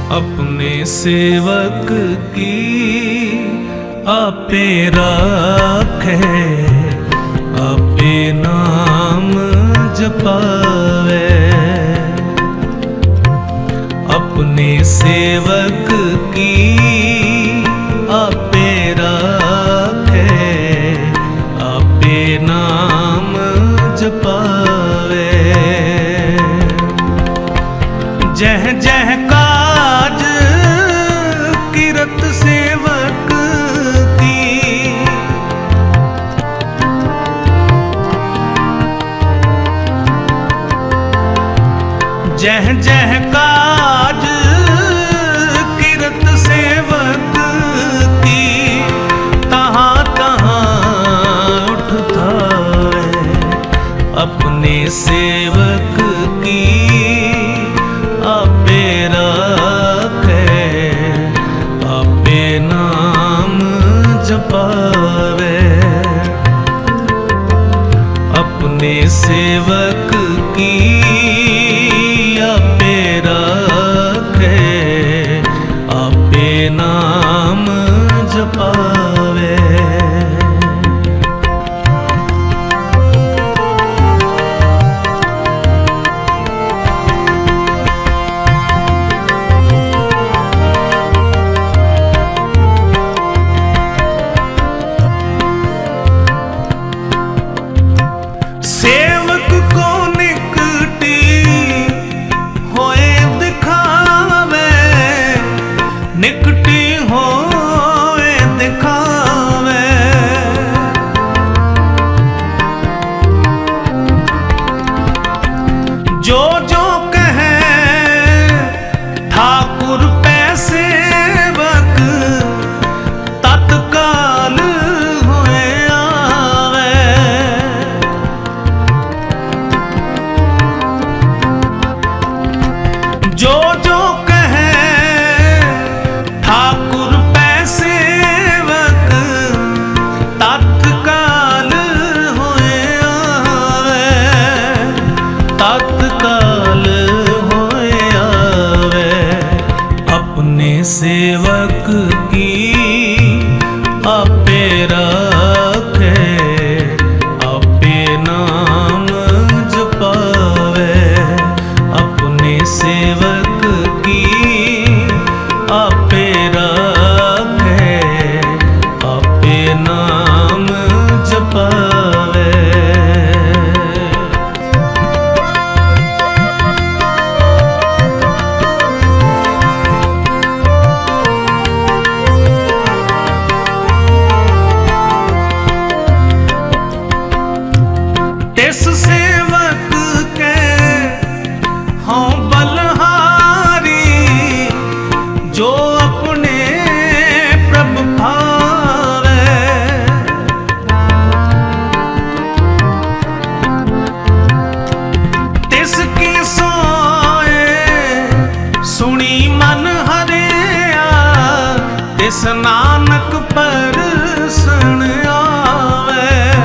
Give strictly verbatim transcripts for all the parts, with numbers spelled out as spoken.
अपने सेवक की आपे राखे, आपे नाम जपावे। अपने सेवक की आपे राखे, आपे नाम जपावे। जह जह काज किरत सेवक की, जह जह काज किरत सेवक की, तहाँ तहाँ उठता है। अपने सेवक की आपे राखे, आपे नाम जपावे। अपने सेवक की आपे राखे, आपे नाम जपावे। सेवक को निकटी होए दिखावे, निकटी होए दिखावे। जो जो कहे ठाकुर पे सेवक, तत्काल होए आवे। जो जो कहे ठाकुर पे सेवक, तत्काल होए आवे, तत्काल होए आवे। अपने सेवक की आपे राखे, आपे नाम जपावे। अपने सेवक की आपे राखे, आपे नाम जपावे। तिस सेवक के हों बलहारी, जो अपने प्रभु भावे। तिसकी सोए सुनी मन हरिया, तिस नानक पर सण आवे।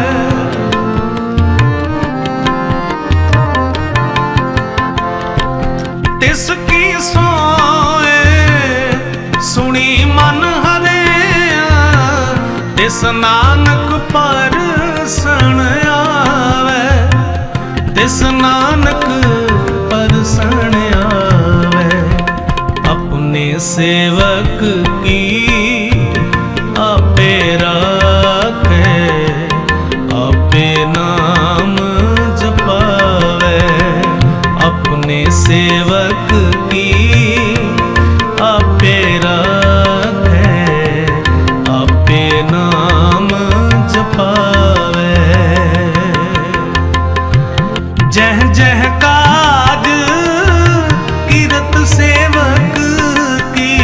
तिसकी सोए सुनी मन हरिया, तिस नानक पर सण आवे। तिस नानक पर सण आवे। अपने सेवक की आपे राखे, आपे नाम जपावे। अपने सेवक की आपे राखे, आपे नाम जपावे। जह जह काज किरत सेवक की,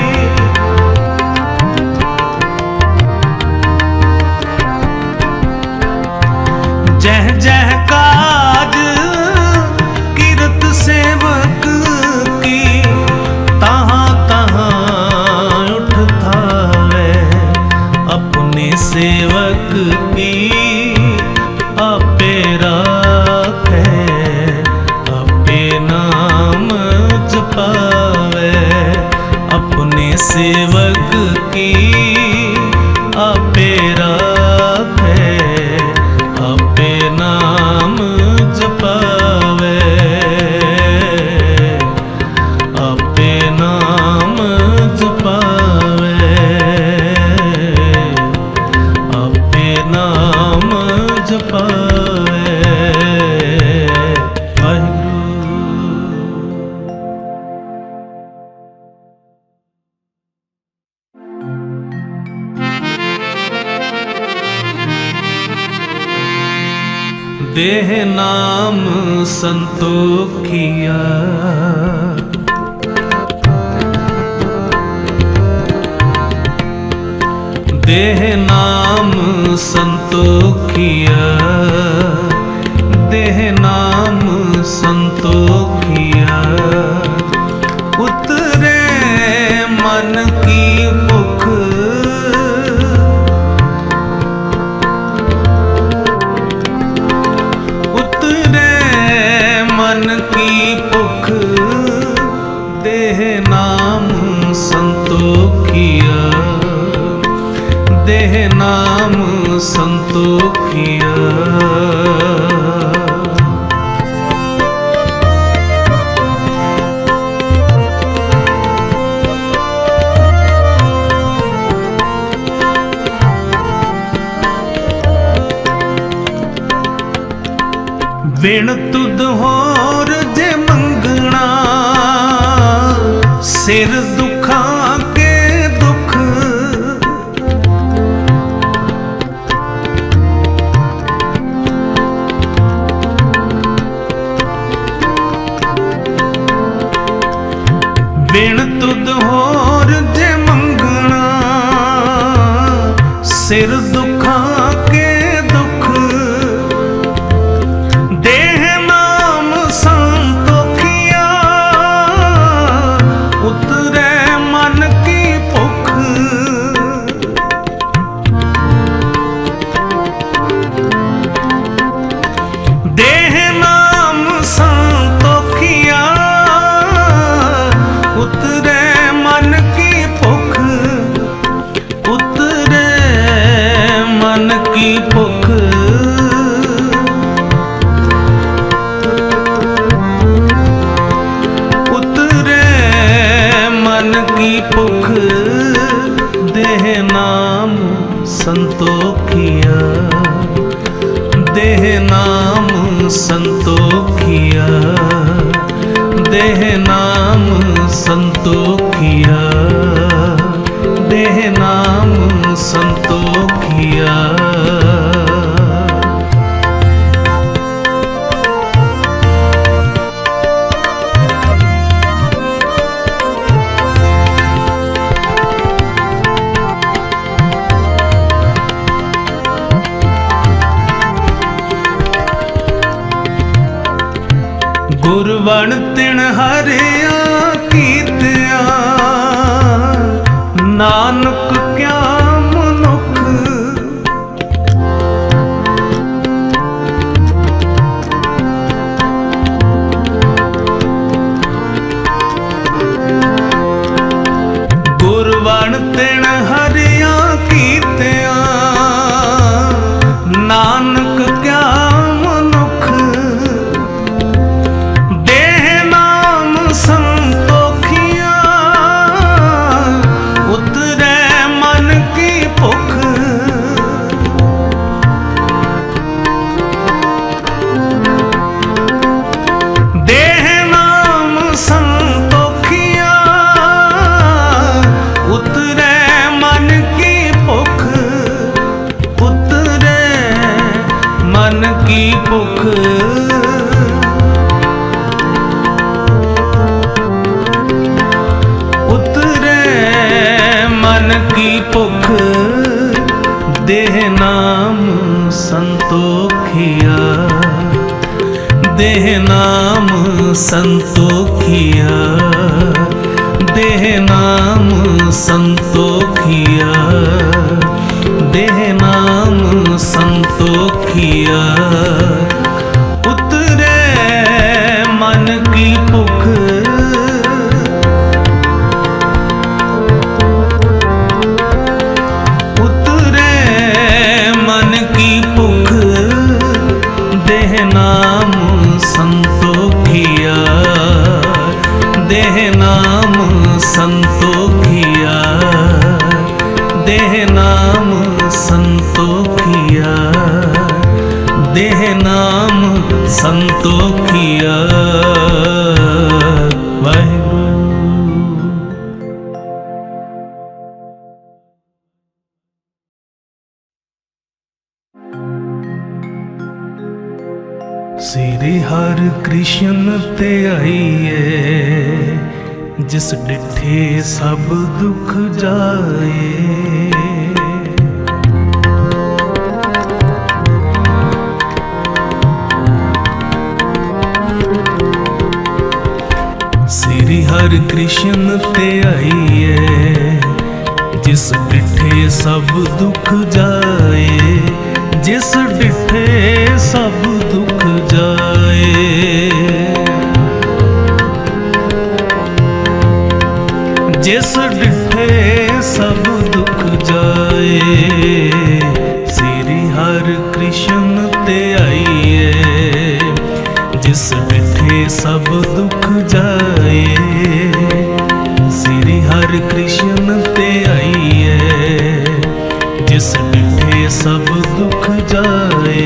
जह जह काज किरत सेवक की, तहाँ तहाँ उठता है। अपने सेवक की आपे राखे, देह नाम संतोखिया। देह नाम संतोखिया, देह नाम संतोखिया। उतरे मन की भुख, उतरे मन की भुख, देह नाम संतोखिया, देह नाम संतोखिया। बिन तुद होर जे मंगना, सिर दुखा के दुख। बिन तुद होर जे मंगना, सिर दुखा के दुख। देह नाम संतोखिया, उतरे मन की भुख। देह नाम संतोखिया, उतरे मन की भुख, उतरे मन की भुख। उतरे मन की भुख, देह नाम संतोखिया, देह नाम संतोखिया, देह नाम संतोखिया, देह नाम संतोखिया। गुरबन तिन हरिया कीतिया, नानक क्या मनुख। गुरबन तिन हरिया कीतिया, नानक क्या मनुख। देह नाम संतोखिया, उतरे मन की भुख। देह नाम संतोखिया, उतरे मन की भुख, उतरे मन की भुख। उतरे मन की भुख, देह नाम संतोखिया, देह नाम संतोखिया, देह नाम संतोखिया, देह नाम संतोखिया। उतरे मन की भुख, उतरे मन की भुख, देह नाम संतोखिया, देह नाम संतोखिया, देह नाम संतोखिया, देह नाम संतोखिया। वाहिगुरू। श्री हर कृष्ण ते आईए, जिस डिठे सब दुख जाए। श्री हर कृष्ण ते आईए, जिस डिठे सब दुख जाए। जिस डिठे सब दुख जाए। जिस डिठे सब दुख जाए। श्री हर कृष्ण ते आईए, जिस डिठे सब दुख जाए। श्री हर कृष्ण ते आईए, जिस डिठे सब दुख जाए।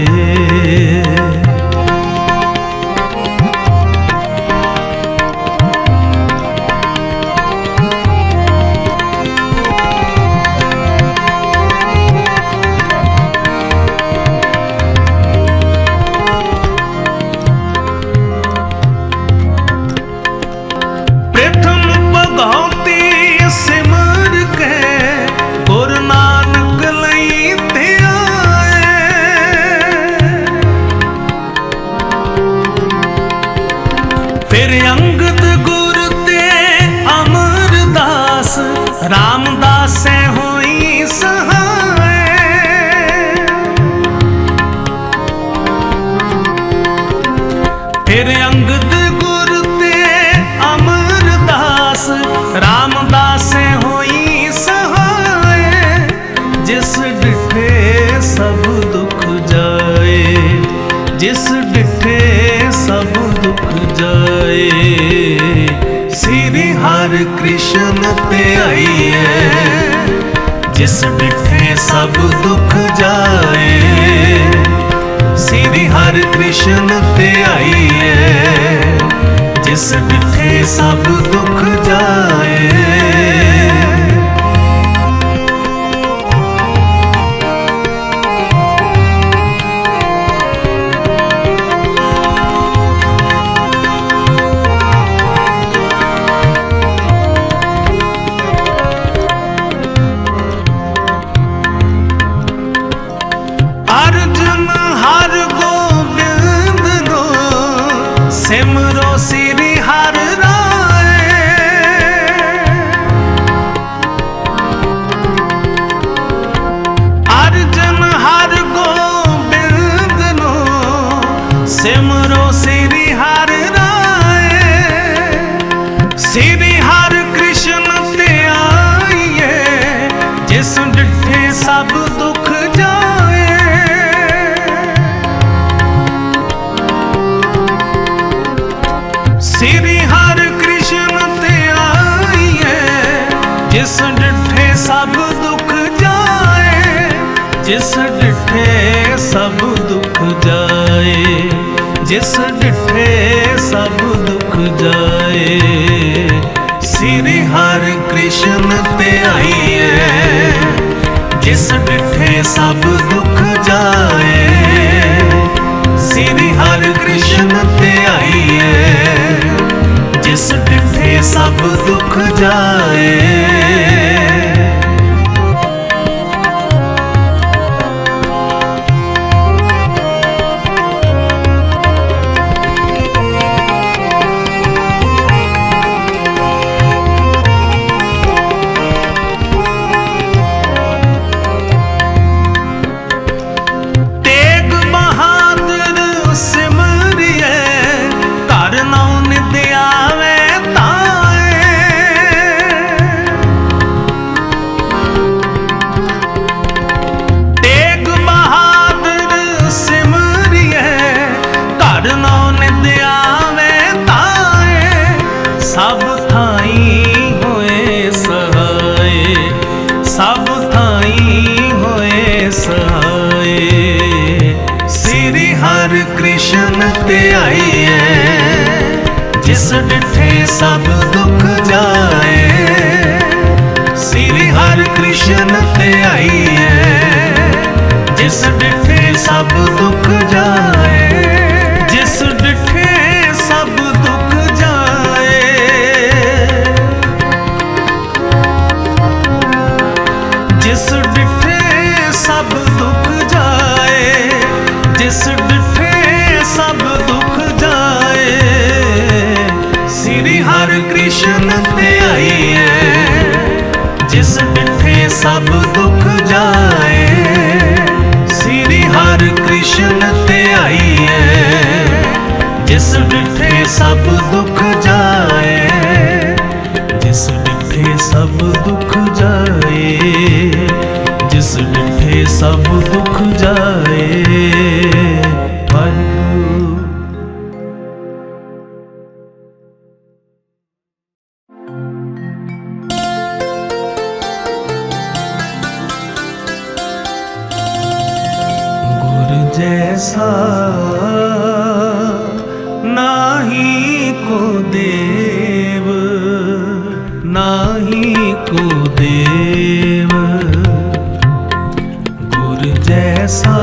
रामदास होई सहाय। फिर अंगद गुर ते अमरदास, रामदास होई सहाय। जिस डिठे सब दुख जाए। जिस डिठे सब दुख जाए। श्री हर कृष्ण ते आईए, जिस डिठे सब दुख जाए। श्री हर कृष्ण ते आईए, जिस डिठे सब दुख जाए। सिमरो श्री हर राय। अर्जुन हर गोबिंद नो, सिमरो श्री हर राय। श्री हर कृष्ण ते आईए, जिस डिठे सब दुख जाए। श्री हर कृष्ण ते आईए, जिस डिठे सब दुख जाए। जिस डिठे सब दुख जाए। जिस डिठे सब दुख जाए। श्री हर कृष्ण ते आईए, जिस डिठे सब दुख जाए। श्री हर कृष्ण ते आईए, जिस डिठे सब दुख जाए। तेग बहादुर सिमरिए, कर नौ नित आवे ताए। तेग बहादुर सिमरिए, कर नौ नित आवे ताए। सब थाई होए सहाय। सब थाई होए सहाय। श्री हर कृष्ण ते आईए, जिस डिठे सब दुख जाए। श्री हर कृष्ण ते आईए, जिस डिठे सब दुख जाए। जिस जिस डिठे सब दुख जाए, जिस डिठे सब दुख जाए, जिस डिठे सब दुख जाए। गुर जैसा नाही को देव, नाही को देव। गुर जैसा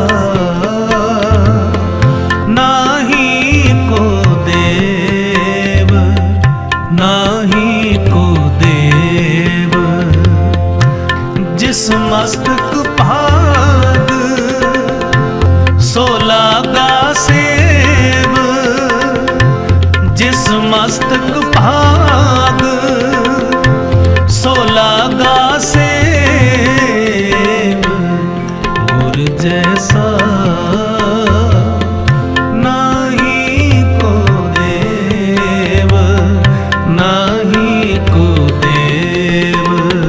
नाही को देव, नाही को देव। जिस मस्तक भाग सो लागा सेव, जिस मस्तक भाग सो लागा सेव। गुर जैसा नाही को देव, नाही को देव।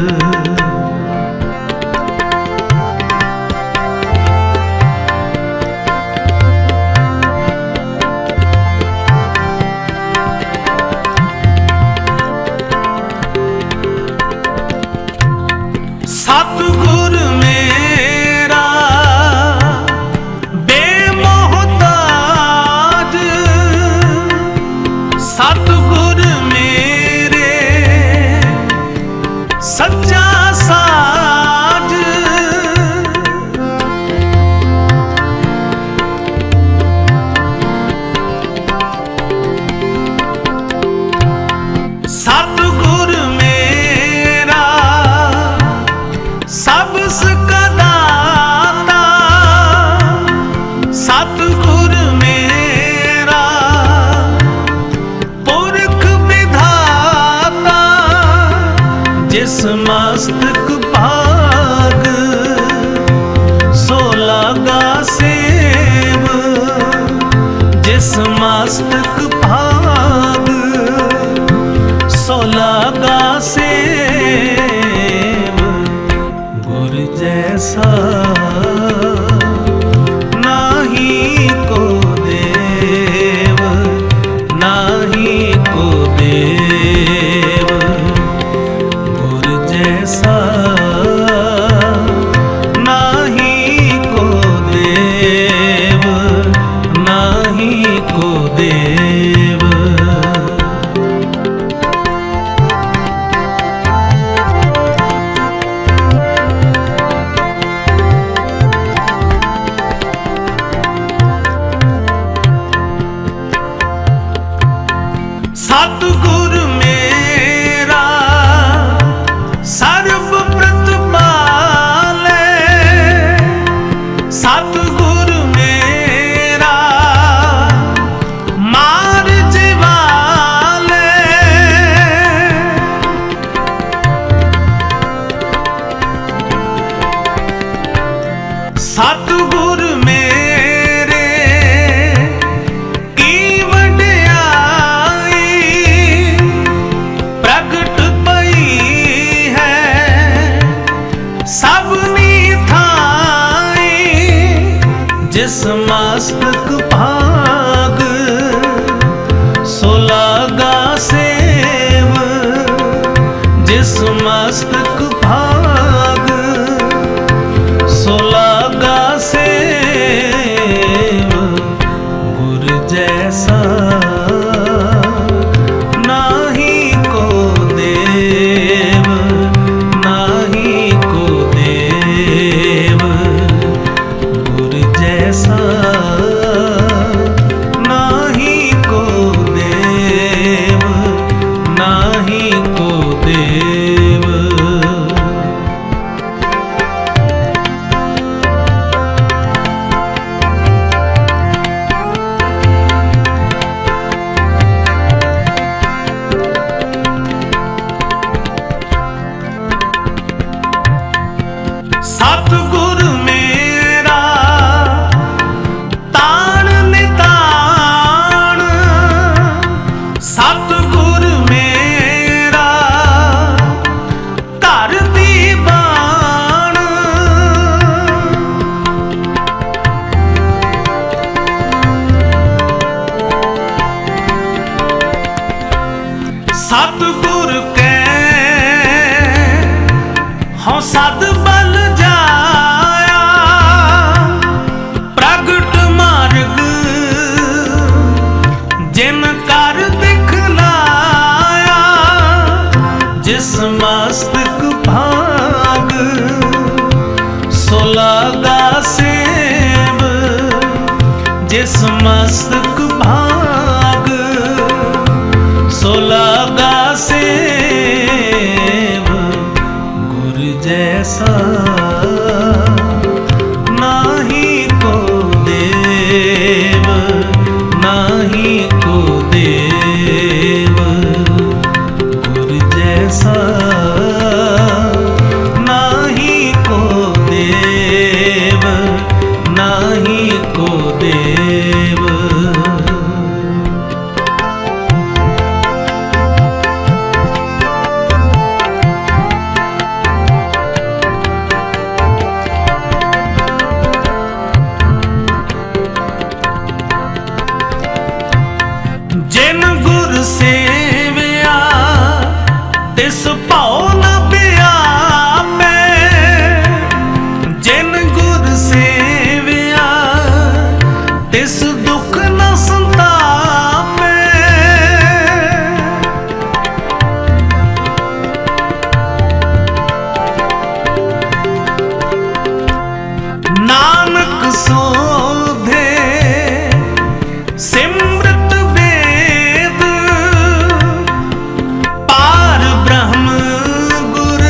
सतगुर मेरा बेमोहताज, सतगुर मेरे सच्चा साज। सतगुर मेरा सब का दाता, सतगुर मेरा पुरख विधाता। जिस मस्तक भाग सो लागा सेव, जिस मस्तक भाग सो लागा सेव। गुर जैसा नाही को देव, नाही को देव। गुर जैसा नाही को देव, नाही को देव। सतगुर मेरा सर्व प्रतिपाले, सतगुर मेरा मार जिवाले। सतगुर मेरे की वड्याई, सतगुर के हों सद बल जाया, प्रगट मार्ग जिन कर दिखलाया, जिस मस्तक भाग सो लगा सेब, जिस मस्तक भाग सो लगा सेब, गुर जैसा नाही को देव, नाही को देव, गुर जैसा नाही को देव, नाही को देव। जिन गुर सेविया तिस भौ न व्यापै, जिन गुर सेविया तिस दुख न संतापै, नानक सोधे सिमरत वेद, पार ब्रह्म गुर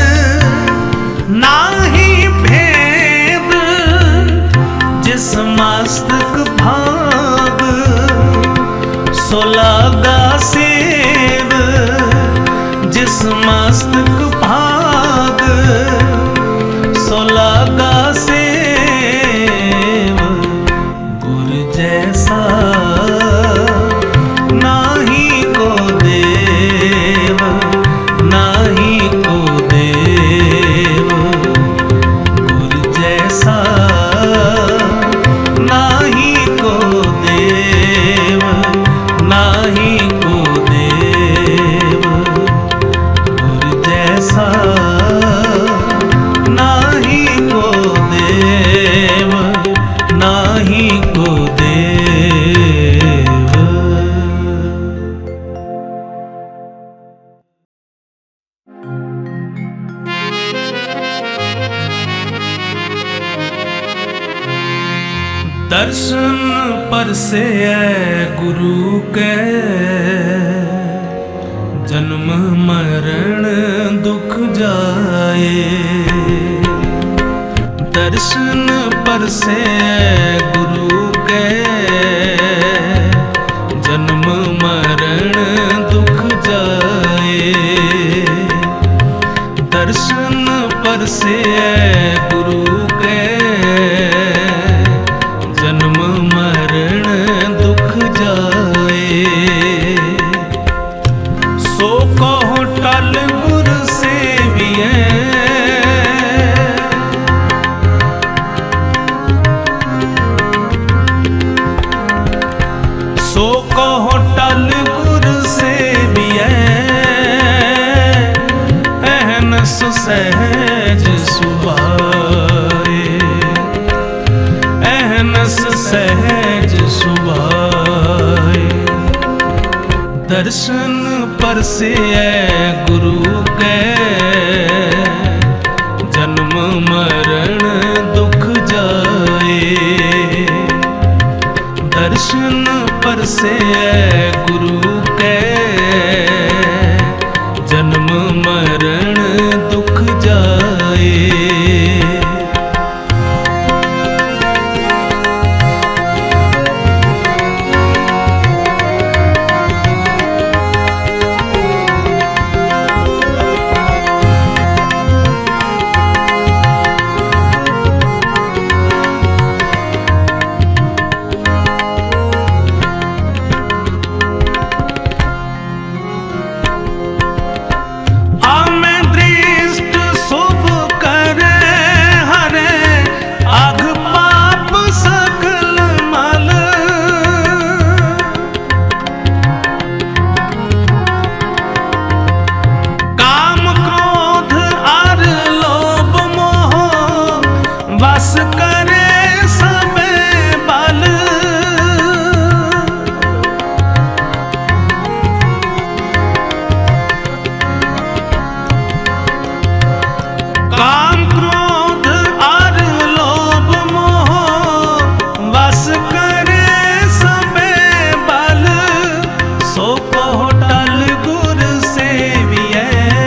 नाही भेद, जिस मस्तक भाग सो लगा सेव, जिस मस्तक भाग सो लगा सेव, गुर जैसा नाही को देव, नाही को देव, गुर जैसा नाही को देव, नाही को देव, गुर जैसा नाही को देव, नाही को देव। दर्शन परसे गुरु के, जन्म मरण दुख जाए, दर्शन परसे गुरु के, जन्म मरण दुख जाए, दर्शन परसे गुरु के, जन्म मरण दुख जाए, सो कहो टल गुर सेविए, सो कहो टल गुर सेविए, अहनस सहज सुभाए, अहनस सहज सुभाए, दर्शन परसे गुरु के, जन्म मरण दुख जाए, दर्शन परसे गुरु के, जन्म मरण दुख जाए। कहो टल गुर सेविए,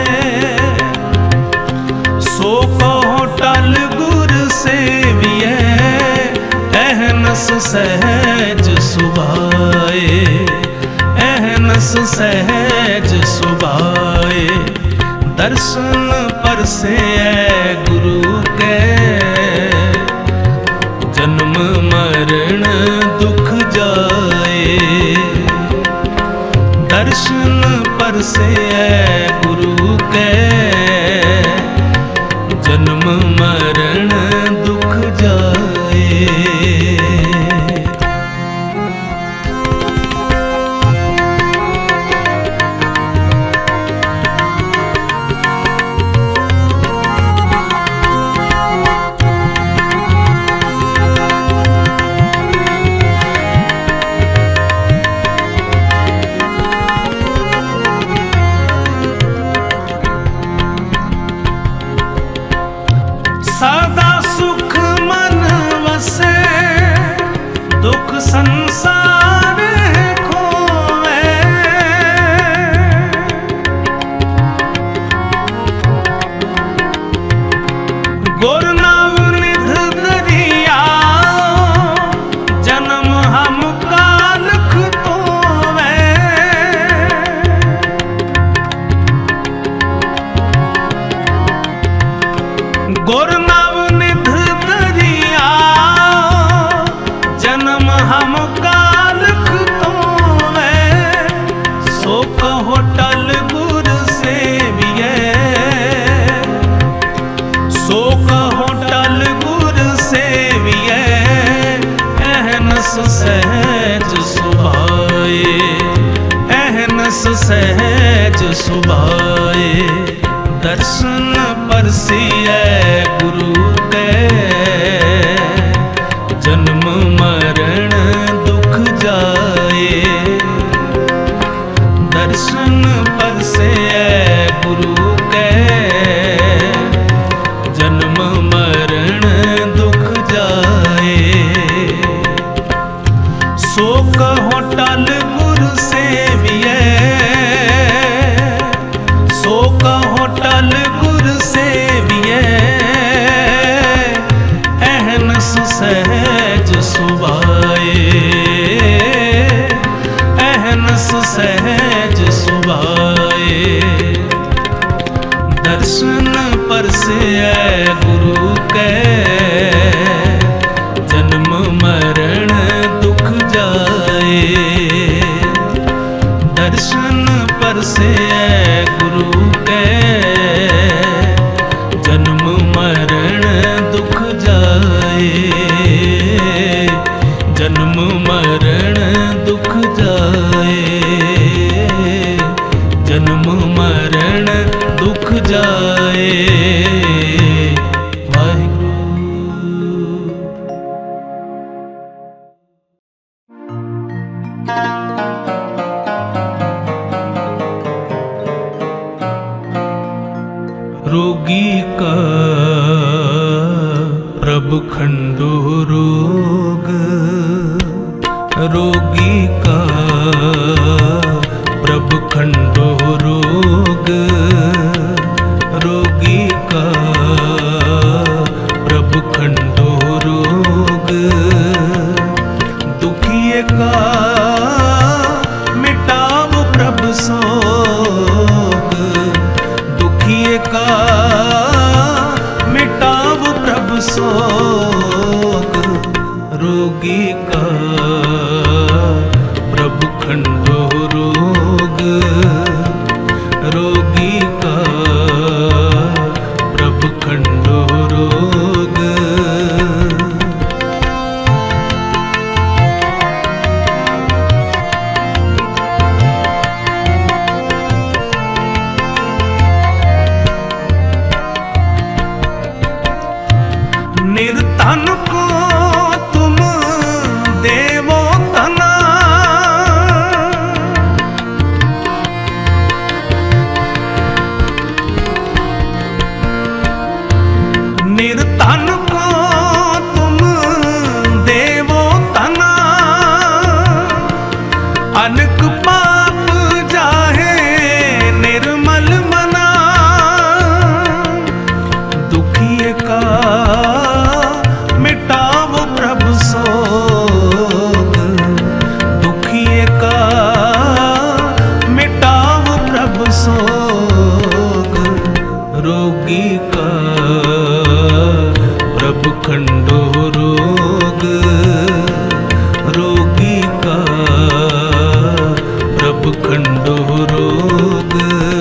सो कहो टल गुर सेविए, अहनस सहज सुभाए, अहनस सहज सुभाए। दर्शन परसे गुरु के, जन्म मरण दुख जाए। दर्शन परसे गुरु के, जन्म मरण दुख जाए। सदा सुख मन वसे, दुख संसार खोवे। गुर नाम निध दरिया, जन्म हम कालख तोवे। गुर नाम निध दरिया, जन्म हम कालख तोवे। सो कहो टल गुर सेविए, सो कहो टल गुर सेविए, अहनस सहज सुभाए, अहनस सहज सुभाए। दर्शन परसिए गुरु के, जन्म मरण दुख जाए। दर्शन परसे गुरु के, जन्म मरण दुख जाए। सो कहो टल गुर सेविए, सो कहो टल गुर सेविए, अहनस सहज सुभाए, अहनस सहज सुभाए। दर्शन परसे गुरु के, जन्म मरण दुख जाए। दर्शन परसे गुरु के, जन्म मरण दुख जाए। जन्म मरण दुख जाए, जन्म मरण दुख जाए। रोगी का प्रभु खंडो रोग, रोगी का प्रभु खंडो रोग, रोगी का प्रभु खंडो रोग। दुखिए का मिटाव प्रभु सोग, दुखिए का मिटाव प्रभु सोग। रोगी का खंडो रोग।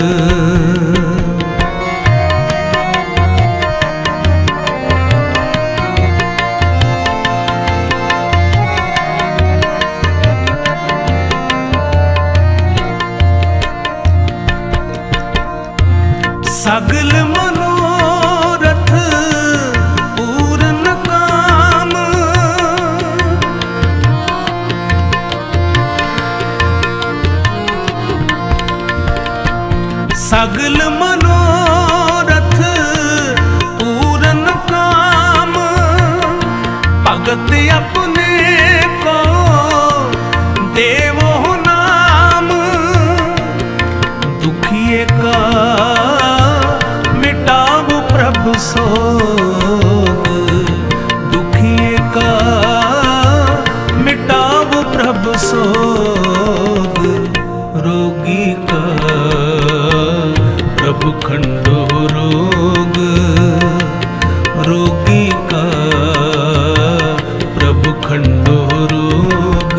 सगल मनोरथ पूर्ण काम, सगल मनोरथ पूर्ण काम, भगत अपने को देवो नाम। दुखिए का प्रभु सोग, दुखिए का मिटाव प्रभु सोग। रोगी का प्रभु खंडो रोग, रोगी का प्रभु खंडो रोग।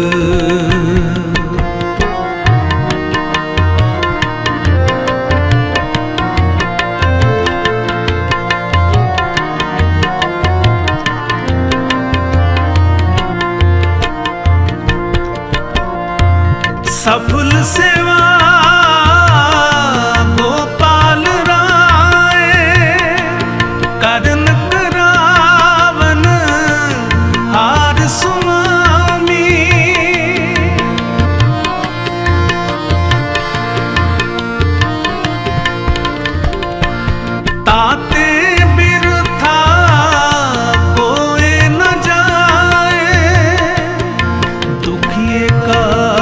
सफल सेवा गोपाल राय, करन करावन हार स्वामी। ताते बिरथा कोई न जाए, दुखिए का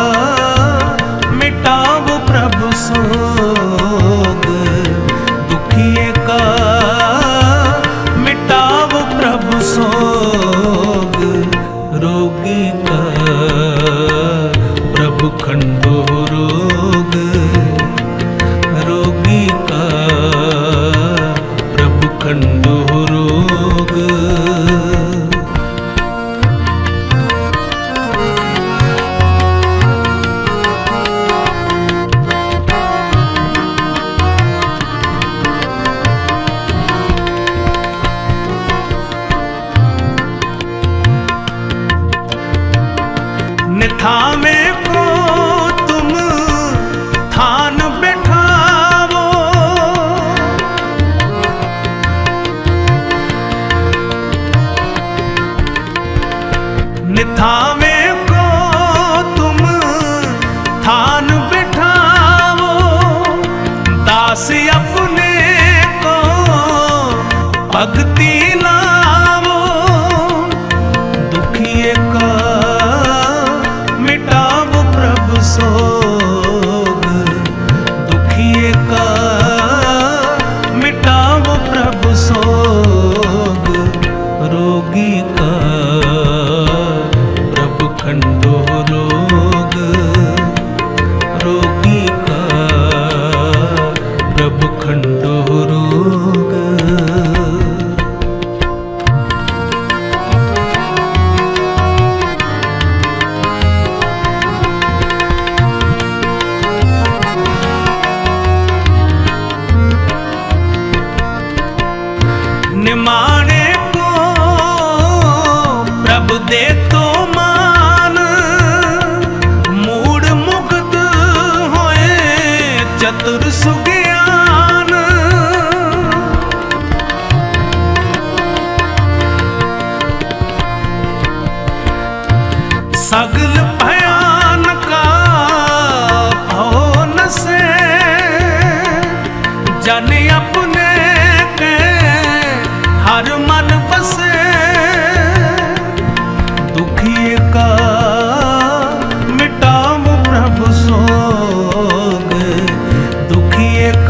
प्रभु सोग। दुखिए का मिटाव प्रभु सोग। रोगी का प्रभु खंडो रोग, रोगी का प्रभु खंडो रोग। निथावे को तुम थान बैठावो, निथावे को तुम थान बैठावो। दास अपने को भक्ति लावो, दुखिए का प्रभु सोग। दुखिए का मिटाव प्रभु सोग। रोगी का प्रभु खंडो रोग, रोगी का प्रभु खंडो रोग। निमाणे को प्रभु दे तो मान, मूड मुग्ध होए चतुर सुज्ञान। सगल भयान का भवन से जन अपने के हर मन बसे। दुखिए का मिटाव प्रभु सोग, दुखिए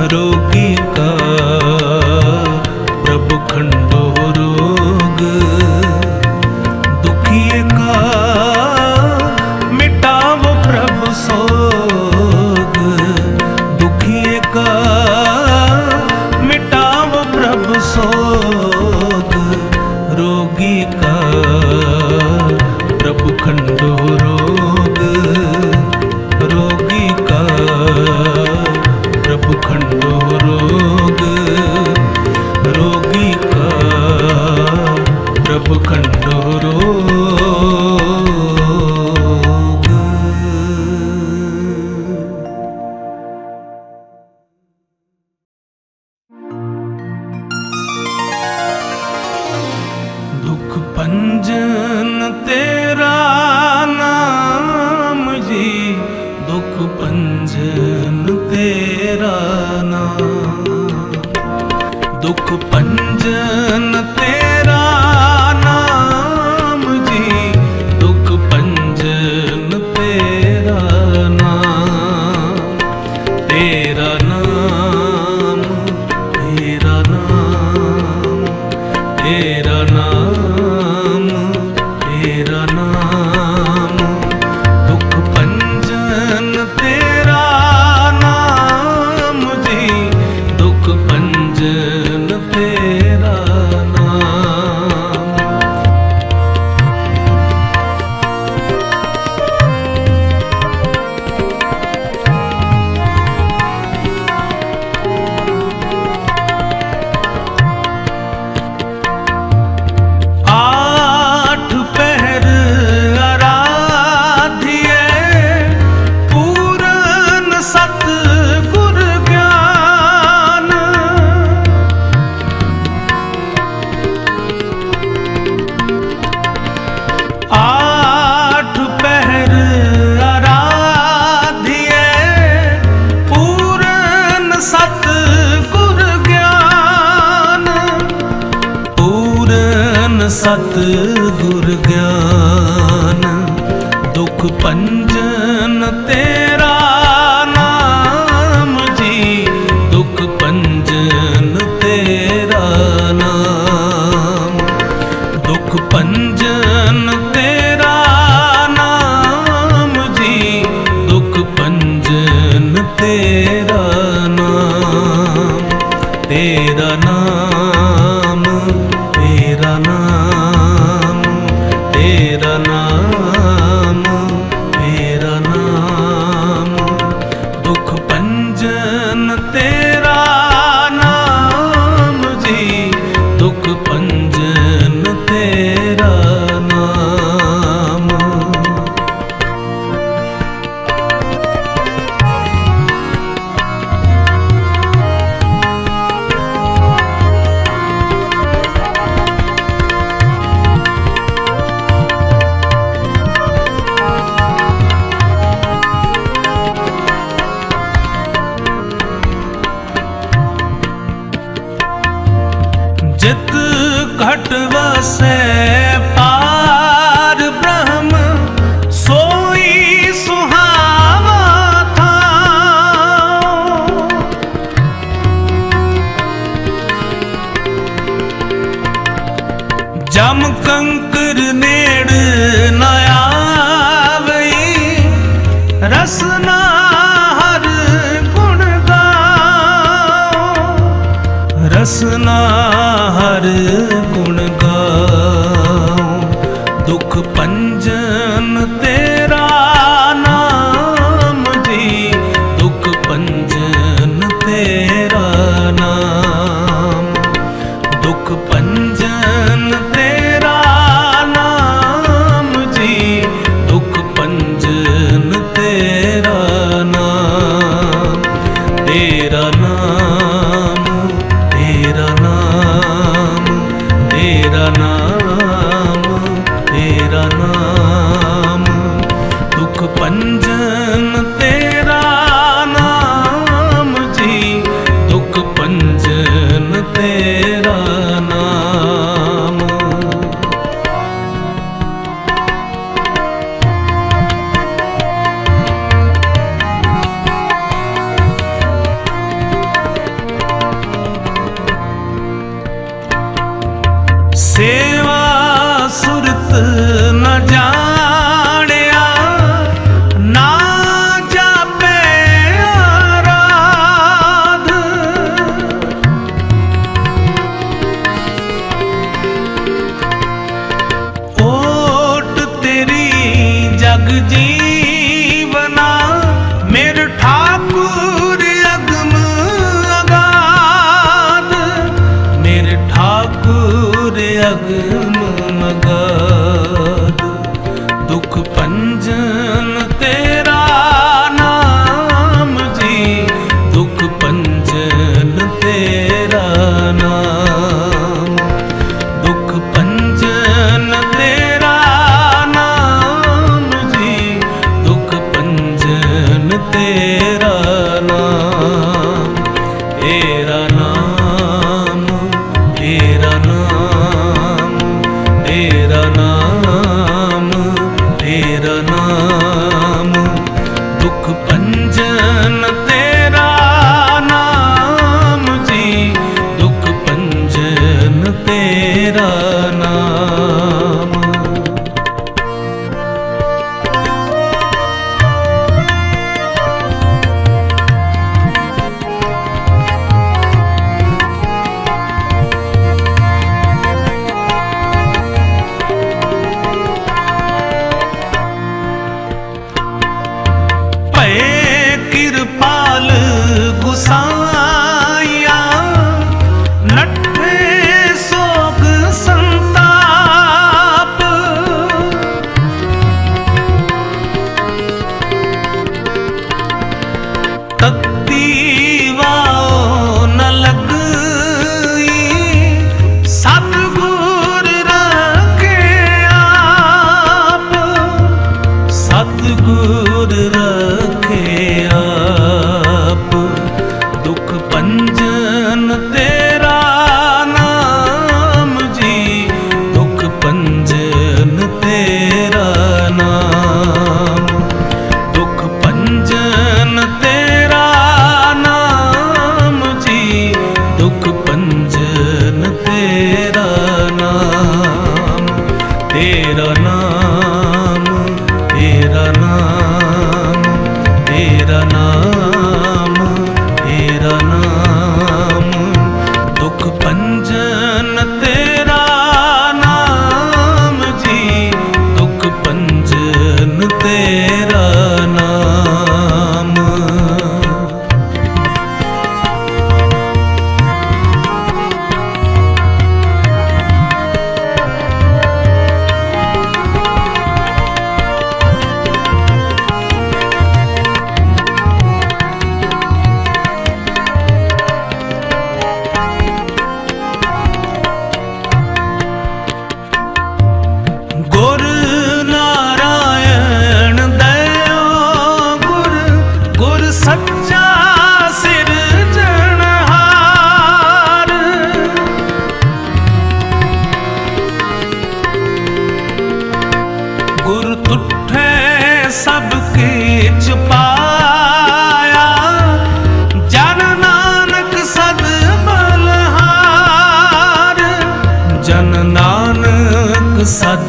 रोगी का प्रभु खंडो रोग, दुखिए का मिटावो प्रभु सोग, दुखिए का मिटावो प्रभु सोग, रोगी का प्रभु खंडो रोग, रोगी का प्रभु खंडो रोग, रोगी का प्रभु खंडो रोग। दुख पंजन तेरा नाम जी, दुख पंजन तेरा नाम, दुख पंजन तेरा नाम जी, दुख पंजन तेरा नाम, तेरा नाम, तेरा नाम, तेरा नाम, तेरा नाम, दुख पंजन तेरा नाम जी, दुख पंजन तेरा नाम। आठ पहर आराध्य पूरन सतगुर ज्ञान, आठ पहर आराध्य पूरन सतगुर ज्ञान, पूरन सतगुर ज्ञान, दुख पंजन तेरा नाम जी, दुख पंजन तेरा नाम, दुख पंजन तेरा नाम जी, दुख पंजन तेरा नाम, तेरा नाम, तेरा नाम, तेरा नाम, तेरा नाम, दुख पंजन तेरा नाम जी, दुख पंजन तेरा नाम। जित घट वसै पार ब्रह्म, सोई सुहावा था, जम कंकर नेड़ न आवई, रसना हर गुण गाओ, रसना हर गुण गाओ, दुख पंजन तेरा नाम जी, दुख पंजन तेरा नाम, दुख पंजन तेरा नाम जी, दुख पंजन तेरा नाम, तेरा नाम, तेरा नाम, तेरा नाम, तेरा नाम, मगमगाद। दुख पंजन तेरा नाम जी, दुख पंजन तेरा नाम। दुख पंजन तेरा नाम जी, दुख पंजन तेरा नाम। तेरा नाम तेरा नाम तेरा नाम तेरा नाम। दुख पंजन तेरा नाम जी, दुख पंजन तेरा नाम। कृपाल गुसाया नठे सोग संताप। तत्ती वाओ न लगई, सतगुर रखे आप, सतगुर रखे आप। दुख पंजन तेरा नाम जी, दुख पंजन तेरा नाम। दुख पंजन तेरा नाम जी, दुख पंजन तेरा नाम। तेरा नाम तेरा नाम तेरा नाम तेरा नाम। दुख पंजन तेरा नाम जी, दुख पंजन तेरा नाम। गुर नारायण दयो गुर, गुर सच्चा सिरजनहार। गुर तुठे सबके छुपाया, जन नानक सद बलहार। जन नानक सद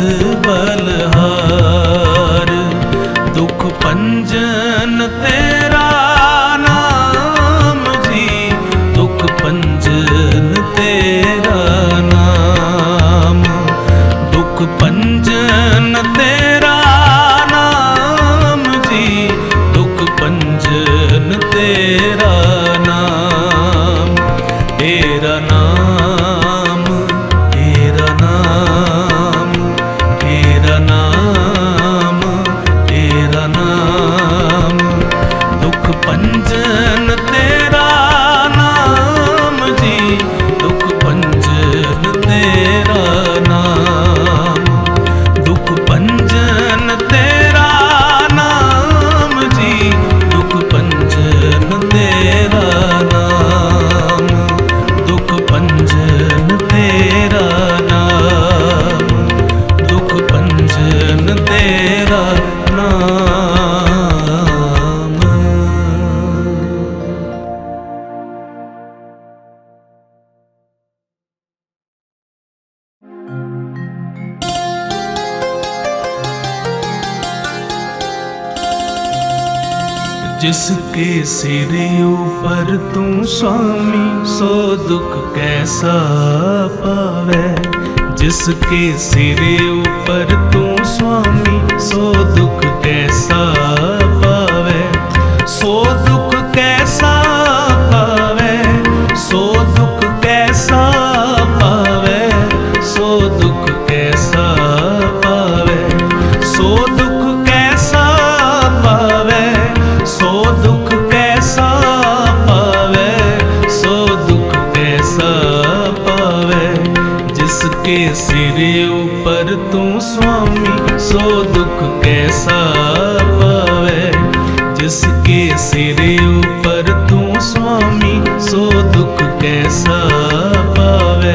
बलहार। दुख पंजन तेरा नाम जी, दुख पंजन तेरा नाम। दुख पंजन तेरा नाम जी, दुख पंजन तेरा नाम। तेरा नाम तेरा नाम तेरा नाम तेरा नाम। दुख पंजन तेरा नाम जी, दुख पंजन तेरा नाम। दुख पंजन तेरा नाम जी, दुख पंजन तेरा नाम। दुख पंजन तेरा नाम, दुख पंजन तेरा नाम। जिसके सिर ऊपर तू स्वामी, सो दुख कैसा पावे। जिसके सिर ऊपर तू स्वामी, सो दुख कैसा पावे। सो दुख कैसा पावे, सो दुख कैसा पावे। सो दुख जिसके सिर ऊपर तू स्वामी सो दुख कैसा पावे। जिसके सिर ऊपर तू स्वामी सो दुख कैसा पावे।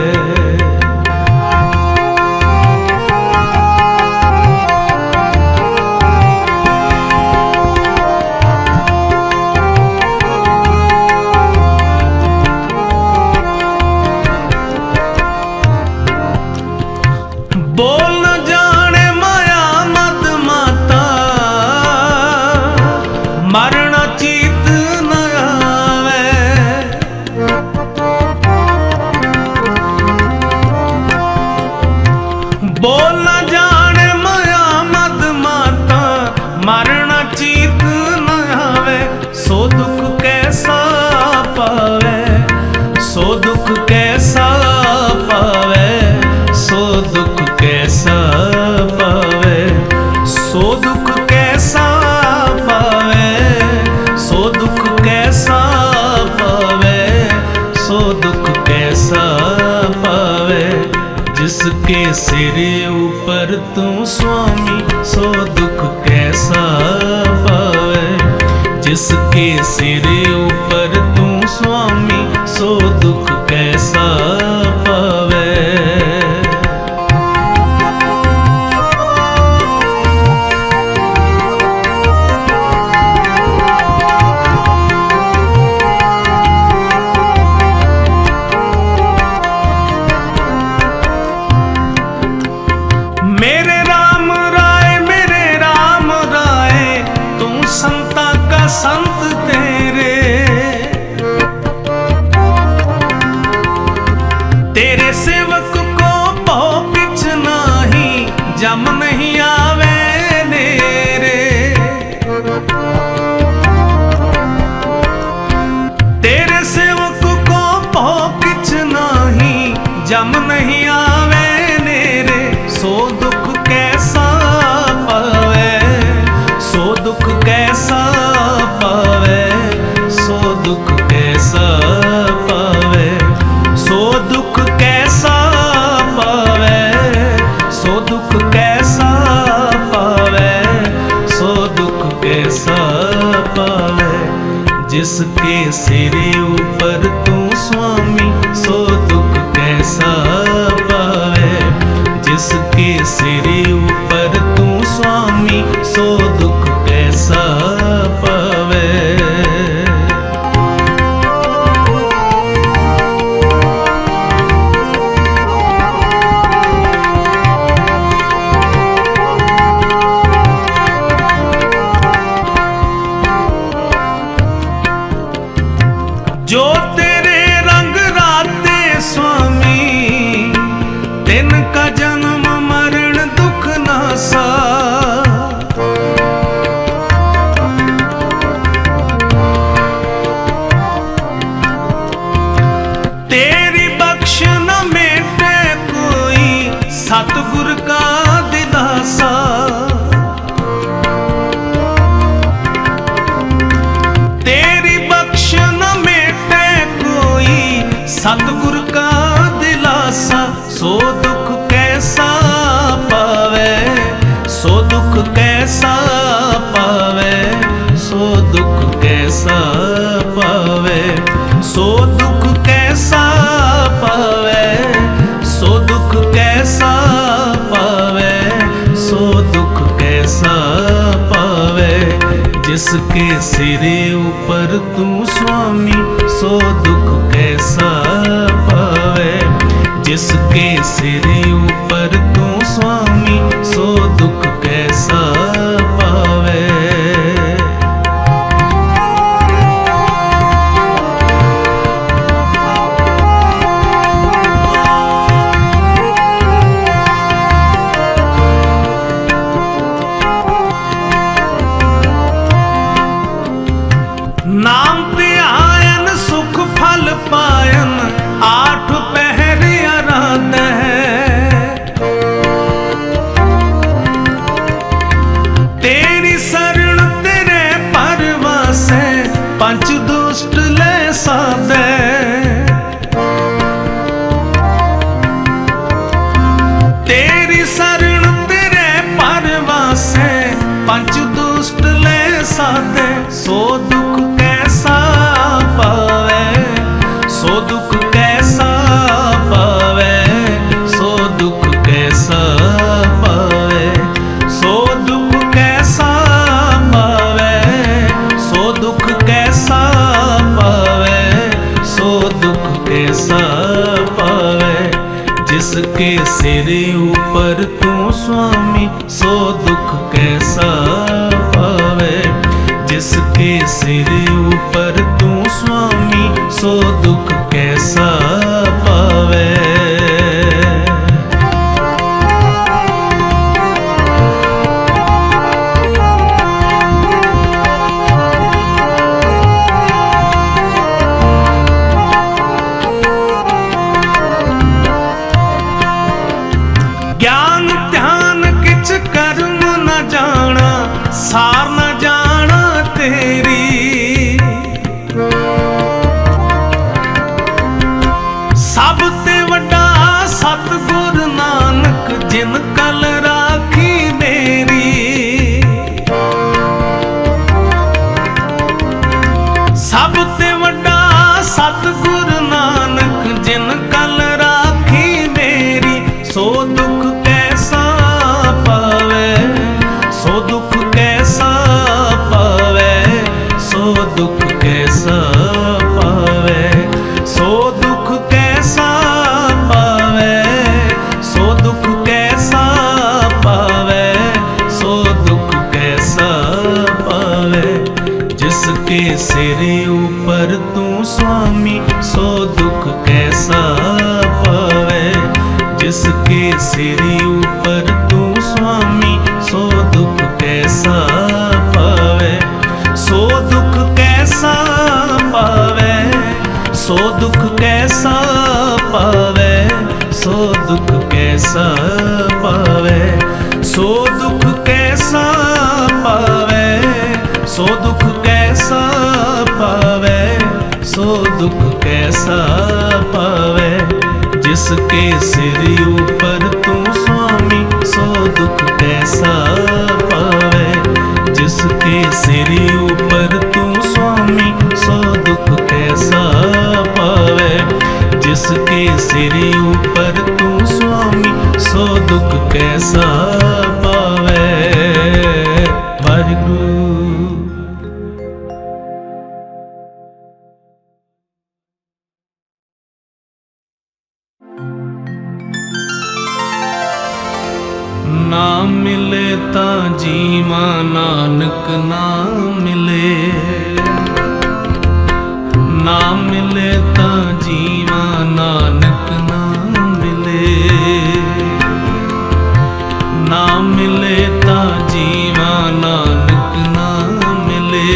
बोल न जाने माया मद माता मरना चीत न आवे। बोल न जाने माया मद माता मरना चीत न आवे। सो दुख कैसा पावे, सो दुख कैसा पावे, सो दुख कैसा पावे, सो दुख कैसा पावे, सो दुख कैसा पावे, सो दुख कैसा पावे। जिसके सिर ऊपर तू स्वामी सो दुख कैसा पावे। जिसके सिर ऊपर तू स्वामी सो दुख कैसा पावे। मेरे राम राय मेरे राम राय तू संता का संत तेरे। तेरे सेवक को बहु किछ नाही जम नहीं आवे नेरे। तेरे सेवक को बहु किछ नाही जम नहीं आवे नेरे। सो दुख कैसा पावे, सो दुख कैसा पावे, सो दुख कैसा पावे, सो दुख कैसा पावे, सो दुख कैसा पावे, सो दुख कैसा पावे। जिसके सिर ऊपर तू स्वामी सो दुख कैसा पावे। जिसके सिर ऊपर तू स्वामी सो दुख कैसा पावे। जो तेरे रंग राते स्वामी तिनका जन्म मरण दुख नासा। तेरी बख्श न मेटे कोई सतगुर का दिलासा। तेरी बख्श न मेटे कोई सतगुर का दिलासा। सो दुख कैसा पावे, सो दुख कैसा पावे, सो दुख कैसा पावे, सो दुख कैसा पावे, सो दुख कैसा पावे, सो दुख कैसा पावे। जिसके सिर ऊपर तू स्वामी सो दुख कैसा पावे। जिसके सिर ऊपर तू स्वामी सो दुख कैसा पावे। नाम पे आयन सुख फल पायन आठ पहर आराध है। दुख कैसा पावे। जिसके सिर ऊपर तू स्वामी सो दुख कैसा पावे। जिसके सिर ऊपर तू स्वामी सो दुख कैसा पावे। ज्ञान ध्यान किच कर्म न जाना, सार न जाना तेरी। सब ते वड्डा सतगुर नानक जिन कल राखी मेरी। सब ते वड्डा सतगुर नानक जिन कल राखी मेरी। सो दुख कैसा पावे, सो दुख कैसा पावे, सो दुख कैसा पावे। सो दुख कैसा पावे, सो दुख कैसा पावे, सो दुख कैसा पावे। जिसके सिर ऊपर तू स्वामी सो दुख कैसा पावे। जिसके सिर ऊपर तू स्वामी सो दुख कैसा पावे। सो दुख कैसा पावे, सो दुख कैसा पावे, सो दुख कैसा पावे। सो दुख कैसा पावे, सो दुख कैसा पावे, सो दुख कैसा पावे। जिसके सिर ऊपर तू स्वामी सो दुख कैसा पावे। जिसके सिर ऊपर तू स्वामी सो दुख कैसा पावे। जिसके सिर ऊपर तू स्वामी सो दुख कैसा पावे। वाहिगुरु। ना मिले ता जीवा नानक ना मिले। ना मिले ता जीवा नानक ना मिले। ना मिले ता जीवा नानक ना मिले।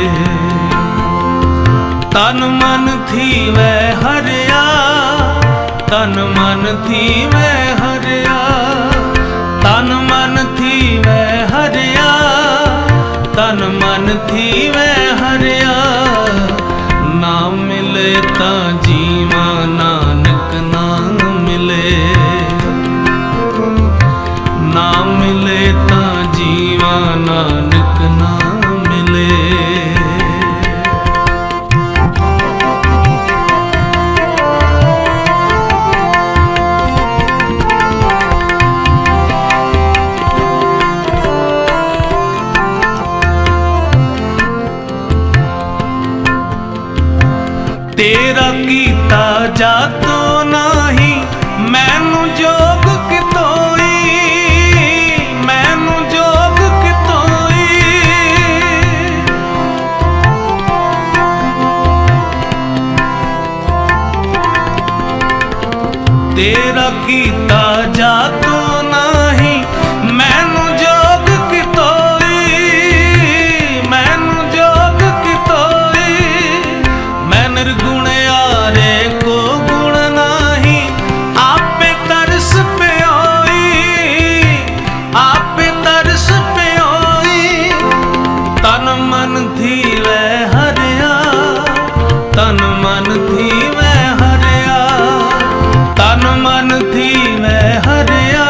तन मन थी वह हरिया, तन मन थी वह हरिया। तन मन थी वह हरिया, तन मन थी वह हरिया। ना मिले ता जीवा नानक ना मिले। ना मिले ता जीवा नानक ना मिले। तेरा कीता जातो नाही मैनू जोग कितोई। मैनू जोग कितोई। तेरा कीता जातो नाही मैनू जोग कितोई। मैनू जोग कितोई। मैं निर्गुण यारे को गुण नाही आपे तरस पे होई। आपे तरस पे होई। तन मन थी वह हरिया, तन मन थी वह हरिया। तन मन थी वह हरिया,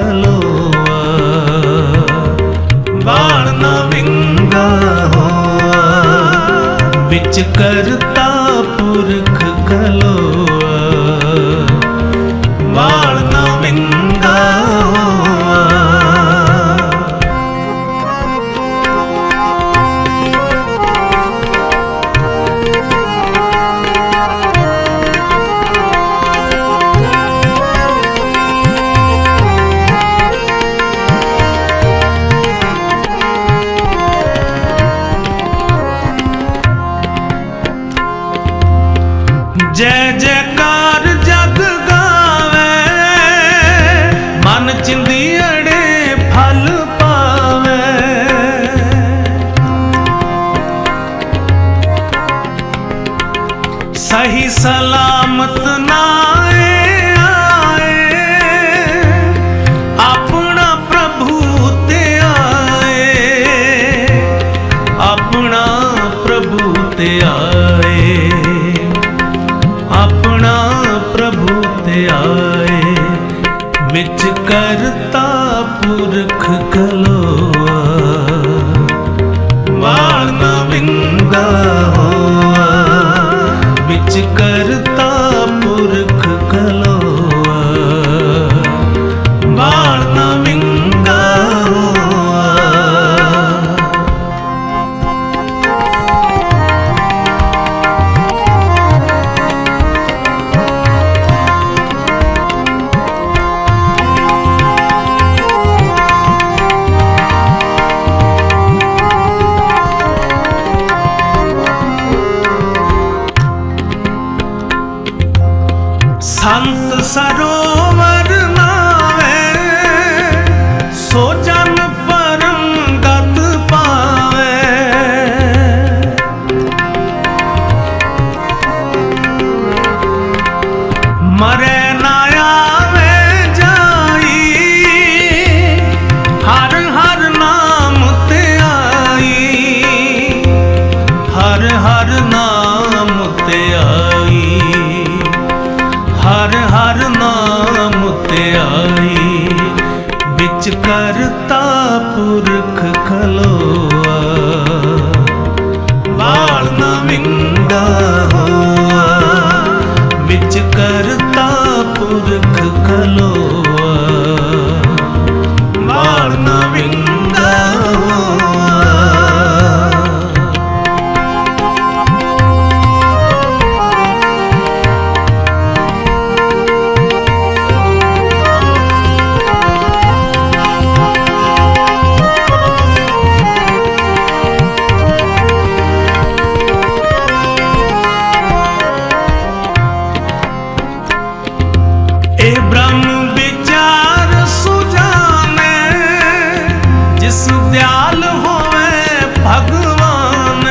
कलोआ, बाल ना विंगा होआ, बिच करता पुरख कलोआ, बाल ना विंगा होआ। जय जयकार जग गावे, मन चिंदियड़े फल पावे। सही सलामत नाए आए, अपना प्रभु ते आए, अपना प्रभु ते आए, अपना प्रभु ते आए, विच करता पुरख कलोआ, बाल ना विंगा होआ, विच करता पुरख कलोआ, बाल ना विंगा होआ। संत सरोवर नावे, सो जन परम गत पावे। मरे ना आवे जाई, हर हर नाम ते आई, हर हर नाम ते आई, हर हर नाम ते आई, बिच करता पुरख कलोआ, बाल ना विंगा होआ, बिच करता पुरख कलोआ, बाल ना विंगा होआ। ए ब्रह्म विचार सुजाने, जिस दयाल होवे भगवान।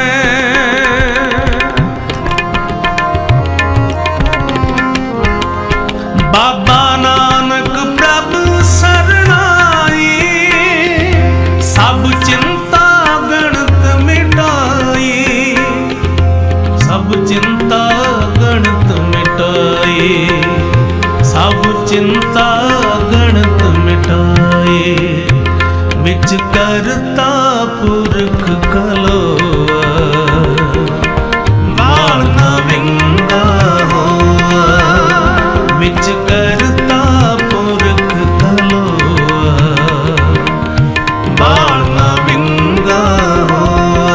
बाबा नानक प्रभु सरनाई, सब चिंता गणत मिटाई, सब चिंता गणत मिटाई, सब चिंता गणत मिटाए, बिच करता पुरख कलोआ, बाल ना विंगा होआ, बिच करता पुरख कलोआ, बाल ना विंगा होआ।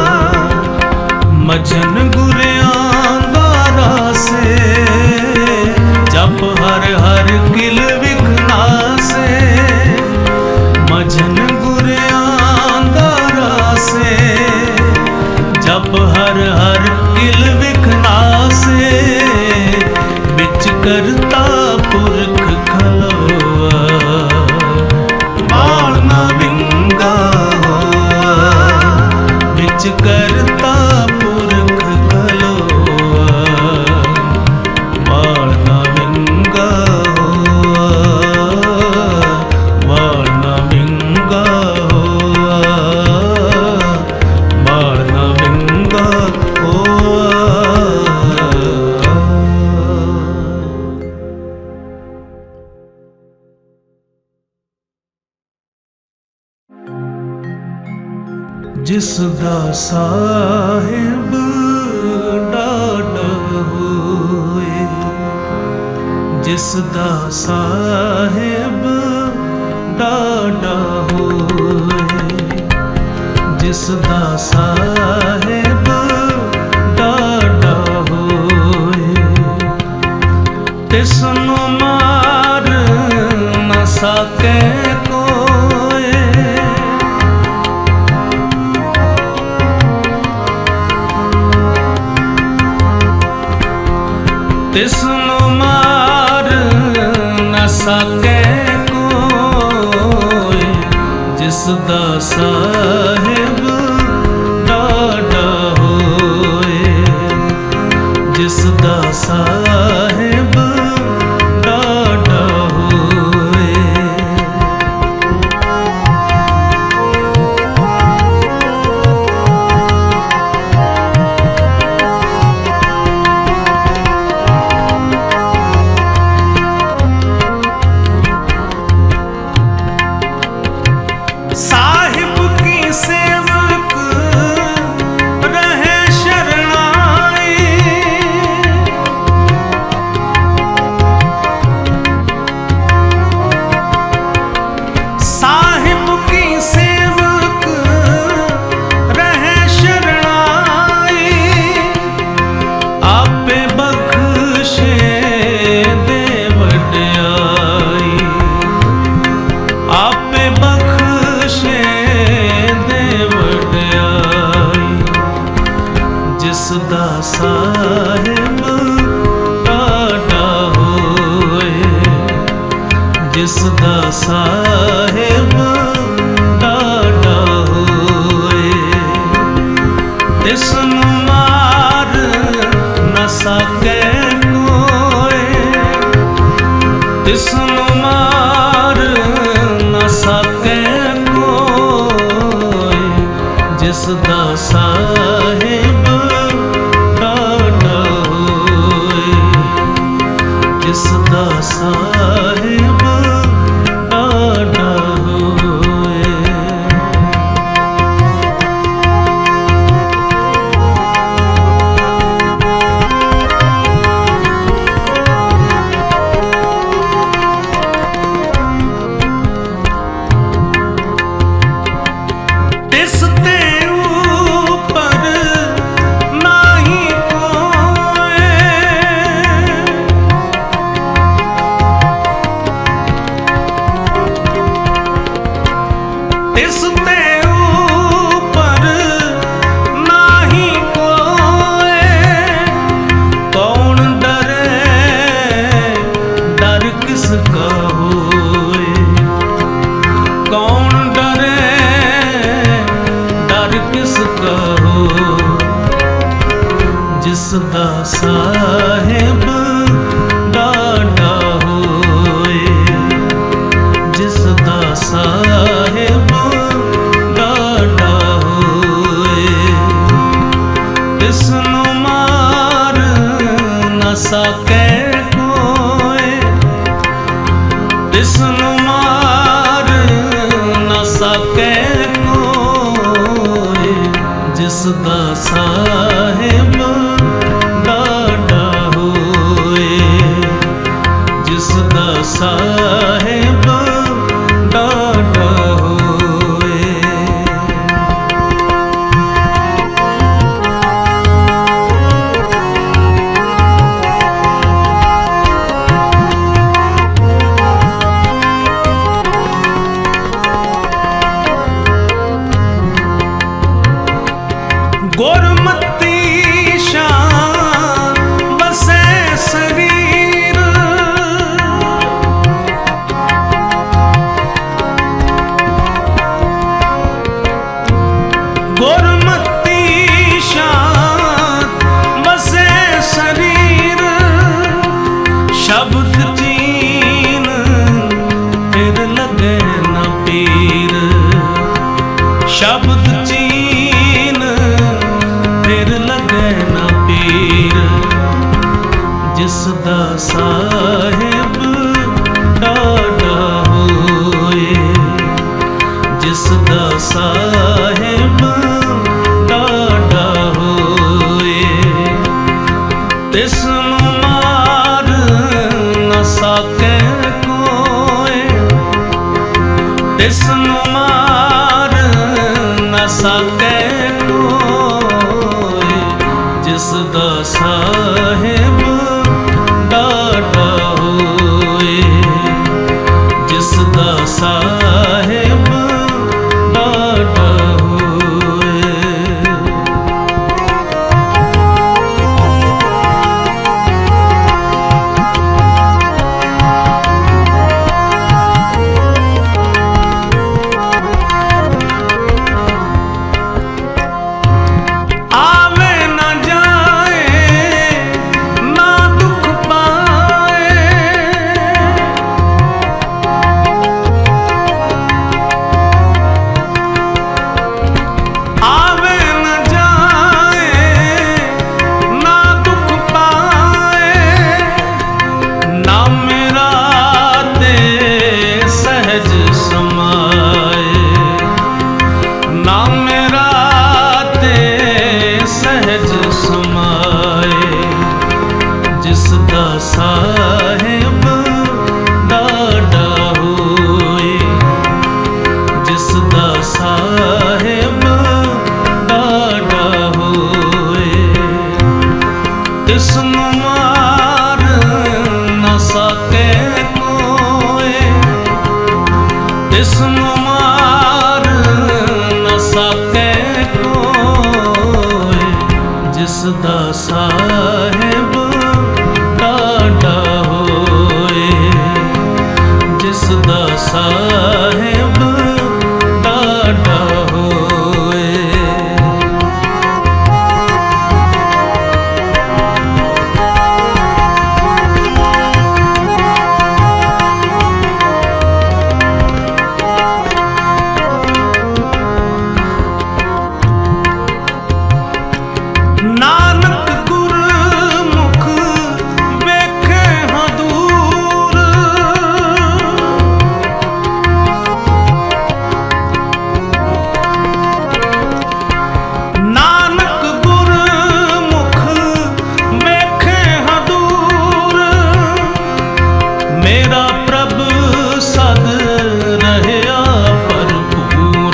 मजन गुरियां दारा से, जप हर हर किल विघनासे, मजन गुरियां दारा से, जप हर हर किल विघनासे, बिच करता पुरख कलोआ, बाल ना विंगा होआ, बिच करता पुरख कलोआ, बाल ना विंगा होआ, बाल ना विंगा होआ, बाल ना विंगा होआ। जिस दा साहिब डाडा होए, जिस दा साहिब डाडा होए, जिस दा साहिब डाडा होए, तिसनु मार न सके कोई। तिसनु मार न सके कोई, जिस दा साहिब डाडा होए, जिस दा साहिब डाडा होए। साहिब की सेवक रहे शरणाई, साहिब की सेवक रहे शरणाई, आपे बख्शे दे वड्याई, आपे बख्शे दे वड्याई, जिस दा साहिब डाडा होए, जिस दा साहिब डाडा होए, तिसनु मार न सके कोई, तिसनु मार न सके कोई, जिस दा साहिब डाडा होए, जिस दा साहिब डाडा होए। तिस ते ऊपर नाही कोई, तिस ते ऊपर नाही कोई, कौन डरे डर किसका होए, कौन डरे डर किसका हो, जिस दा साहिब डाडा होए, जिस दा साहिब डाडा होए, तिसनु मार न सके कोई, तिसनु मार न सके कोई, जिस दा साहिब डाडा होए, जिस दा साहिब डाडा होए। गुरमती शान बसे शरीर, गुरमती शान बसे शरीर, शब्द चीन फिर लगे न पीर, शब्द चीन फिर लगे न पीर, जिस दा साहिब डाडा होए, जिस दा साहिब तिसनु मार न सके कोई, जिसदा साहिब डाटा होए, जिसदा साहिब डाटा होए। आवे न जाए ना दुख पाए, आवे न जाए ना दुख पाए, ना मेरा ते सहज समाए, ना मेरा ते सहज समाए, जिसदा साहिब डाडा होए, जिसदा साहिब डाडा होए। तिसनु मार न सके कोई, तिसनु मार न सके कोई, जिसदा साहिब डाडा होए, जिसदा साहिब डाडा होए। नानक गुरमुख वेखे हाँ दूर, नानक गुरमुख वेखे हाँ दूर, मेरा प्रभु सद रहया भरपूर,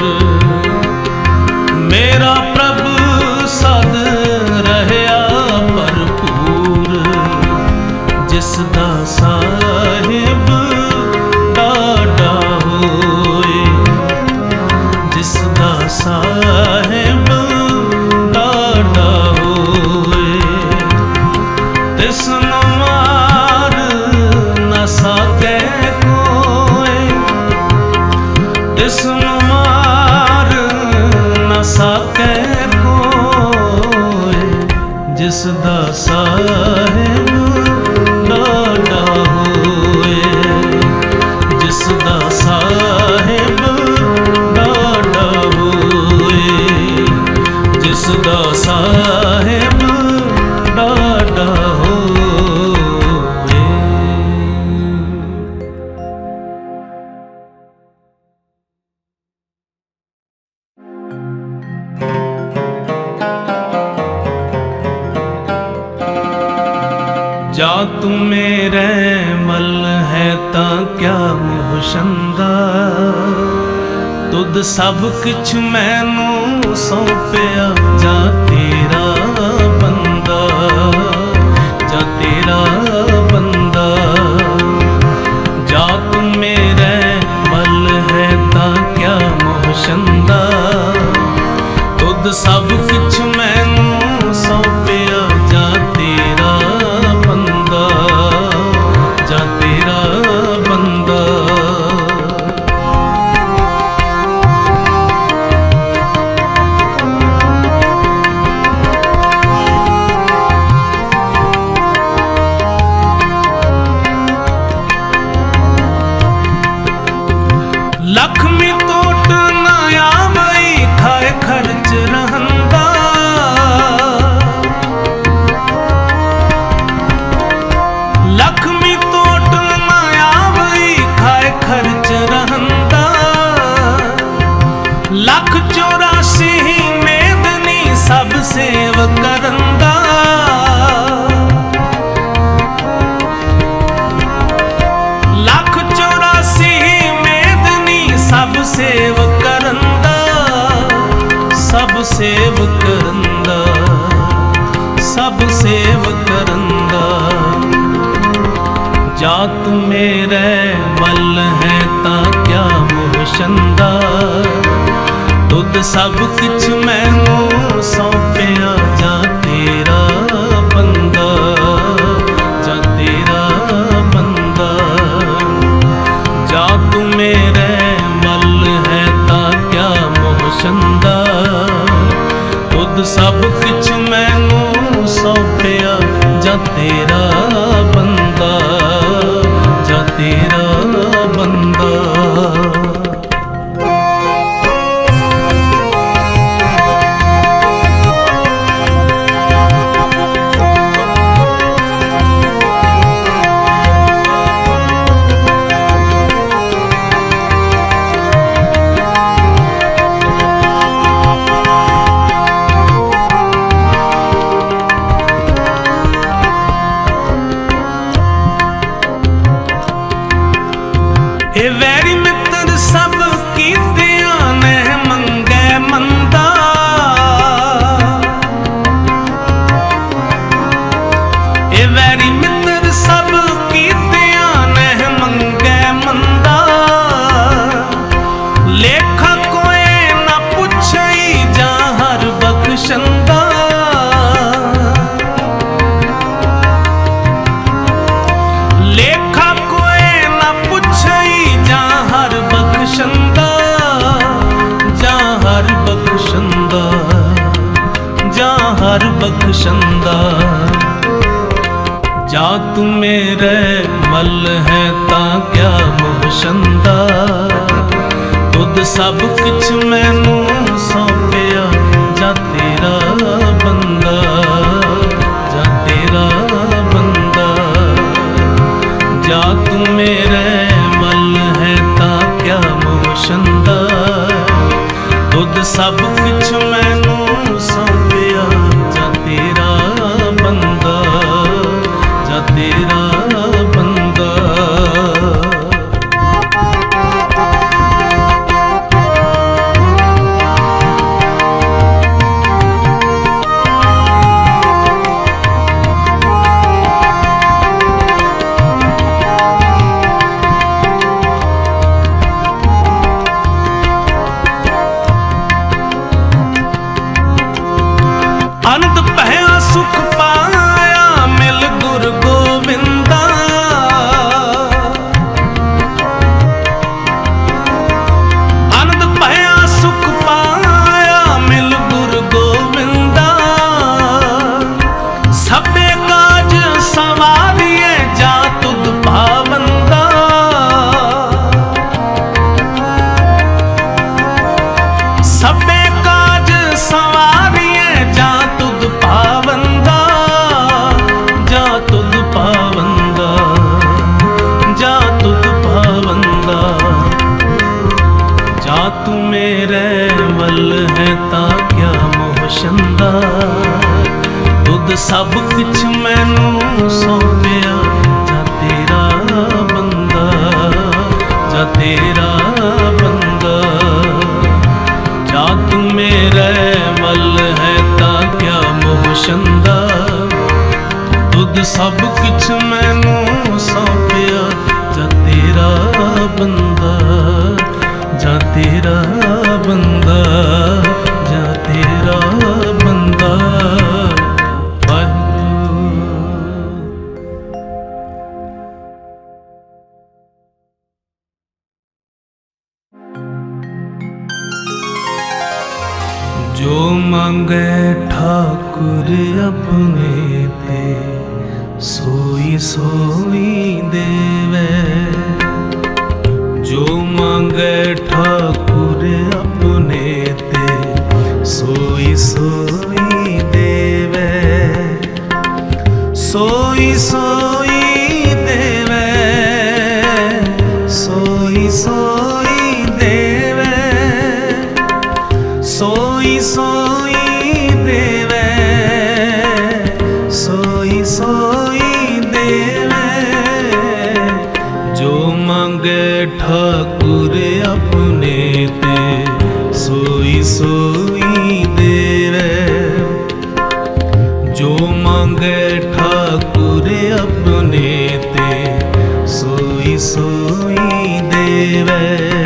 मेरा प्रभु सद रहया भरपूर, जिसदा साहिब डाडा होए, जिसदा साहिब डाडा होए। तिसनु मार न सके कोई, तिसनु मार न सके कोई, जिसदा साहिब डाडा होए, जिसदा साहिब डाडा होए, जिसदा साहिब डाडा होए। जा तू मेरे मल है तां क्या मोहशंदा, तुद सब किछ मैनू सौंपिया, जा तेरा बंदा, जा तेरा बंदा। जा तू मेरे मल है तां क्या मोहशंदा, तुद सब किछ मैनू सौंपिया, जा तेरा बंदा, जा तेरा बंदा। सब सेव करंदा, सब सेव करंदा, सब सेव करंदा। जात मेरे वल है ता क्या मोहशंदा, तुद सब कुछ मैनू सौंपिया जा तेरा बंदा, जा तेरा बंदा। जात मेरे वल है ता क्या मोहशंदा, तुद सब कुछ मैनू सौंपिया जा तेरा बंदा, जा तेरा बंदा। ए वैरी मित्र सब कीतिया ने मंगे मंदा, ए वैरी मित्र सब कीतिया ने मंगे मंदा। लेखा कोई ना पुछई जा हर बख्शंदा, लेखा कोई ना पुछई जा हर बख्शंदा, जा हर बख्शंदा, जा हर बख्शंदा। जात मेरे वल है ता क्या मोहशंदा, तुद सब कुछ मैनू सौंपिया जा तेरा बंदा, जा तेरा बंदा। जात मेरे वल है ता क्या मोहशंदा, तुद सब कुछ मैनू सौंपिया जा तेरा बंदा, जा तेरा बंदा। अनंत पहया सुख पाया मिल गुरु गोविंदा, अनंत पहया सुख पाया मिल गुरु गोविंदा। सबे काज सवारिए जा तुद पावंदा, सबे काज सवारिए जा तुद पावंदा, जा तुद पावंदा, जा तुद पावंदा। जा तू मेरे वल है ता क्या मोहशंदा, तुद सब कुछ मैनू सौंपिया जा तेरा बंदा, जा तेरा बंदा। जा तू मेरे वल है ता क्या मोहशंदा, तुद सब कुछ मैनू सौंपिया जा तेरा बंदा, जा तेरा बंदा, जा तेरा बंदा। जो मांगे ठाकुर अपने ते, सोई सोई देवे। जो मांगे ठाकुर अपने ते, सोई सोई देवे, सोई सोई देवे, सोई सोई देवे, सोई सोई देवे, सोई सोई देवे। जो मांगे ठाकुर अपने सोई देवे। जो मांगे ठाकुर अपने ते सोई सोई देवे।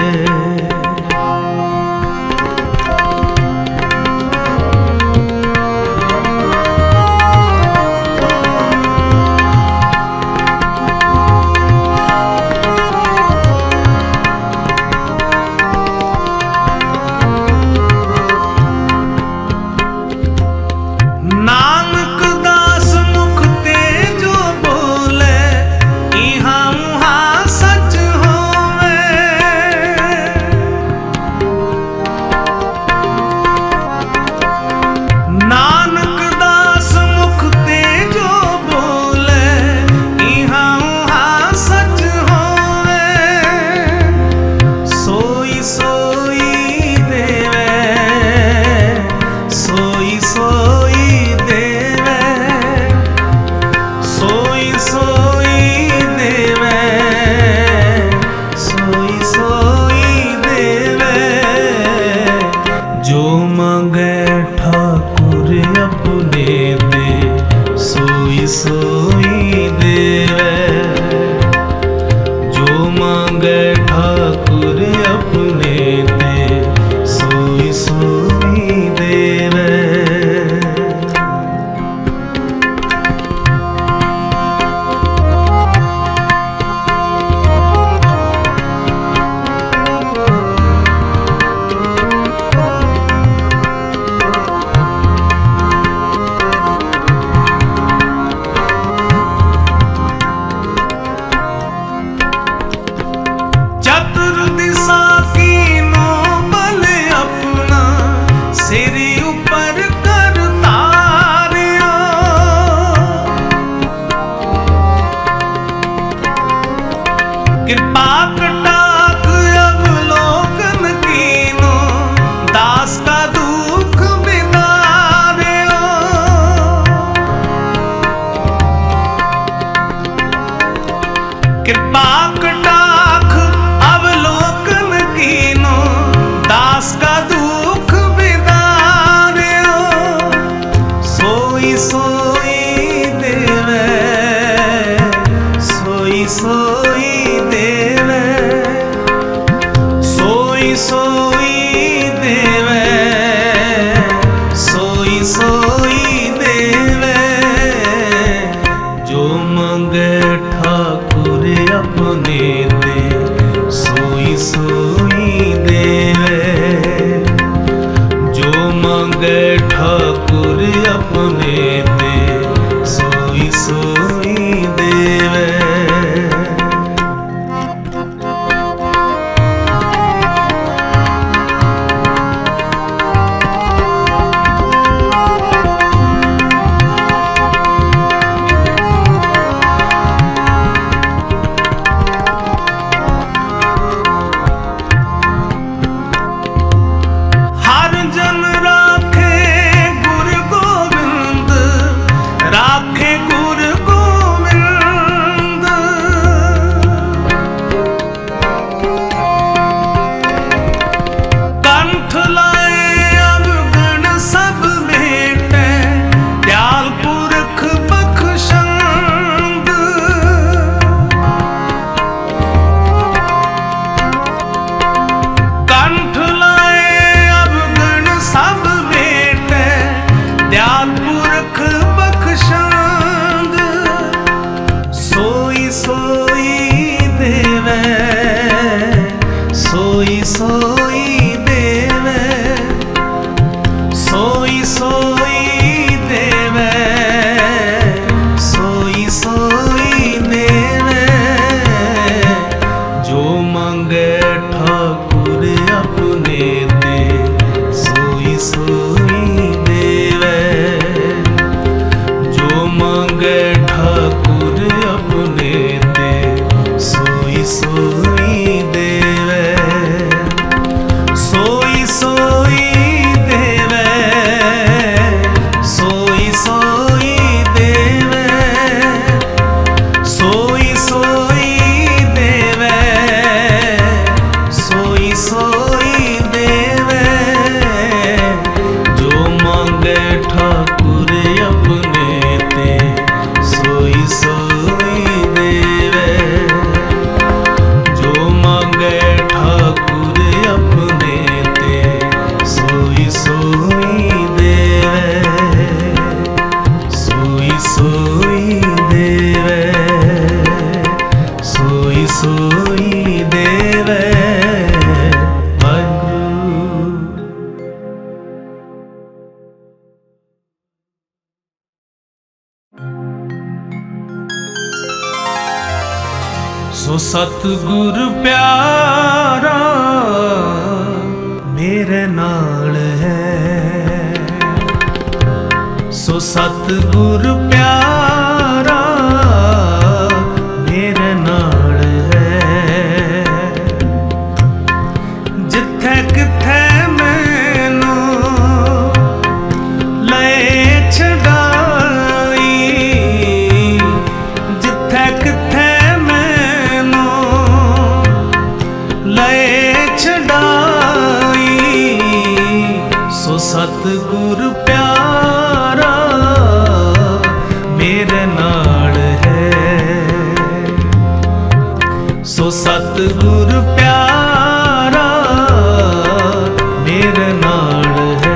सोई देवे। जो मांगे ठाकुर अपने ते सोई सोई देवे। कृपा कटाक अवलोकन कीनो दास का दुख बिदार्यो। कृपा कटाक अवलोकन कीनो दास का दुख बिदार्यो। सोई सोई देवे। सोई सोई सोई सोई देवे। सोई सोई देवे। जो मांगे ठाकुर अपने ते सोई सोई देवे। जो मांगे ठाकुर अपने ते सोई सोई देवे। सतगुर प्यारा मेरे नाल है, सो सतगुर प्यारा मेरे नाल है। जिथे किथे मैनू ले छड़ाई, जिथे किथे सो सतगुर प्यारा मेरे नाल है, सो सतगुर प्यारा मेरे नाल है।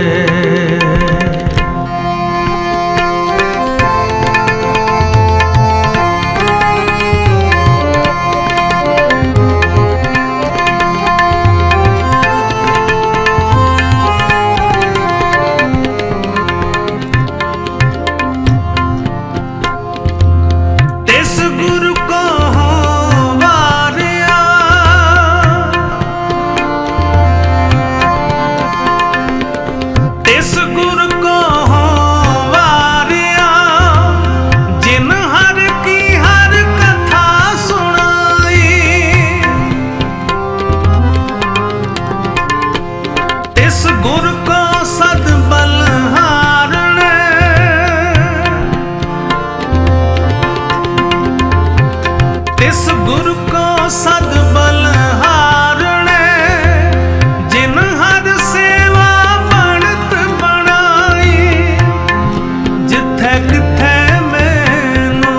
गुर को सद बलहारने, तिस गुर को सद बलहारने, जिन हर सेवा बनत बनाई। जिथे किथे मैनू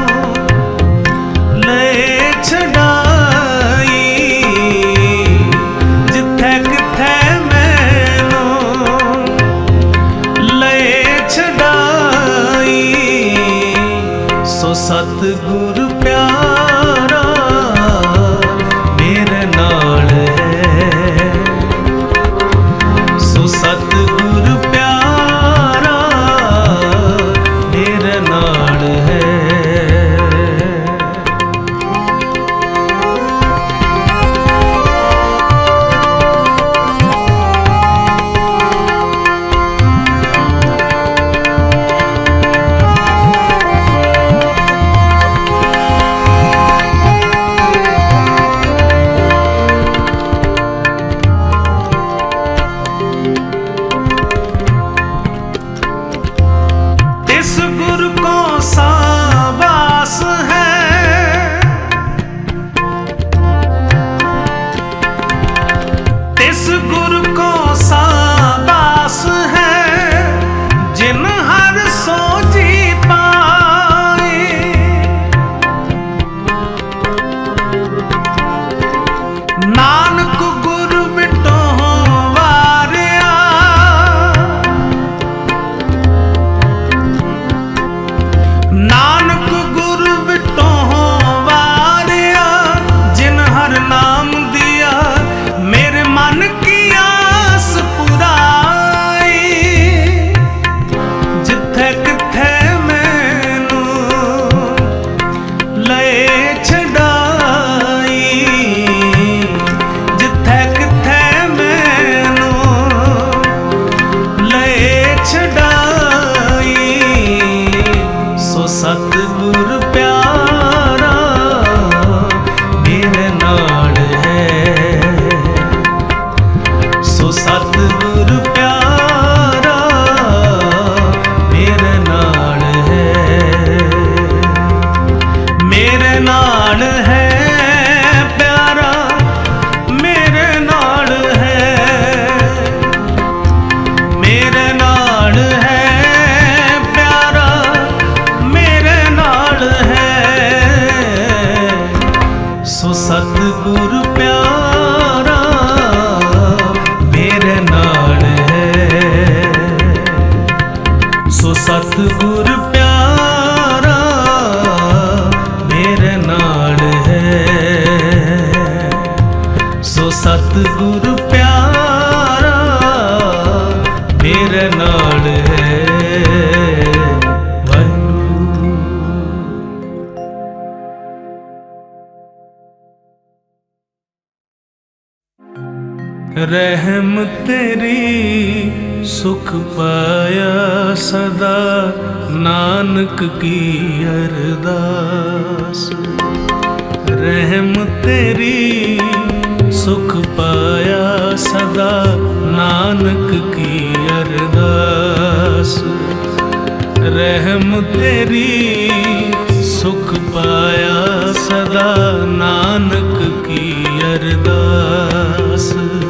ले छड़ाई, जिथे किथे सो सतगुर प्यारा मेरे नाल है, सो सतगुर प्यारा मेरे नाल है। इस गुरु को साबास है, इस गुरु को साबास है, जिन हर सोची पाए। नानक गुरु बिटो वारिया, नानक गुरु बिटो वारिया, जिन हर नाम दिया मेरे मन की रहम तेरी सुख पाया सदा, नानक की अरदास। रहम तेरी सुख पाया सदा, नानक की अरदास। रहम तेरी सुख पाया सदा, नानक की अरदास।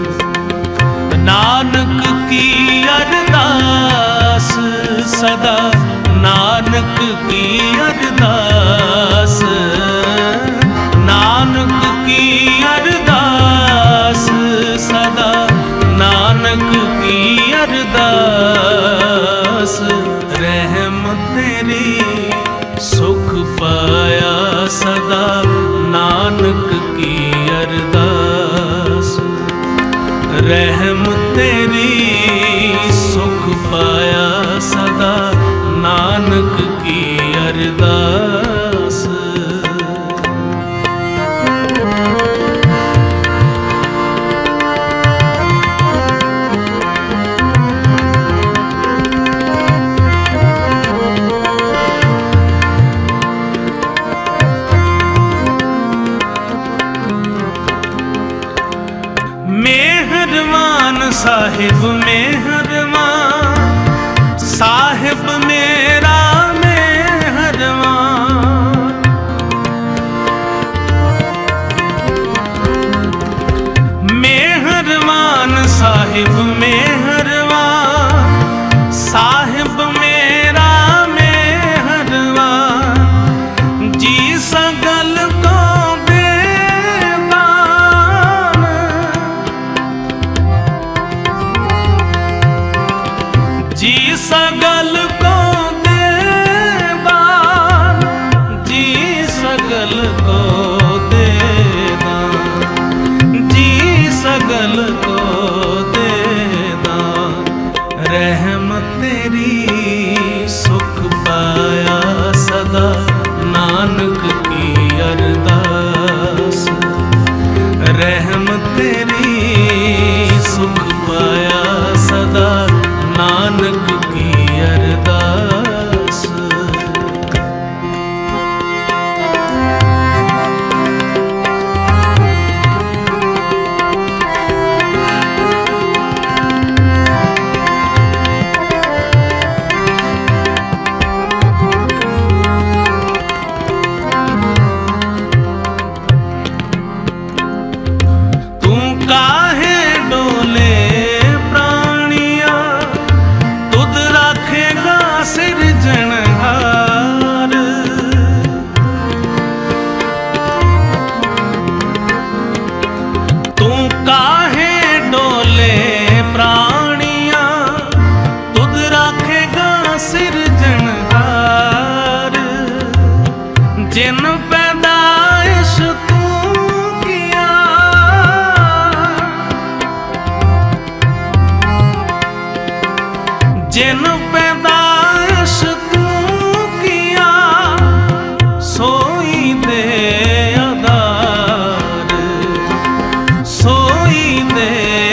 नानक की अरदास सदा, नानक की अरदास। नानक की अरदास सदा, नानक की अरदास। रहम तेरी सुख पाया सदा, नानक की अरदास। रहम तेरी सुख पाया सदा, नानक की अरदास। मेहरबान साहिब मेहरबान, साहिब मेरा मेहरबान। मेहरबान साहिब मेहरबान, साहिब मेरा मेहरबान। जी सगल को जी सगल को दे दान, जी सगल को दे दान, जी सगल को दे दान। रहम तेरी सुख पाया सदा, नानक की अरदास। रहम तेरी सुख पाया सदा, नानक की अरदास। तू काहे डोले प्राणिया, तुद राखेगा सिरजनहार। तू काहे डोले प्राणिया, तुद राखेगा सिरजनहार। जिन पैदाइश तू किया, जिन पैदाइश तू किया, सोई दे आधार, सोई दे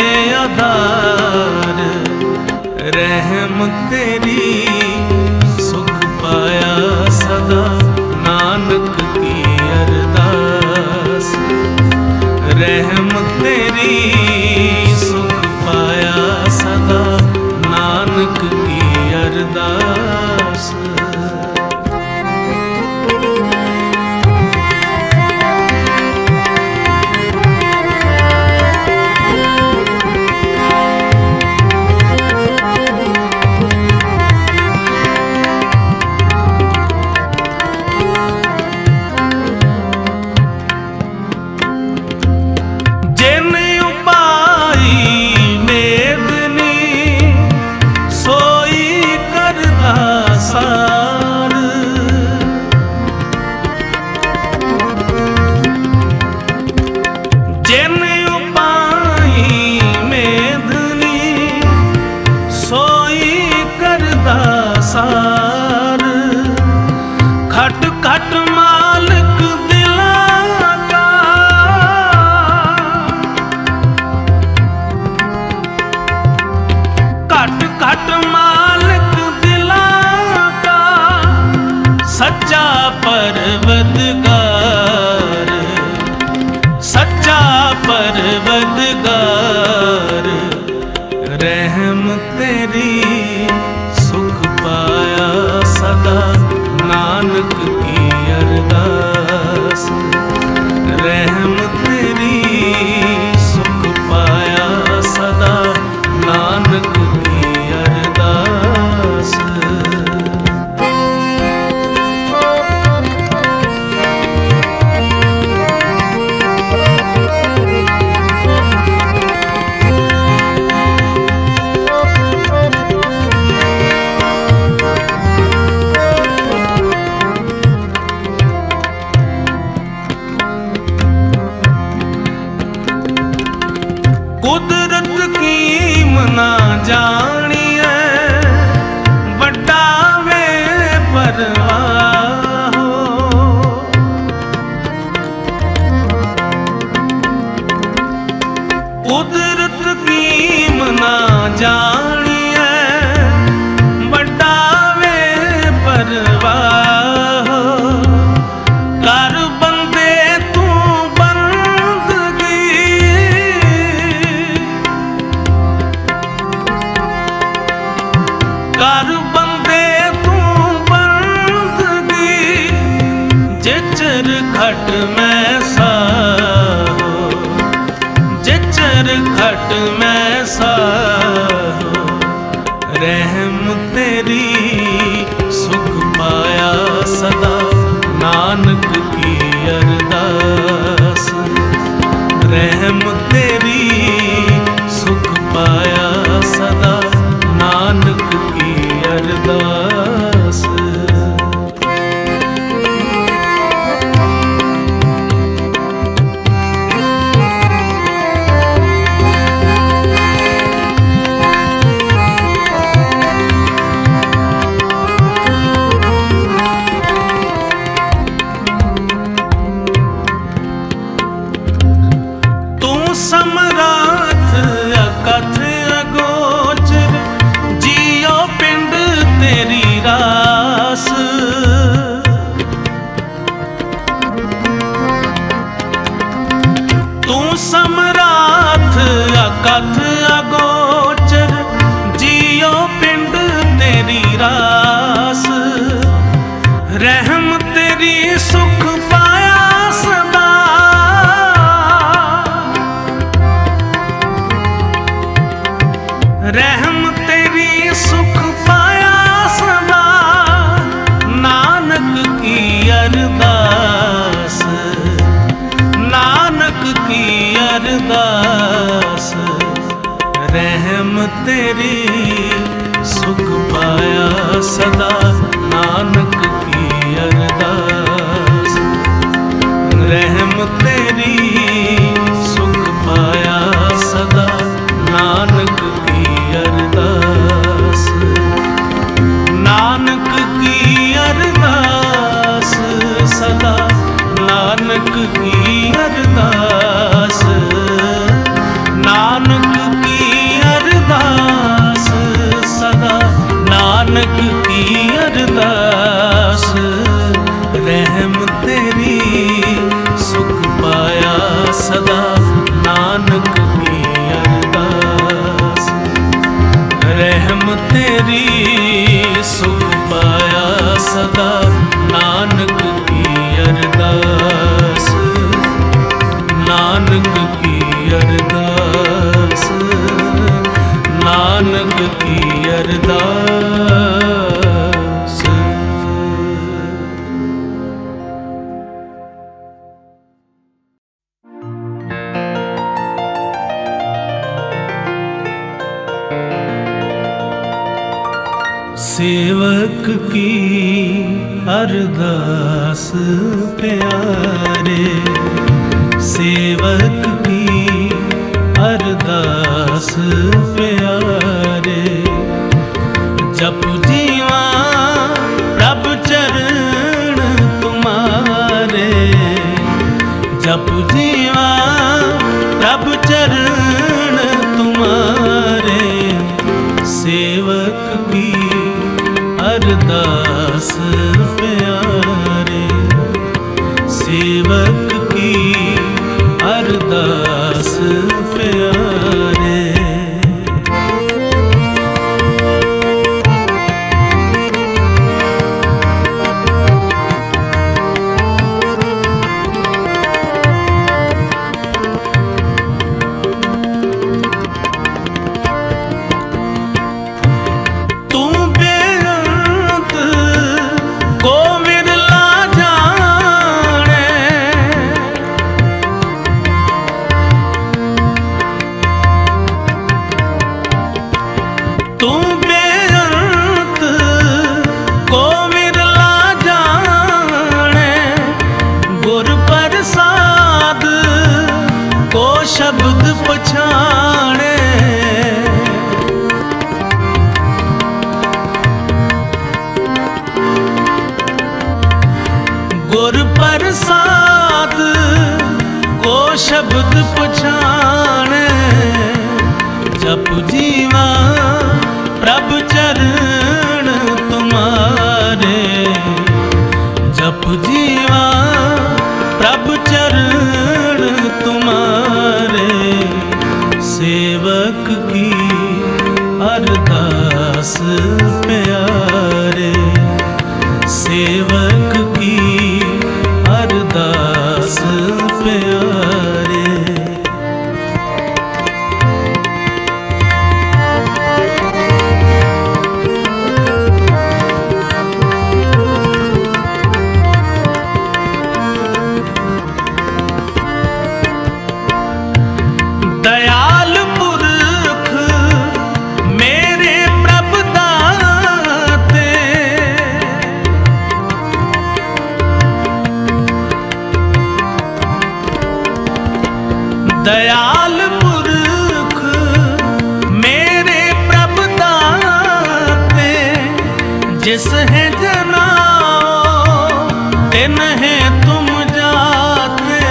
आधार। रहम तेरी सुख पाया सदा, नानक की अरदास। रहम तेरी सुख पाया सदा, नानक की अरदास। कीम ना जानिए वड्डा वे परवाह हो। कुदरत कीम ना जानिए वड्डा वे परवाह हो। कर बंदे तू बंदगी कर बंदे तू बंदगी जिचर खट में सा हो जिचर खट में सा हो। रहम तेरी सुख पाया सदा नानक की अरदास। रहम तेरी सुख पाया सदा नानक की अरदास। समराथ अकथ अगोचर जियो पिंड तेरी रास। तू समराथ अकथ अगोचर जियो पिंड तेरी रास। रहम तेरी सुख पाया सदा रहम तेरी सुख पाया सदा नानक की अरदास। नानक की अरदास। रहम तेरी सुख पाया सदा नानक की अरदास। रहम तेरी सुख पाया सदा नानक अरदास। नानक की अरदास सदा नानक की अरदास। नानक की अरदास सदा नानक की अरदास। रहम तेरी सुख पाया सदा नानक की अरदास। रहम तेरी सुख पाया सदा नानक की अरदास। नानक की अरदास। नानक की अरदास। सेवक की अरदास प्यारे। सेवक की अरदास प्यारे। जप जीवा प्रभ चरण तुम्हारे। जप जीवा प्रभ चरण तुम्हारे। सेवक की अरदास प्यारे। सेवक की अरदास प्यारे। शब्द पछाणे जप जीवा प्रभु चरण तुम्हारे, जप जीवा प्रभु चरण तुम्हारे, सेवक की अरदास प्यारे, सेवक की अरदास प्यारे। दयाल पुरख मेरे प्रभु दाते, दयाल पुरख मेरे प्रभु दाते, जिस है जनाओ तिन है तुम जाते,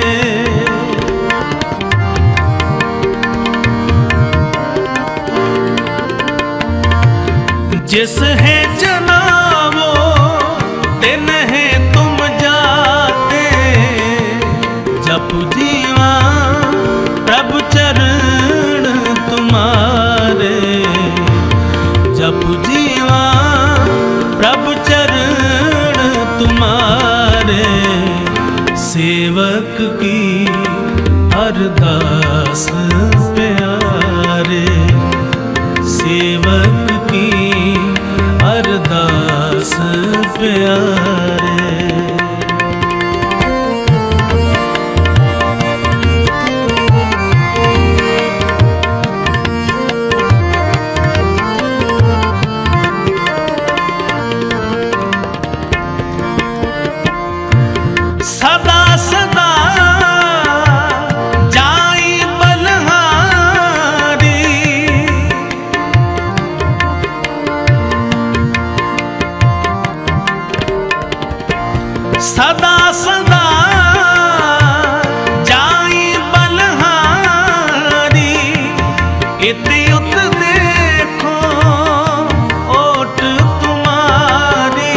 जिस है जनाओ तिन है तुम जाते, जप जीवा प्रभु चरण तुम्हारे, जप जीवा प्रभु चरण तुम्हारे, सेवक की अरदास प्यारे, सेवक की अरदास प्यारे। सदा सदा जाई बलहारी, सदा सदा जाई बलहारी, इत उत देखो ओट तुम्हारी,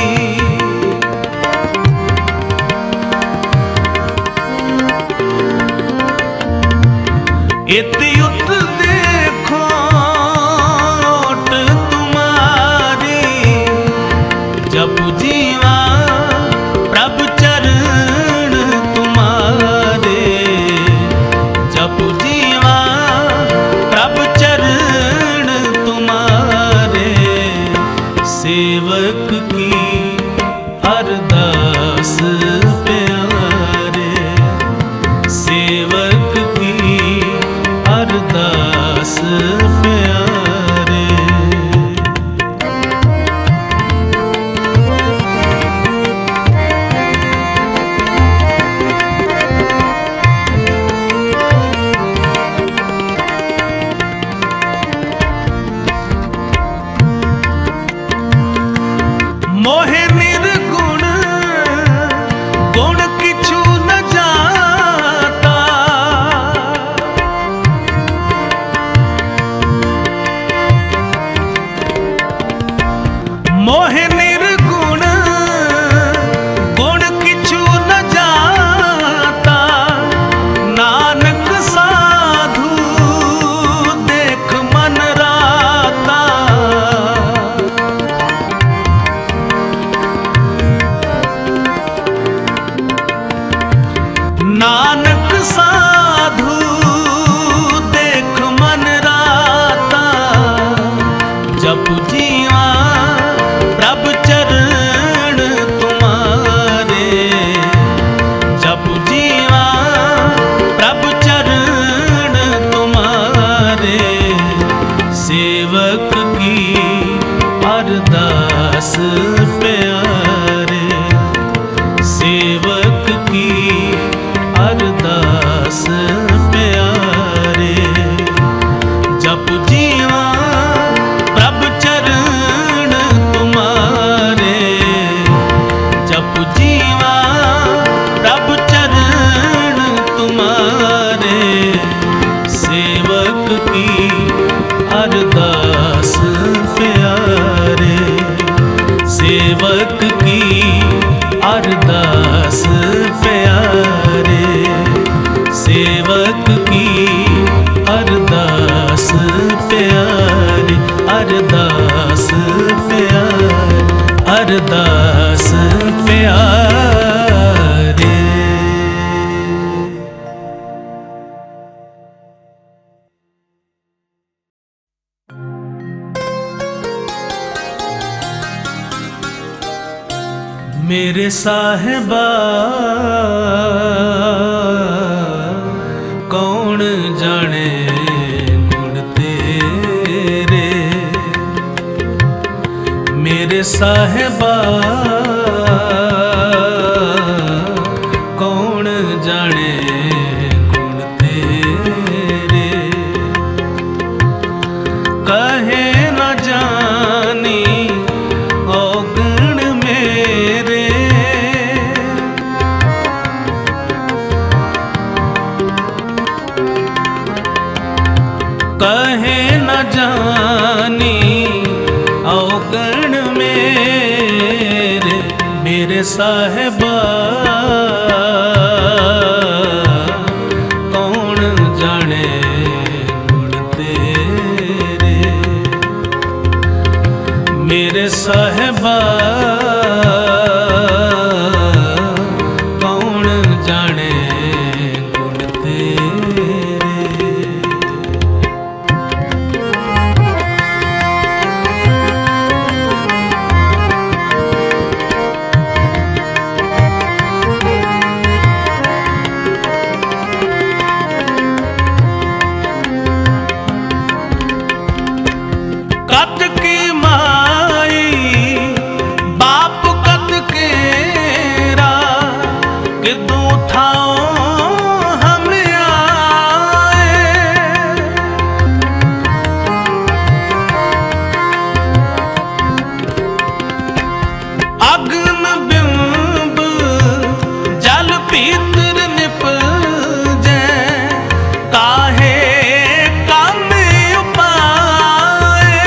इत उत देखो ओट तुम्हारी, जप जीवा प्रभु चरण तुम्हारे, जप जीवा प्रभु चरण तुम्हारे, सेवक की अरदास प्यारे, सेवक की अरदास प्यारे। मोहे निर्गुण गुण किछु न जाता, मोहे निर्गुण गुण किछु न जाता, नानक साधु देख मन राता, नानक साधु देख मन राता, जप जीवा प्रभु चरण तुम्हारे, जप जीवा प्रभु चरण तुम्हारे, सेवक की अरदास प्यारे, सेवक की अरदास प्यारे, जप जीवा प्रभु चरण तुम्हारे, जप जीवा प्रभु चरण तुम्हारे, सेवक की अरदास प्यारे, सेवक की अरदास प्यारे, सेवक की अरदास प्यारे, अरदास प्यारे, अरदास प्यारे। मेरे साहिबा कौन जाने गुण तेरे, मेरे साहिबा कौन जाने गुण तेरे, कहे न जानी औगुण मेरे, कहे न जानी औगुण मेरे, मेरे साहिबा कौन जाने गुण तेरे, मेरे साहिबा कौन जाने गुण तेरे। कत की माई बाप कत केरा, किदू थाओ हम आए, अग्न बिंब जल पीतर निपजै, काहे काम उपाय,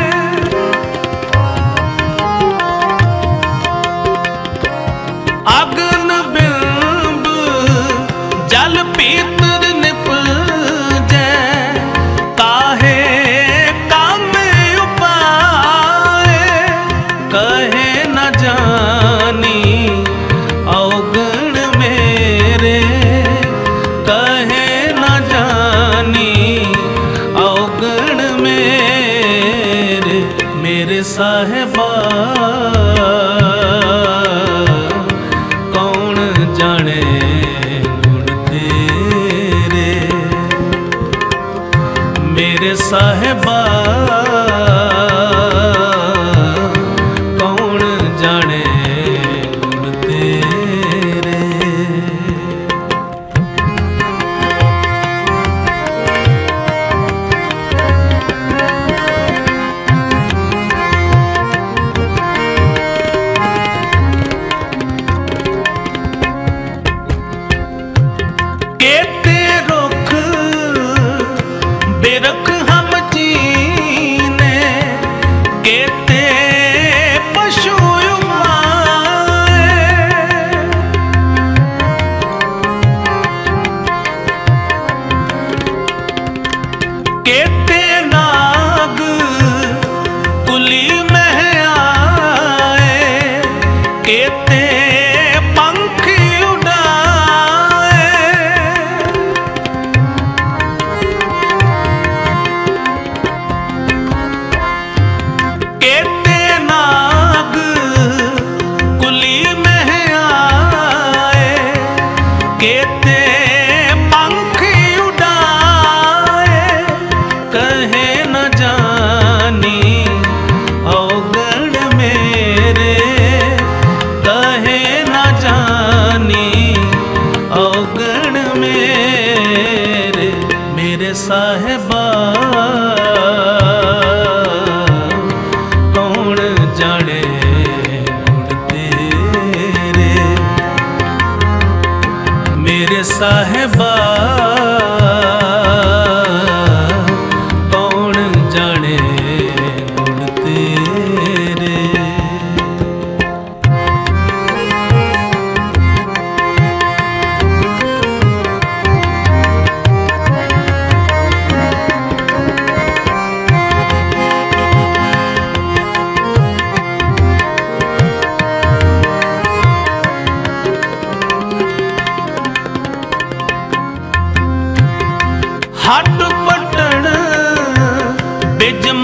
अग्न बिंब जल पीतर निपजै, काहे काम उपाय, कहे न जानी औगुण मेरे, कहे न जानी औगुण मेरे, मेरे साहिबा कौन जाने गुण तेरे, मेरे साहिबा कौन जाने गुण तेरे। केते रुख बिरख हम चीने, केते पशु उमाए, केते नाग कुली में आए, केते पंखी उड़ाए, केते नाग कुली में आए, केते पंखी उड़ाए, कहे न जानी औगुण मेरे, कहे न जानी औगुण मेरे, मेरे साहिबा कौन जाने गुण तेरे, मेरे साहिबा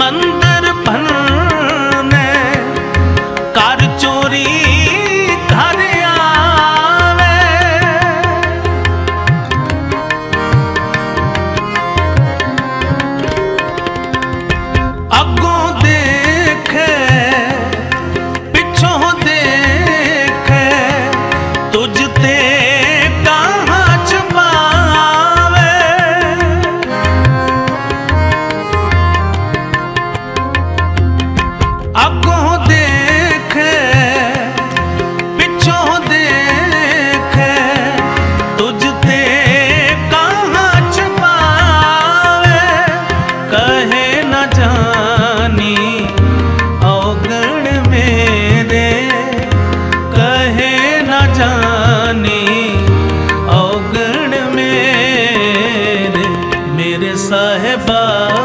मंदिर भन्ने कर चोरी घर आवे। अगों देखे पिछों देखे तुझ ते कहाँ छुपावे। अगों देखे पिछों देखे तुझ ते कहाँ छुपावे। कहे न जानी औगण मेरे, कहे न जानी औगण मेरे। मेरे साहिबा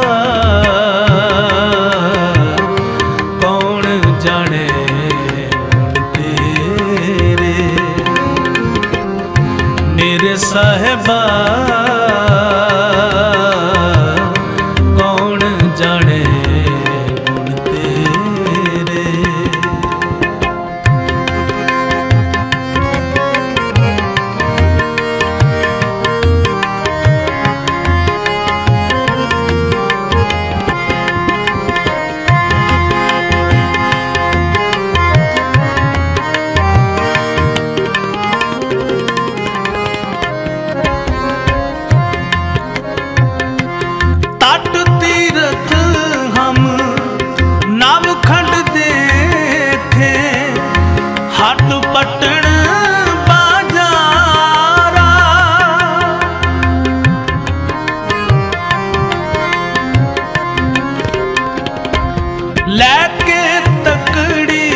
कौन जाने गुण तेरे। मेरे साहिबा कौन जाने गुण तेरे। तट तीरथ हम नवखंड देखे, हट पटन बाजारा। लैके तकड़ी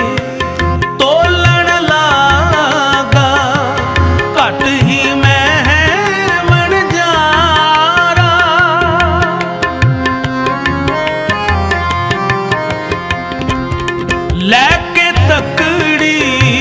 तोलन लागा, घट ही मैं बन जारा। लैके तकड़ी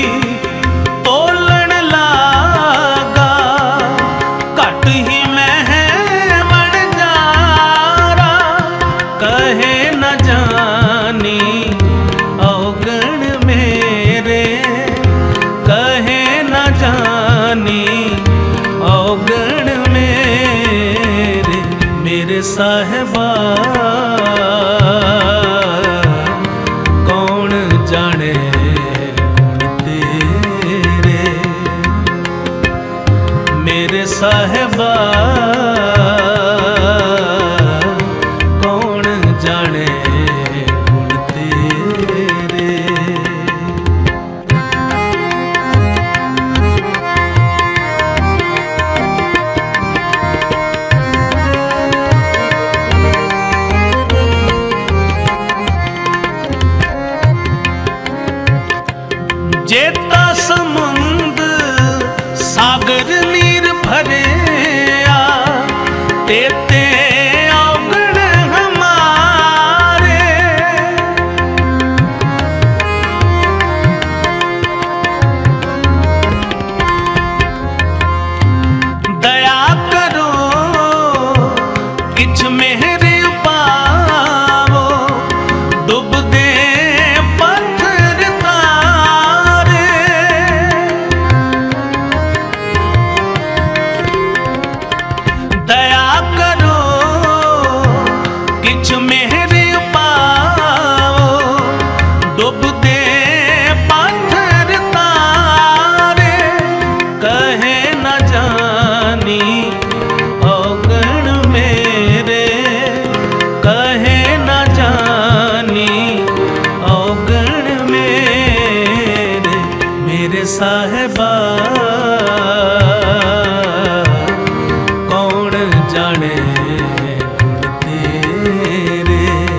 तोलन लागा, घट ही मैं बन जारा। कहे न जानी औगण मेरे, कहे न जानी औगण मेरे। मेरे साहिबा कौन जाने गुण तेरे। मेरे साहिबा कौन जाने गुण तेरे। जेता समुंद सागर नीर भरिया, तेते औगण हमारे। दया करो किछ मेहरे पावो, डूब दे पत्थर तारे। दया करो किछ मेहरे पावो, डूब दे पत्थर तारे। कहे न जानी औगण मेरे, कहे न जानी औगण मेरे। मेरे साहिबा कौन जाने गुण तेरे।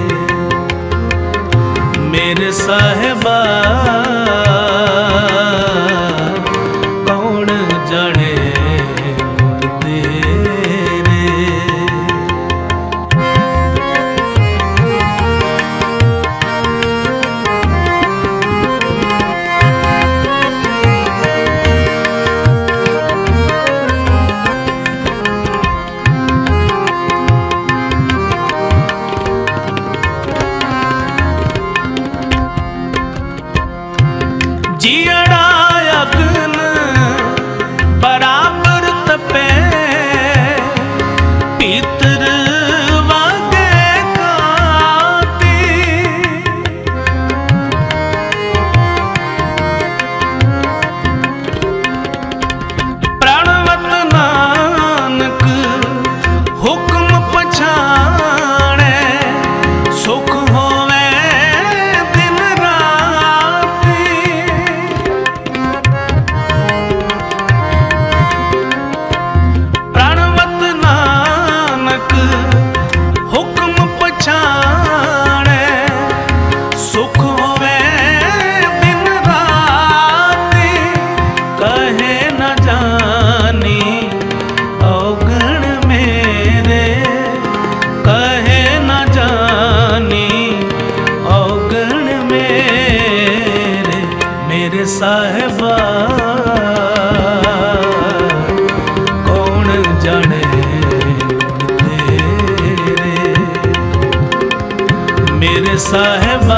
साहिबा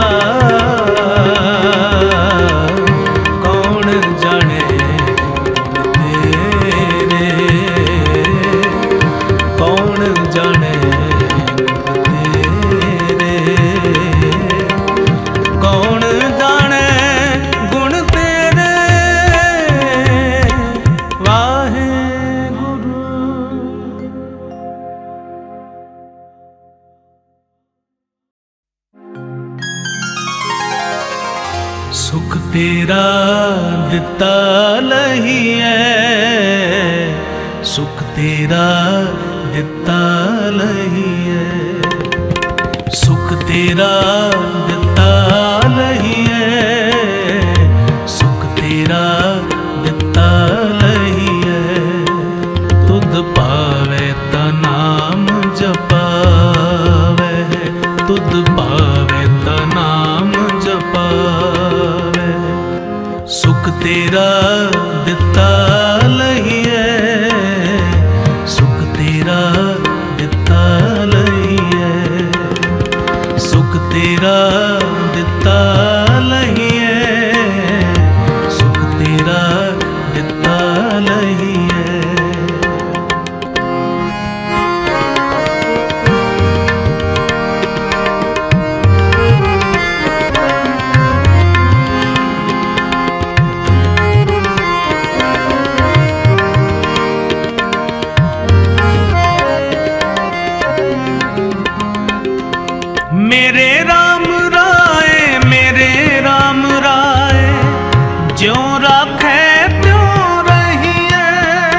कौन जाने तेरे, कौन जाने तेरे, कौन जाने गुण तेरे वाहे गुरु। सुख तेरा दिता लहिए, सुख तेरा दिता लहिए, सुख तेरा दिता लहिए, सुख तेरा दिता लहिए। तुध पावे ता नाम जपावे, तुध पावे ता नाम जपावे। सुख तेरा दिता लहिए, सुख तेरा दिता लहिए, सुख तेरा दिता लहिए, सुख तेरा दिता लहिए। मेरे राम राय, मेरे राम राय, ज्यों राखे त्यों रहिए।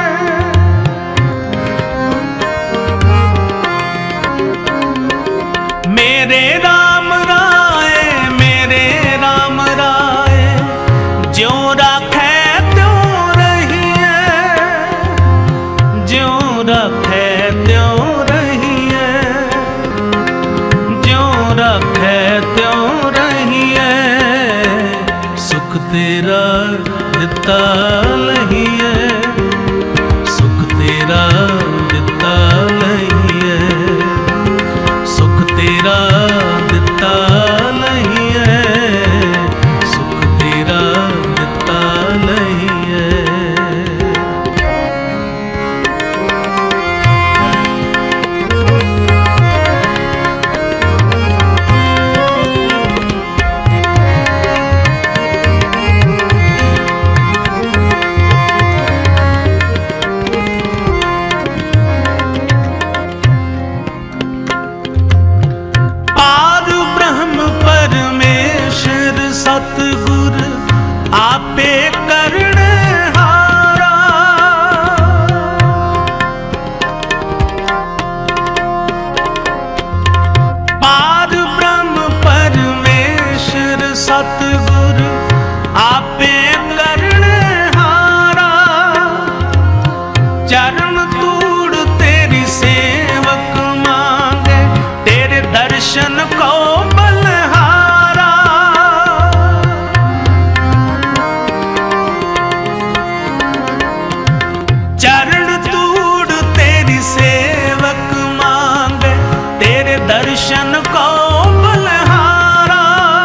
मेरे राम राय, मेरे राम राय, ज्यों राखे त्यों रहिए, ज्यों राखे त्यों रहिए, ज्यों राखे त्यों रहिए। सुख तेरा दिता लहिए, सुख तेरा दिता लहिए, सुख तेरा दिता लहिए, सुख तेरा दिता लहिए। सतगुर आपे करने हारा, पार ब्रह्म परमेश्वर सतगुर आपे करने हारा। चरण तूड़ तेरी सेवक मांगे, तेरे दर्शन को बलहारा। चरण तूड़ तेरी सेवक मांगे, तेरे दर्शन को बलहारा,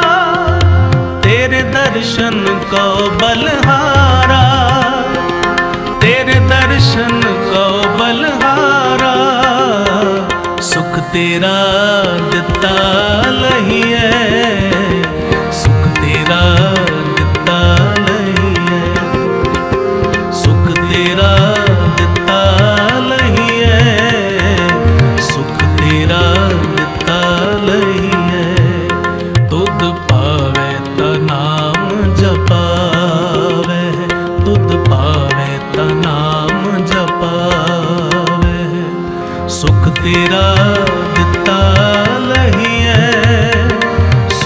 तेरे दर्शन को बलहारा, तेरे दर्शन को बलहारा। सुख तेरा दिता लहिए, सुख तेरा दिता लहिए, सुख तेरा दिता लहिए, सुख तेरा दिता लहिए। तुध पावे ता नाम जपावे, तुध पावे ता नाम जपावे। सुख तेरा दिता लहिए,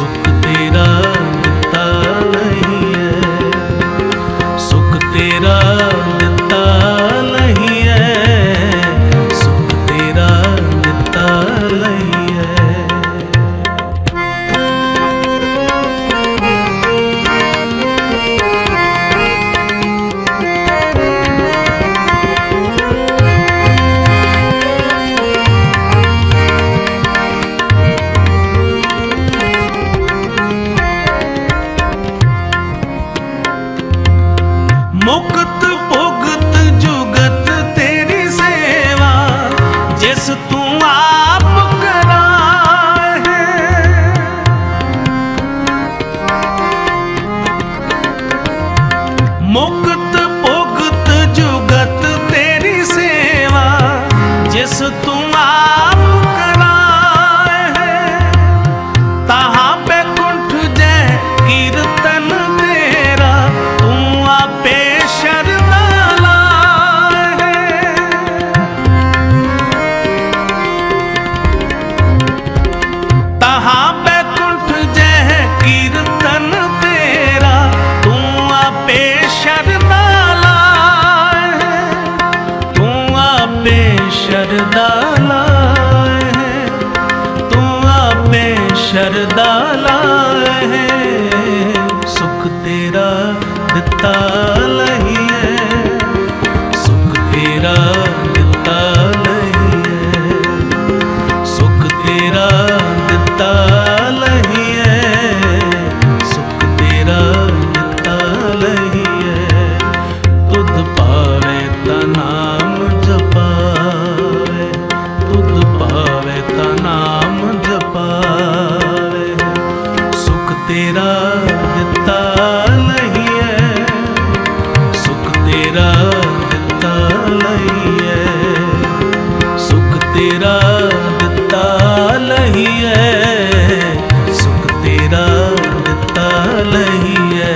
हाँ बैकुंठ जय कीर्तन तेरा, तू आपे शरदा लाए, तू आपे शरदा लाए, तू आपे शरदा लाए। सुख तेरा दिता लहिए, सुख तेरा दिता लहिए, सुख तेरा दिता लहिए, सुख तेरा दिता लहिए। तुध पावे ता नाम जपावे, तुध पावे ता नाम जपावे। सुख तेरा दिता लहिए, सुख तेरा दिता लहिए, सुख तेरा दिता लहिए, सुख तेरा दिता लहिए।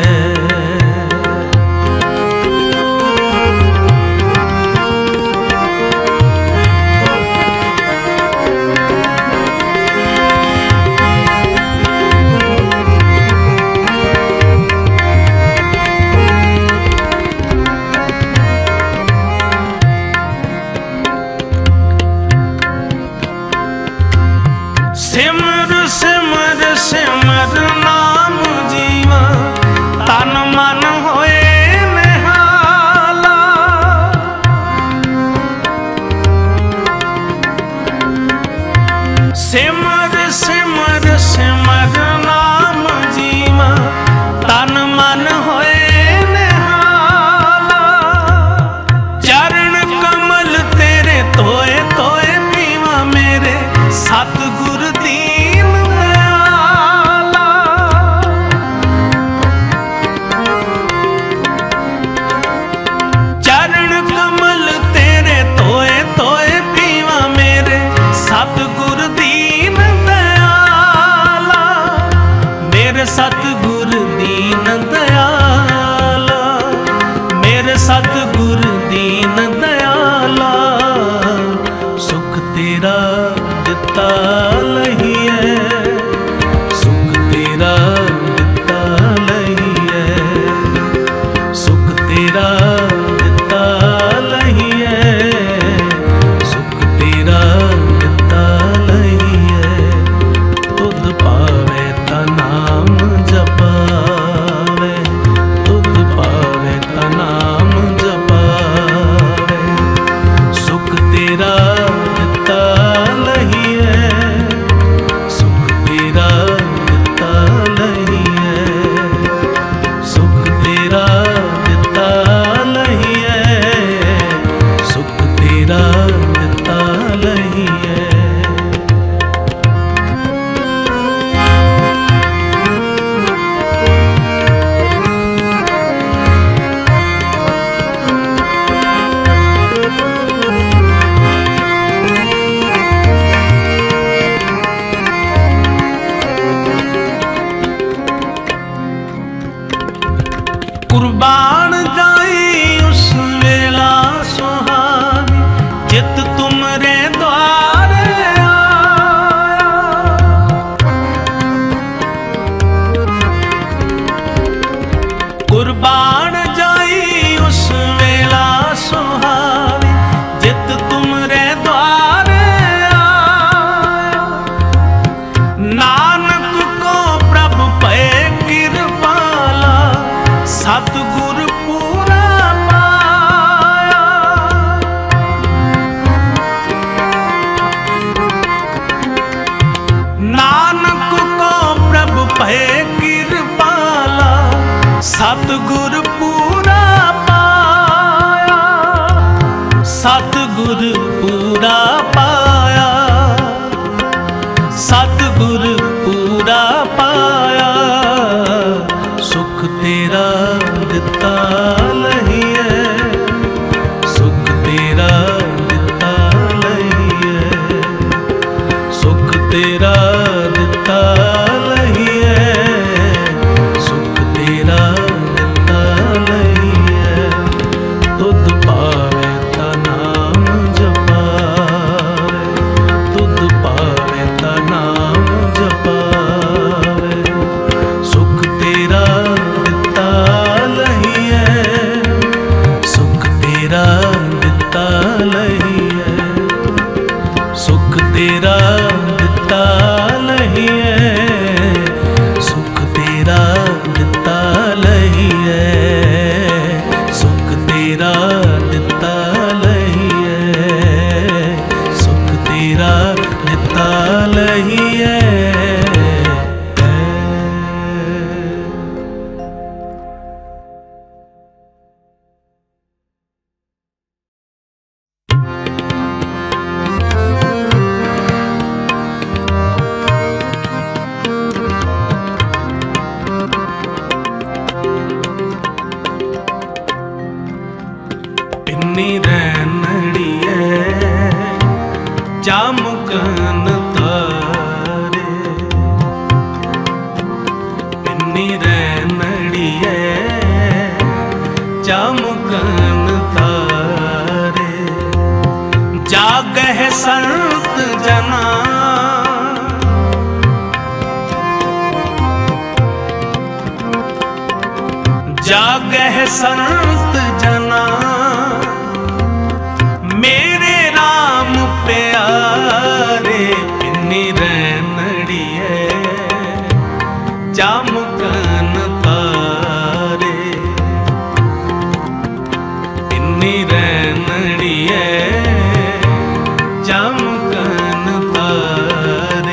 सिमर सिमर सिमर नाम जीवा, तन मन होए निहाला। सिमर सिमर सिमर नाम जीवा, तन मन होए निहाला। चरण कमल तेरे तोए तोए पीवा, मेरे सतगुर दीन दयाला। चरण कमल तेरे तोए तोए पीवा, मेरे सतगुर दीन दयाला, मेरे सतगुर दीन दयाला, मेरे सतगुर दीन दयाला। सुख तेरा दिता लहिए, सुख तेरा दिता लहिए, सुख तेरा दिता लहिए, सुख तेरा दिता लहिए। तुध पावे ता नाम जपावे, तुध पावे ता नाम जपावे। सुख तेरा दिता लहिए, सुख तेरा दिता लहिए, सुख तेरा दिता लहिए, सुख तेरा दिता लहिए। कुर्बान जाई उस वेला सुहानी, जित तुमरे द्वारे आया। कुर्बान जाई उस वेला सुहानी, जित तुमरे द्वारे आया। नानक को प्रभु पे कृपाला, सतगुर पूरा पाया। नानक को प्रभु पे कृपाला, सतगुर पूरा पाया, सतगुर पूरा पाया, सतगुर पूरा पाया। सुख तेरा दिता लहिए, सुख तेरा दिता लहिए, सुख तेरा दिता लहिए, सुख तेरा दिता लहिए। तुध पावे ता नाम जपावे, तुध पावे ता नाम जपावे। संत जना, जागह संत जना, मेरे राम प्यारे इन्नी रैनड़िए जामुकन तारे, इन्नी रैनड़िए जामुकन तारे।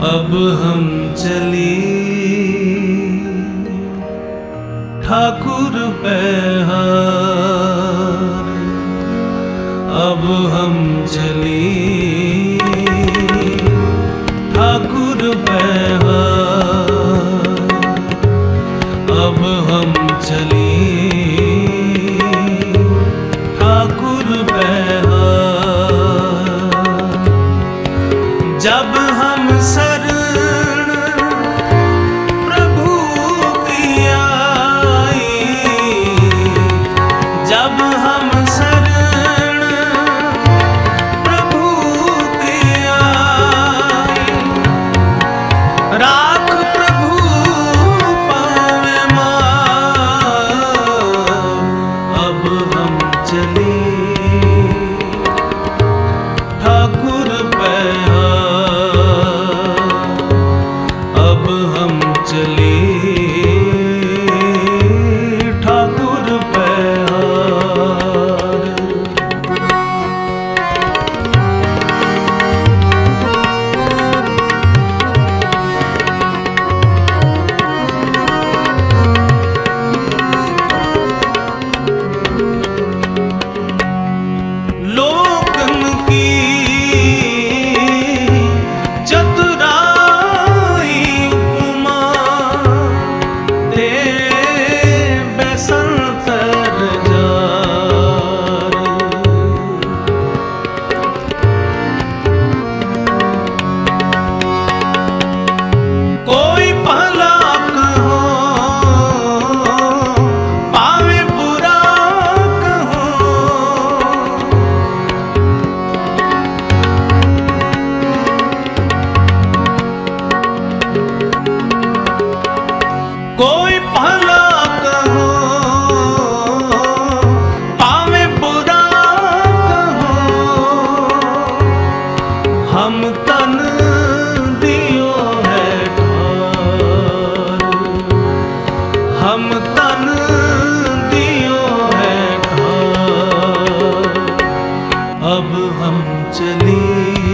अब हम चली ठाकुर पहाड़, अब हम चली ठाकुर पहाड़, अब हम चली ठाकुर पहाड़। जब हम शरण प्रभु की आई, जब हम शरण प्रभु की आई, राख प्रभु पावे मां, अब हम चले ठाकुर पहाड़, अब हम चले ठाकुर पहाड़। लोकन की चतुराई उपमा दे बसंतर जार, कोई भला कहो पावे बुरा कहो, कोई भला कहो पावे बुरा कहो, हम तन दियो है ठार, हम तन दियो है ठार, अब हम चले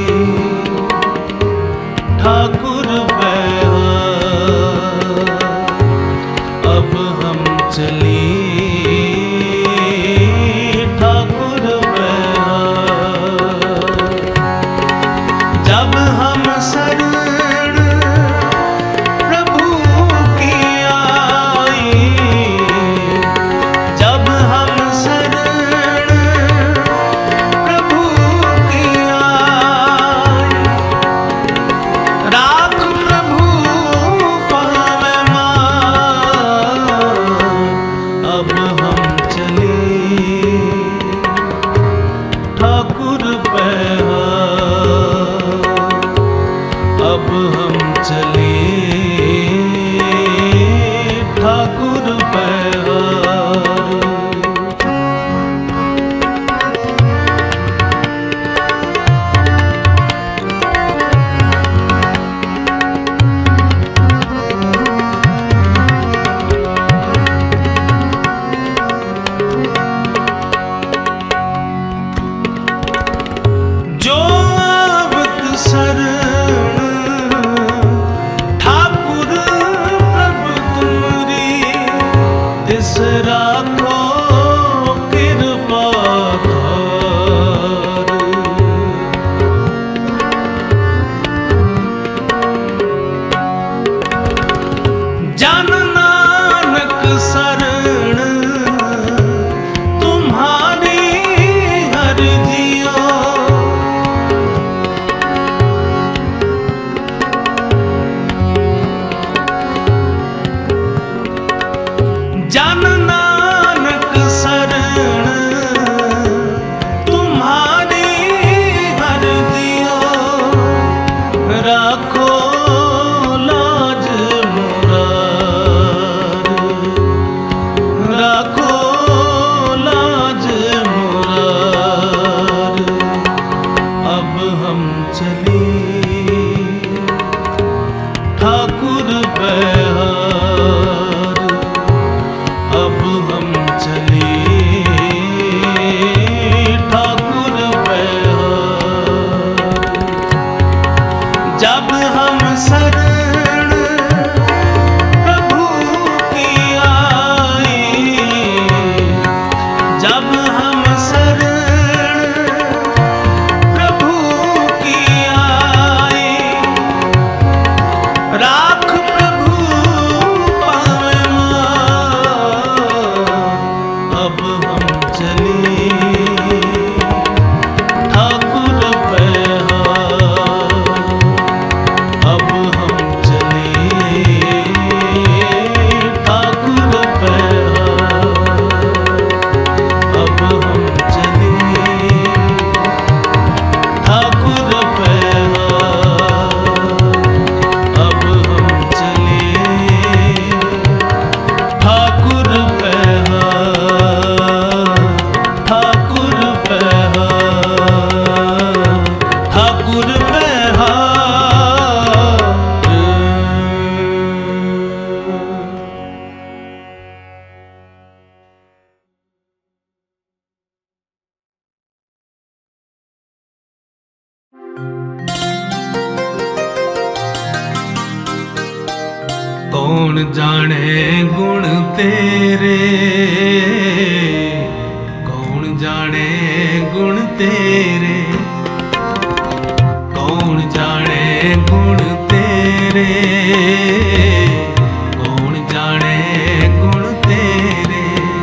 ठाकुर पहाड़, अब हम चले ठाकुर पहाड़। जब हम शरण प्रभु की आई, जब हम शरण प्रभु की आई, राख प्रभु पावे मां, अब हम चले ठाकुर पहाड़, अब हम चले ठाकुर पहाड़। जो आवत शरण ठाकुर प्रभु तुमरी, तिस राखो कृपा धार। जन नानक शरण तुम्हारी हर जियो, जन नानक शरण तुम्हारी हर दियो, राखो लाज मुरार, राखो लाज मुरार, अब हम चले ठाकुर पहाड़, अब हम चले ठाकुर पहाड़। जब हम कौन जाने गुण तेरे, कौन जाने गुण तेरे, कौन जाने गुण तेरे, कौन जाने गुण तेरे,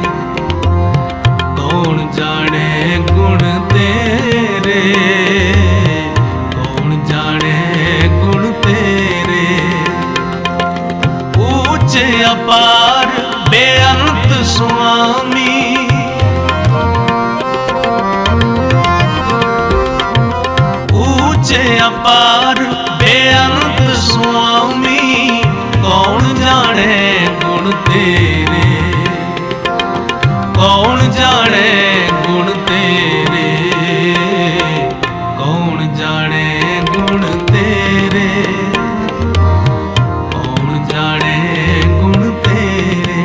कौन जाने गुण तेरे, कौन जाने गुण तेरे। ऊंचे अपार बेअंत स्वामी, ऊंचे अपार बेअंत स्वामी, कौन जाने गुण तेरे, कौन जाने गुण तेरे, कौन जाने गुण तेरे, कौन जाने गुण तेरे,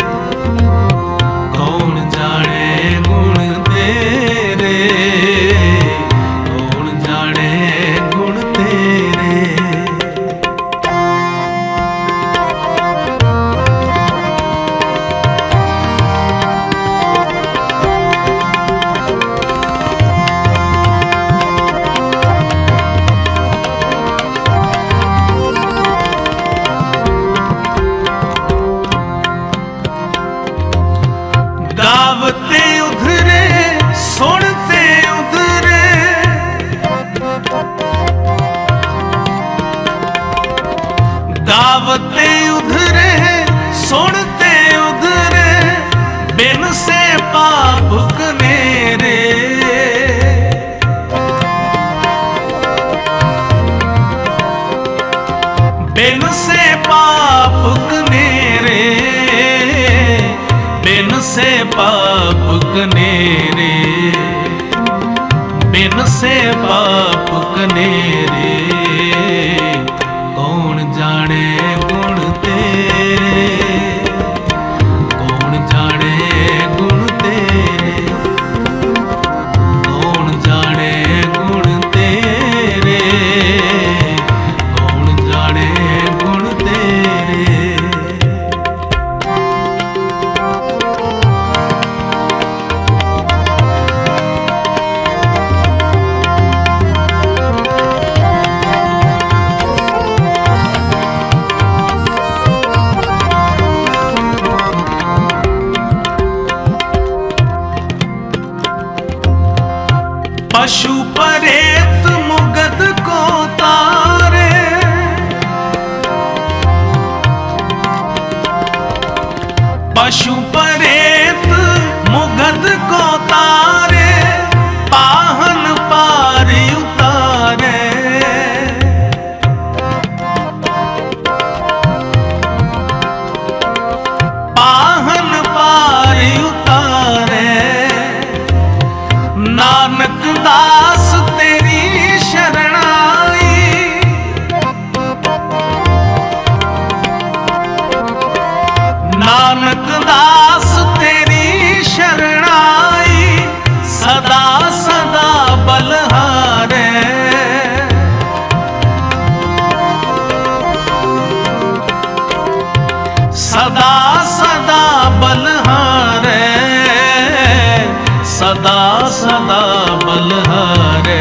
कौन जाने गुण तेरे, कौन जाने गुण तेरे। गावते उधरे सुनते उधरे, गावते उधरे सुनते उधरे, बिन से पाप कनेरे, बिन से पाप कनेरे, बिन से पाप कनेरे, बिन से पाप कनेरे। कौन जाने गुण तेरे, कौन जाने गुण तेरे, कौन जाने गुण तेरे, कौन जाने गुण तेरे। पशु परेत मुगद को तारे, पशु परेत मुगद को तारे, पाहन पार उतारे, पाहन पार उतारे। नानक दास तेरी शरणाई, नानक दास तेरी शरणाई, सदा सदा बलहारे, सदा सदा बलहारे, सदा सदा बलहारे,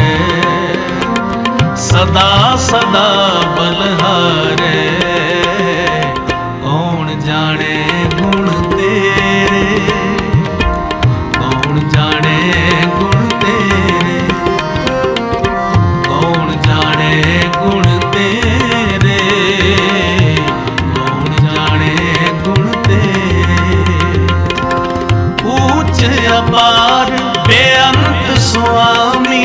सदा सदा बलहारे। कौन जाने गुण तेरे, कौन जाने गुण तेरे, कौन जाने गुण तेरे, कौन जाने गुण तेरे। ऊंचे अपार बेअंत स्वामी,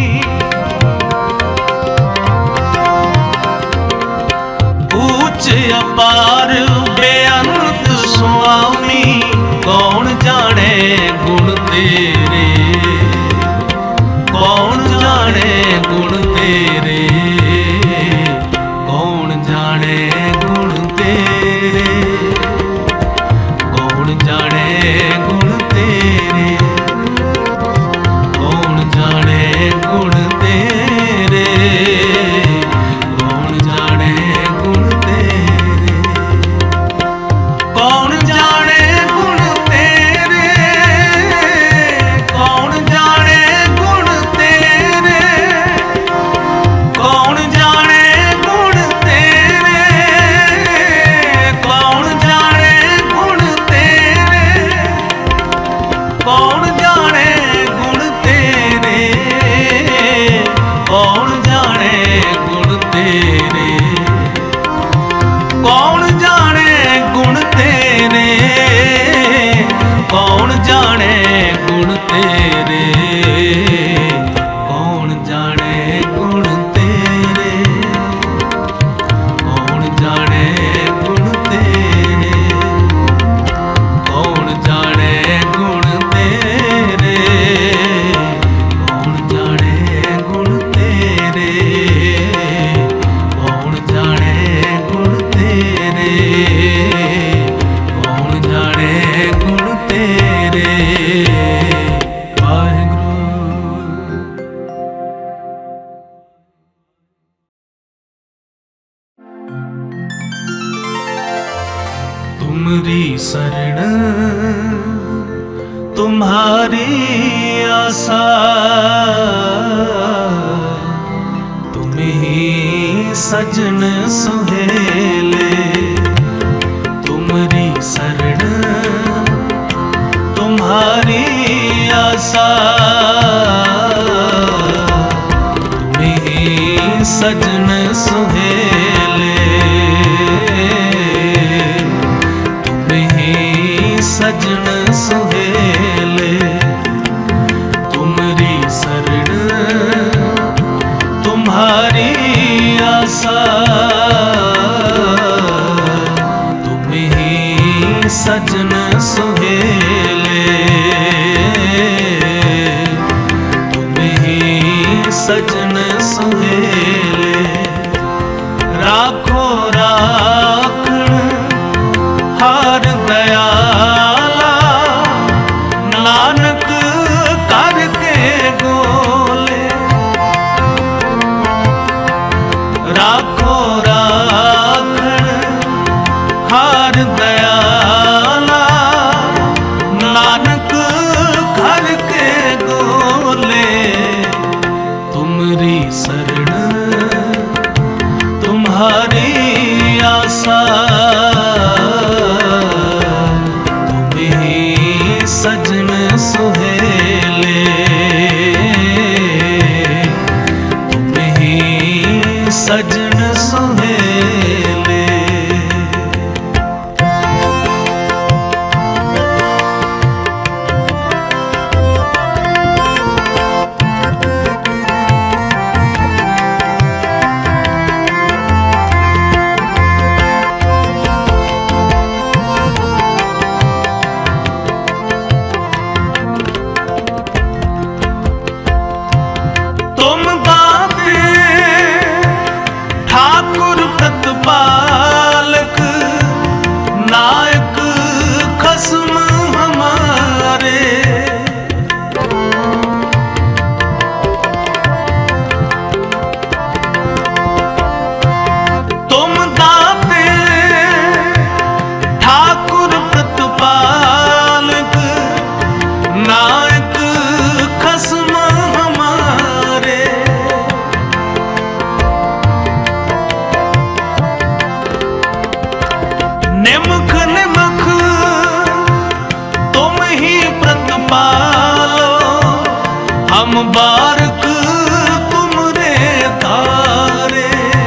ऊंचे अपार बेअंत स्वामी, कौन जाने गुण तेरे, कौन जाने गुण तेरे, कौन जाने गुण तेरे, कौन जाने गुण तेरे, कौन जाने गुण तेरे, कौन जाने गुण तेरे। तुमरी शरण तुम्हारी आशा, तुम ही सजन सुहेले। तुमरी शरण तुम्हारी आशा, तुम ही सजन सुहेले। तुम ही सजन सुहेले। तुमरी शरण तुम्हारी आशा, तुम ही सजन सुहेले। तुम ही सजन सुहेले। राखो राखण हार दयाला, नानक करके गोले। राखो राखण हार दयाला, नानक करके गोले। तुमरी शरण तुम्हारी आशा, तुम ही सजन सुहेले। तुम ही सजन सुहेले। तुम दाते ठाकुर प्रतिपालक, नायक खस्म हमारे। तुम दाते ठाकुर प्रतिपालक, नायक खस्म हमारे। निमख निमख तुम ही प्रतिपालो, हम बारक तुमरे तारे।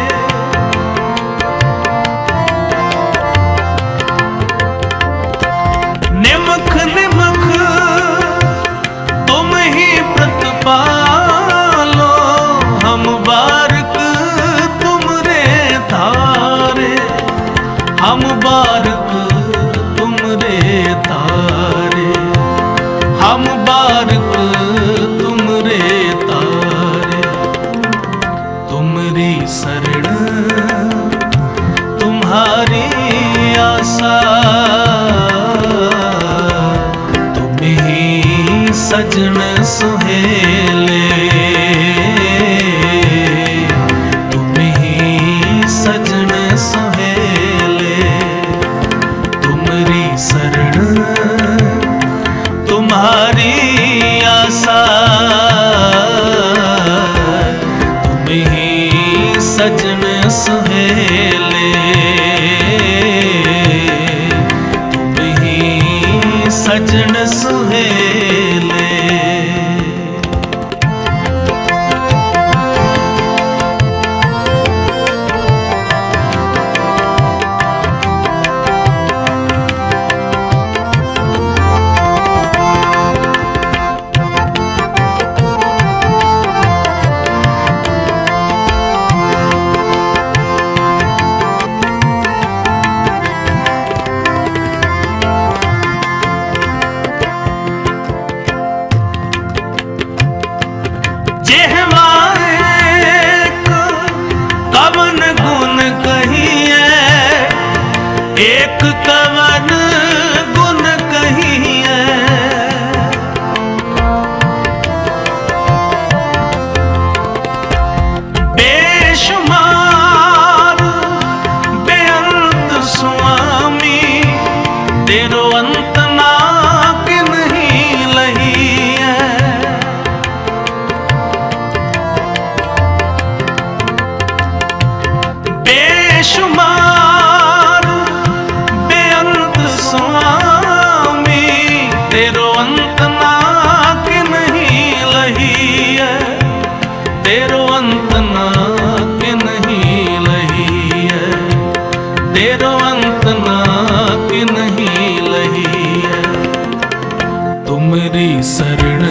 निमख निमख तुम ही प्रतिपालो, हम बारक तुमरे तारे। हम बारक तुमरे तारे। हम बारक तुमरे तारे। तुमरी शरण तुम्हारी आशा, तुम ही सजन सुहेले। तुम ही सजन सुहेले। तुमरी शरण तुम्हारी आशा, तुम ही सजन सुहेले। तुम ही सजन सुहेले। बेशुमार बेअंत स्वामी, तेरो अंत ना कि नहीं लही है, तेरो अंत ना कि नहीं लही है, तेरो अंत ना कि नहीं लही है। तुमरी शरण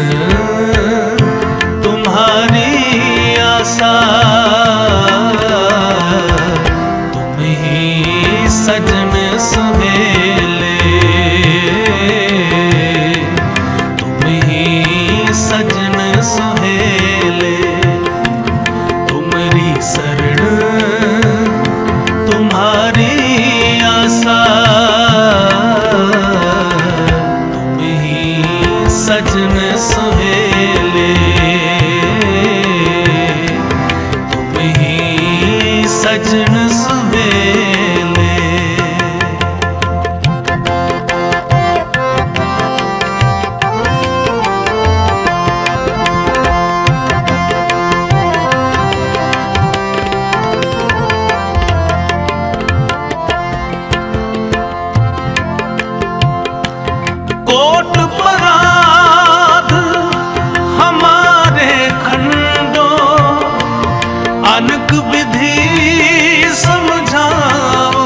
तुम्हारी आशा, तुम ही सजन सुहेले, तुम ही सजन सुहेले। तुमरी शरण तुम्हारी आशा, तुम ही सजन सुहेले, तुम ही सजन सुहेले। कोट पराध हमारे खंडो, अनक विधि समझाओ।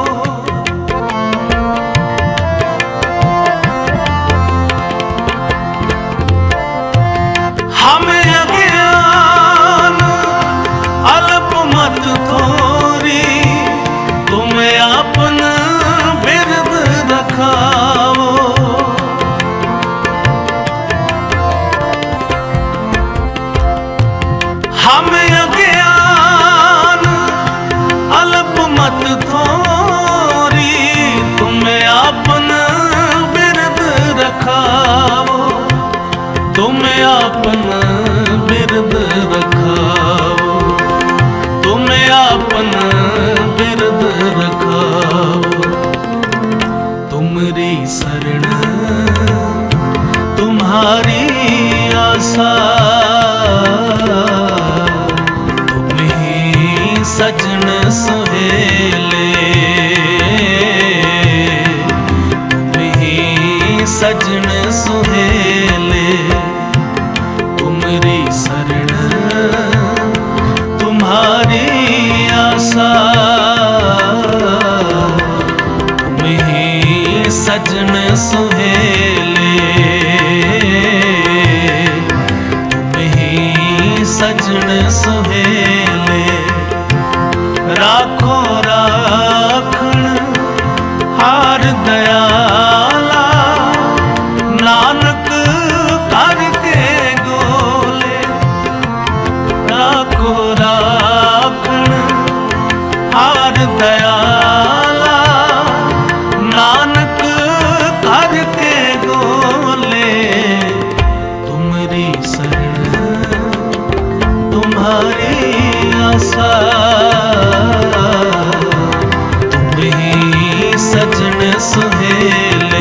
हमें अज्ञान अल्प मत थोरी, तुम्हें अपन बिरद रखाओ। हमें अज्ञान अल्प मत थोरी, तुम्हें अपन बिरद रखाओ, तुम्हें अपन बिरद रखाओ, तुम्हें अपन बिरद रखाओ। तुमरी शरण तुम्हारी आशा, तुम ही सजन सुहेले, तुम ही सजन सुहेले। तुमरी शरण तुम्हारी आशा, तुम ही सजन सुहेले, तुम ही सजन सुहेले। राखो राखण हार दयाला, नानक करके गोले। राखो राखण हार दयाला, नानक करके गोले। तुमरी शरण तुम्हारी आशा, तुम ही सजन सुहेले,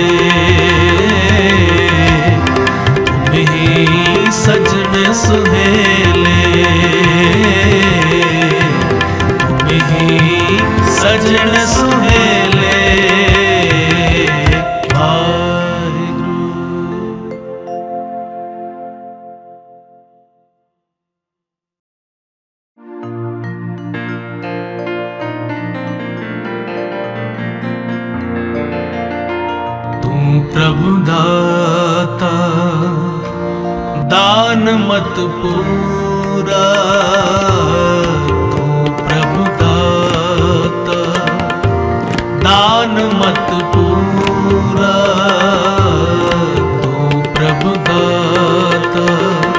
तुम ही सजन सुहेले, तुम ही सजन सुहेले। प्रभु दाता दान मत पूरा, तू प्रभु दाता दान मत पूरा, तू प्रभु दाता।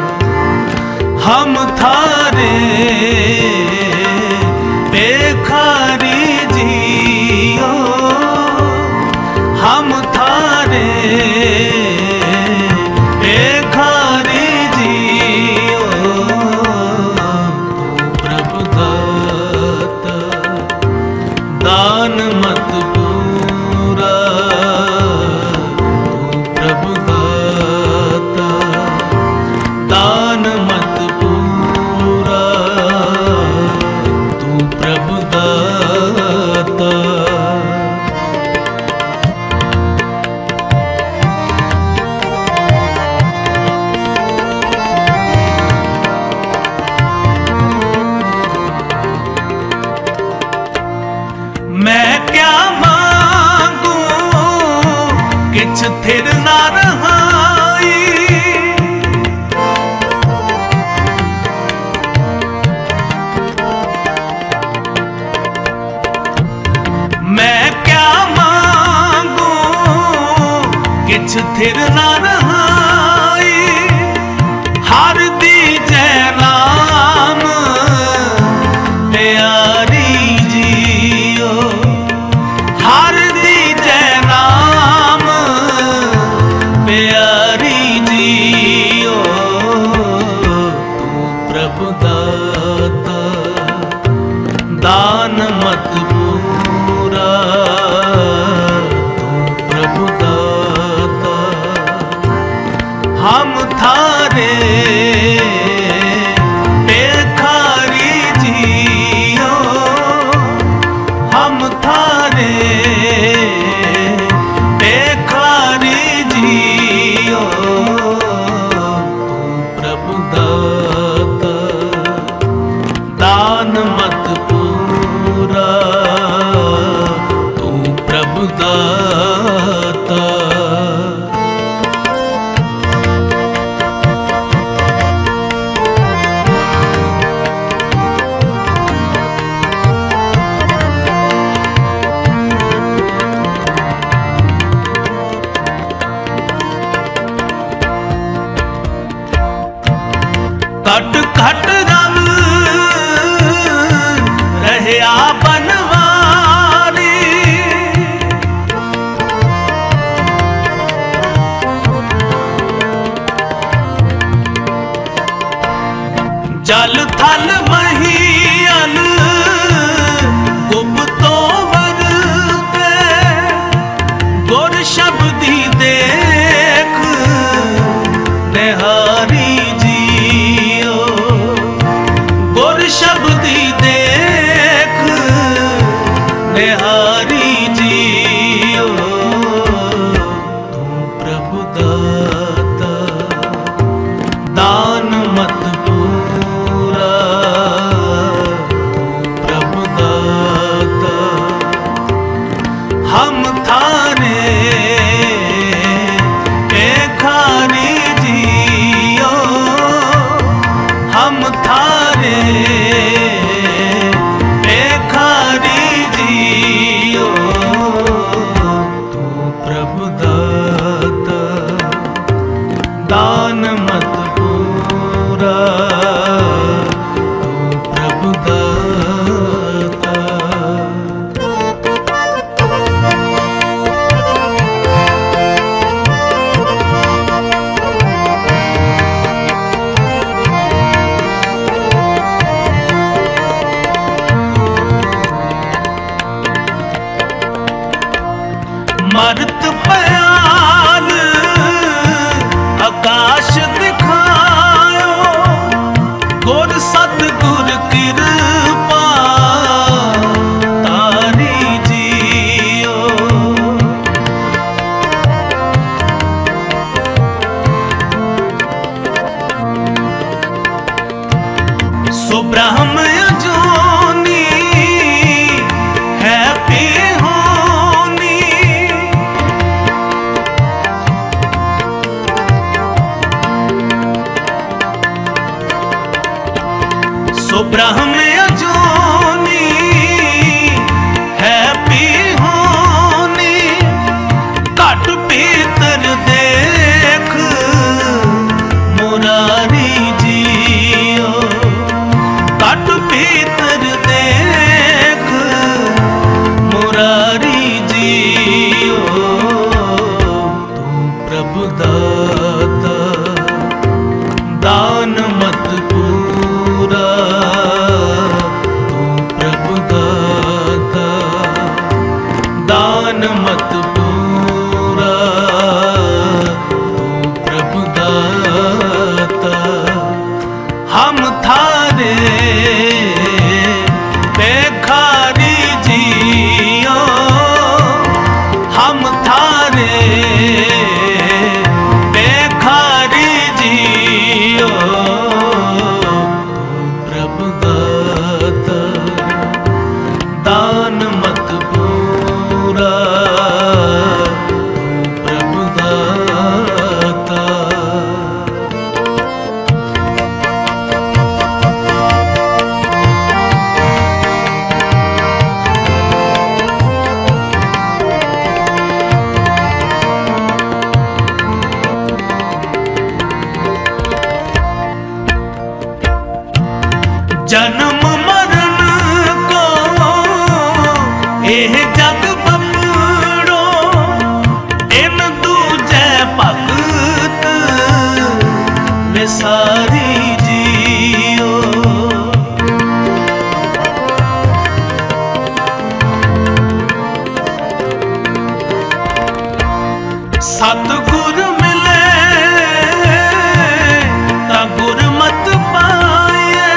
हम थारे बेखारी जियो, हम थारे बेखारी जियो, थिर ना रहाई। मैं क्या मांगू किछ थिर ना रहाई। हर दीजे राम प्यारी जियो, हर दीजे राम प्यारी जियो। तू प्रभु दाता दान मत पूरा, तू प्रभु दाता हम थारे बेखारी जियो, हम थारे बेखारी जियो। तू प्रभु दाता दान मत पूरा, तू प्रभु दाता। घट घट रम रहया बनवारी। जल थल महीयन गुप्तो वरते, गुर शब्दी देख निहारी जियो, गुर शब्दी देख निहारी जियो। तू प्रभु दाता दान मत पूरा, तू प्रभु दाता हम थारे बेखारी जियो, हम थारे बेखारी जियो। तू प्रभु दाता दान मत पूरा, तू प्रभु दाता। मरत प्याल आकाश दिखायो, गुर सतगुर कृपा तारी जियो। सो ब्रह्म जोनी है बेहोनी, सो ब्रह्म जोनी है बेहोनी। घट भीतर देख मुरारी जियो, घट भीतर देख मुरारी जियो। तू प्रभु दाता दान मत पूरा, तू प्रभु दाता दान मत पूरा, तू प्रभु दाता हम थारे बेखारी जियो, हम थारे बेखारी जियो। तू प्रभु दाता दान मत पूरा, तू प्रभु दाता। जन्म मरण को एह जग बपड़ो, इन दूजे भगत विसारी जियो। सतगुर मिले ता गुरमत पाए,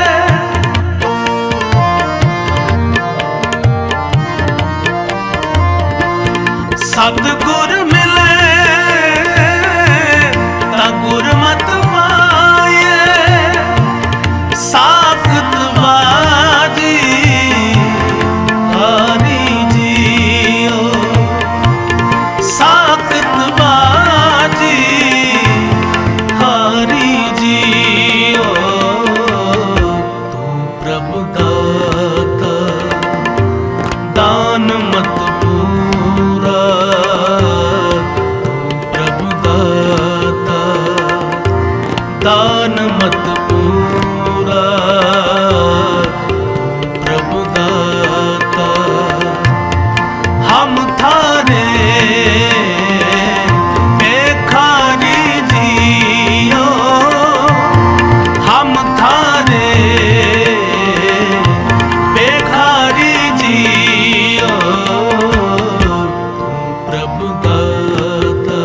सतगुर मिले ता गुरमत पाए। साखत बाजी हारी जियो, साखत बाजी हारी जियो। तू प्रभु दाता दान मत पूरा, तू प्रभु दाता दान मत पूरा, तू प्रभु दाता। हम थारे बेखारी जियो, हम थारे बेखारी जियो। तू प्रभु दाता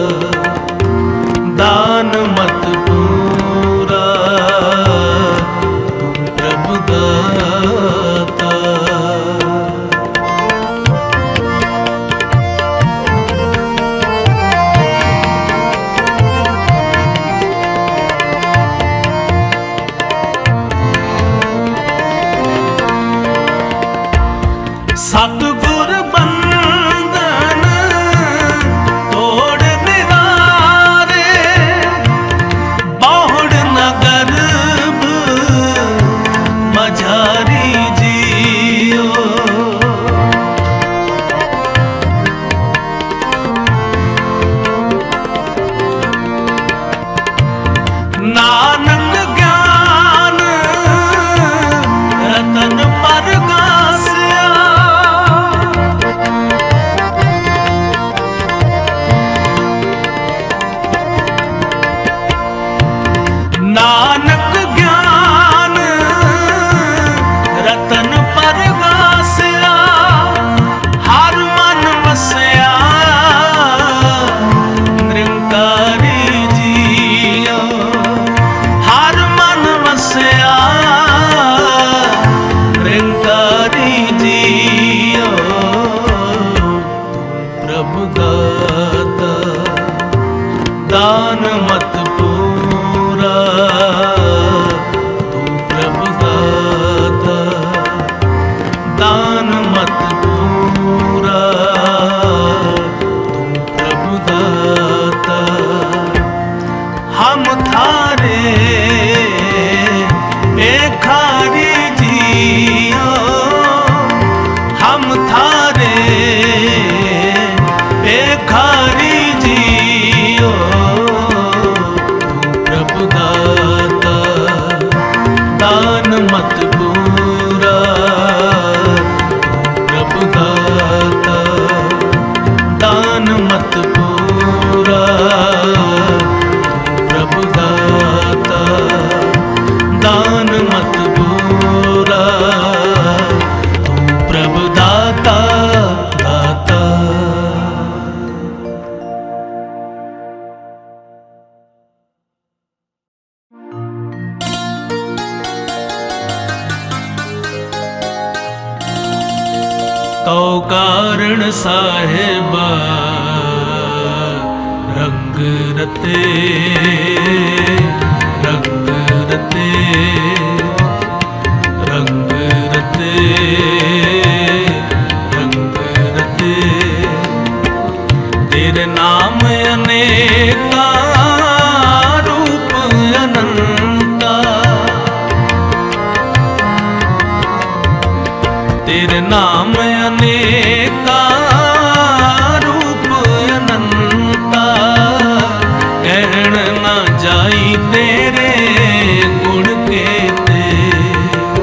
दान मत पूरा, तू प्रभु दाता। सतगुर बंधन तोड़ निरारे, बहुड़ न गर्भ मझारी जियो। नानक ज्ञान रतन परगासिया, नानक ज्ञान रतन परगासिया। हर मन वसया निरंकारी जियो, हर मन वसया निरंकारी जियो। तू प्रभु दाता दान मत पूरा, तू प्रभु दाता दान मत पूरा, तू प्रभु दाता। हम थारे बेखारी जियो, हम थारे बेखारी जियो। तू प्रभु दाता दान मत पूरा, तू प्रभु दाता दान मत पूरा, तू प्रभु दाता दान मत पूरा, तू प्रभु दाता दाता। तो कारण साहेबा रंग रते, रंग रते, रंग रते, रंग रते। तेरे नाम अनेका रूप अनंता, तेरे नाम अनेका रूप अनंता। कहण ना जाई तेरे गुण केते,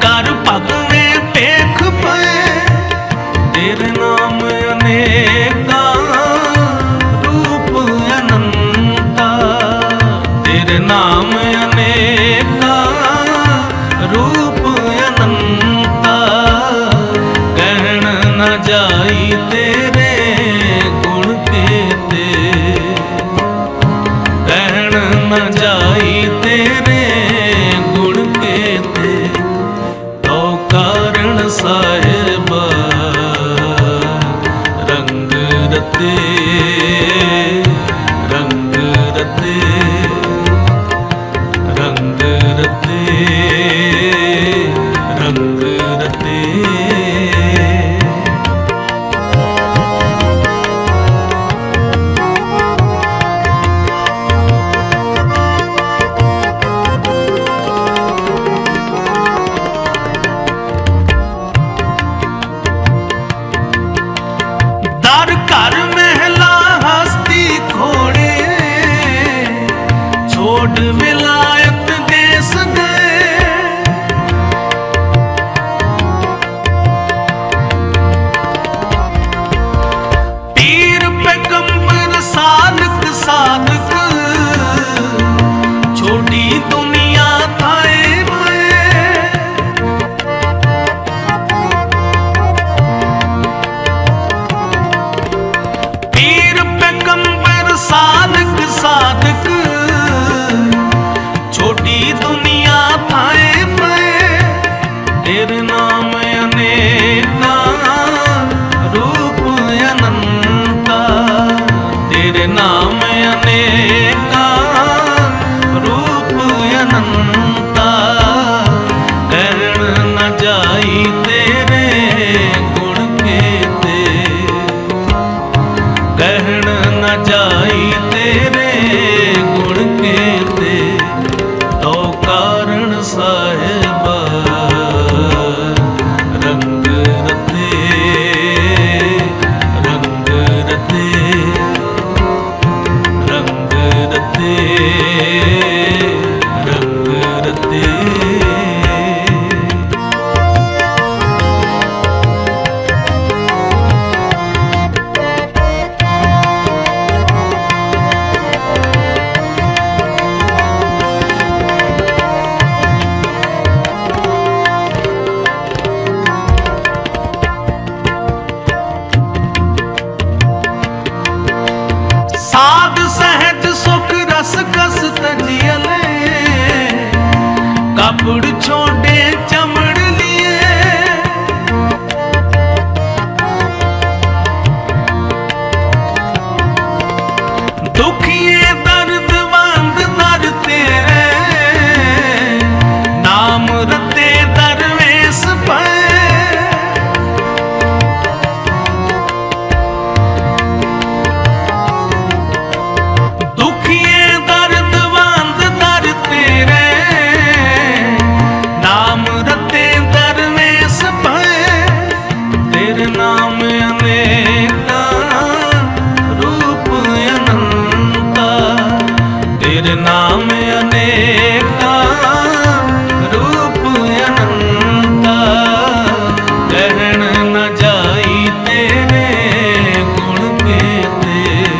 कर पग में पेख पे तेरे नाम अनेका रूप अनंता, तेरे नाम अनेका रूप अनंता, कहन न जाई तेरे गुण केते, कहन न जाई तेरे गुण केते, तो कारण साहिबा रंग रते, रंग रते, रंग रते, रंग रते। दर घर महला हस्ती खोड़े छोड़ विलायत देश गए, पीर पैगंबर साधक साधक छोटी दुनिया थाए पीर पैगंबर साधक साधक छोटी दुनिया थाए पे, तेरे नाम अनेका रूप अनंता, तेरे नाम अनेका रूप अनंता, कहन न जाई तेरे गुण केते, कहन न जाई तेरे गुण केते, तो कारण साहिबा रंग रते, रंग रते, रंग रते, रंग रते। साध सहज सुख रस कस तजियले, कपड़ छोड़े चमड़ लिए, दुखिए दर्द वंद दर तेरे, नाम रते दरवेश पे, दुखिए दर्द वंद दर तेरे, नाम रते दरवेश पे, तेरे नाम अनेका रूप अनंता, तेरे नाम अनेका रूप अनंता, कहन न जाई तेरे गुण केते,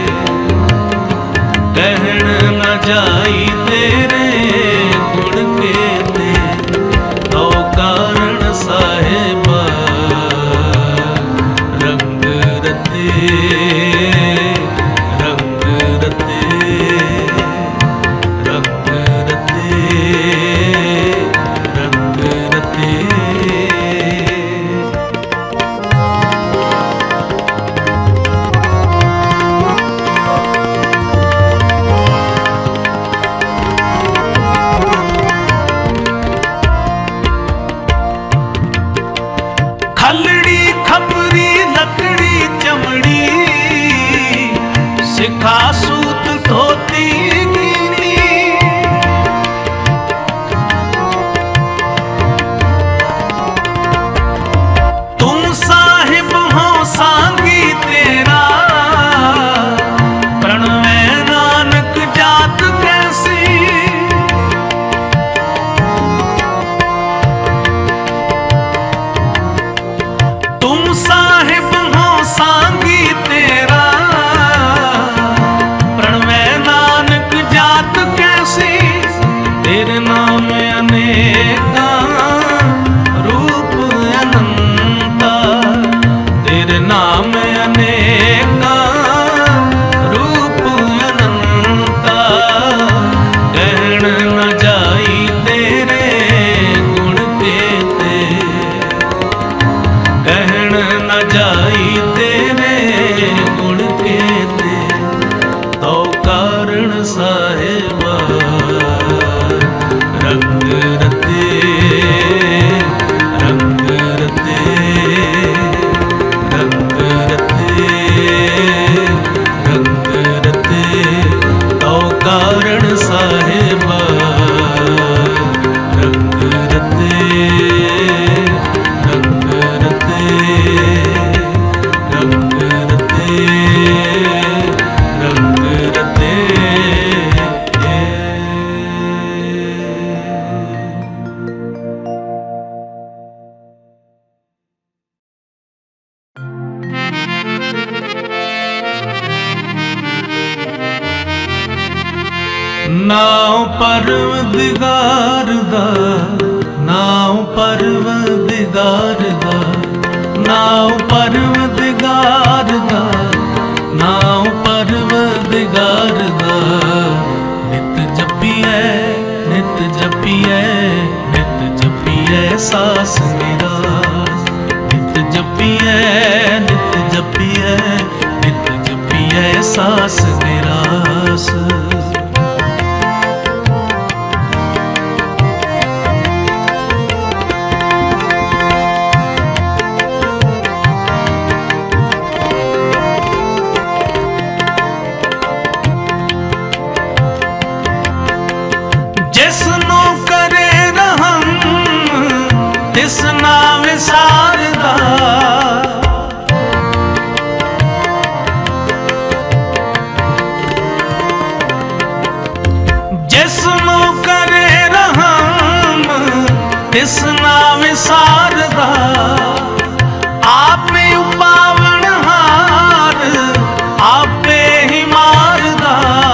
कहन न जाई तेरे गुण केते, तो कारण साहिबा रंग रते, रंग रते, रंग रते, रंग रते। खलड़ी खपरी लकड़ी चमड़ी, सिखा सूत धोती गिनी, तुम साहिब हो सांगी तेरा, प्रणवे नानक जात कैसी, नाओ परवदिगार दा, नाओ परवदिगार दा, नाओ परवदिगार दा, नाओ परवदिगार दा। नित जपिए नित जपिए नित जपिए सास निरास, नित जपिए नित जपिए नित जपिए सास निरास। जिसनों करे रहम तिस ना विसारदा, जिसनों करे रहम तिस ना विसारदा। आपे उपावन हार आपे ही मारदा,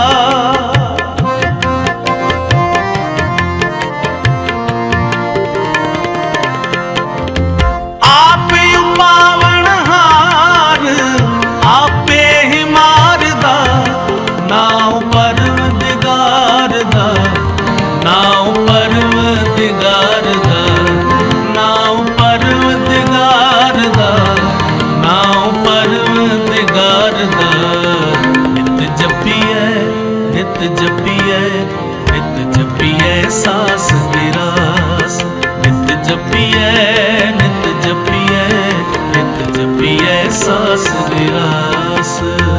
आपे उपावन हार आपे ही मारदा। नाओ परवदिगार दा, नाओ परवदिगार दा, नाओ परवदिगार दा, नाओ परवदिगार दा। नित जपिए नित जपिए नित जपिए सास निरास, नित जपिए नित जपिए नित जपिए सास निरास।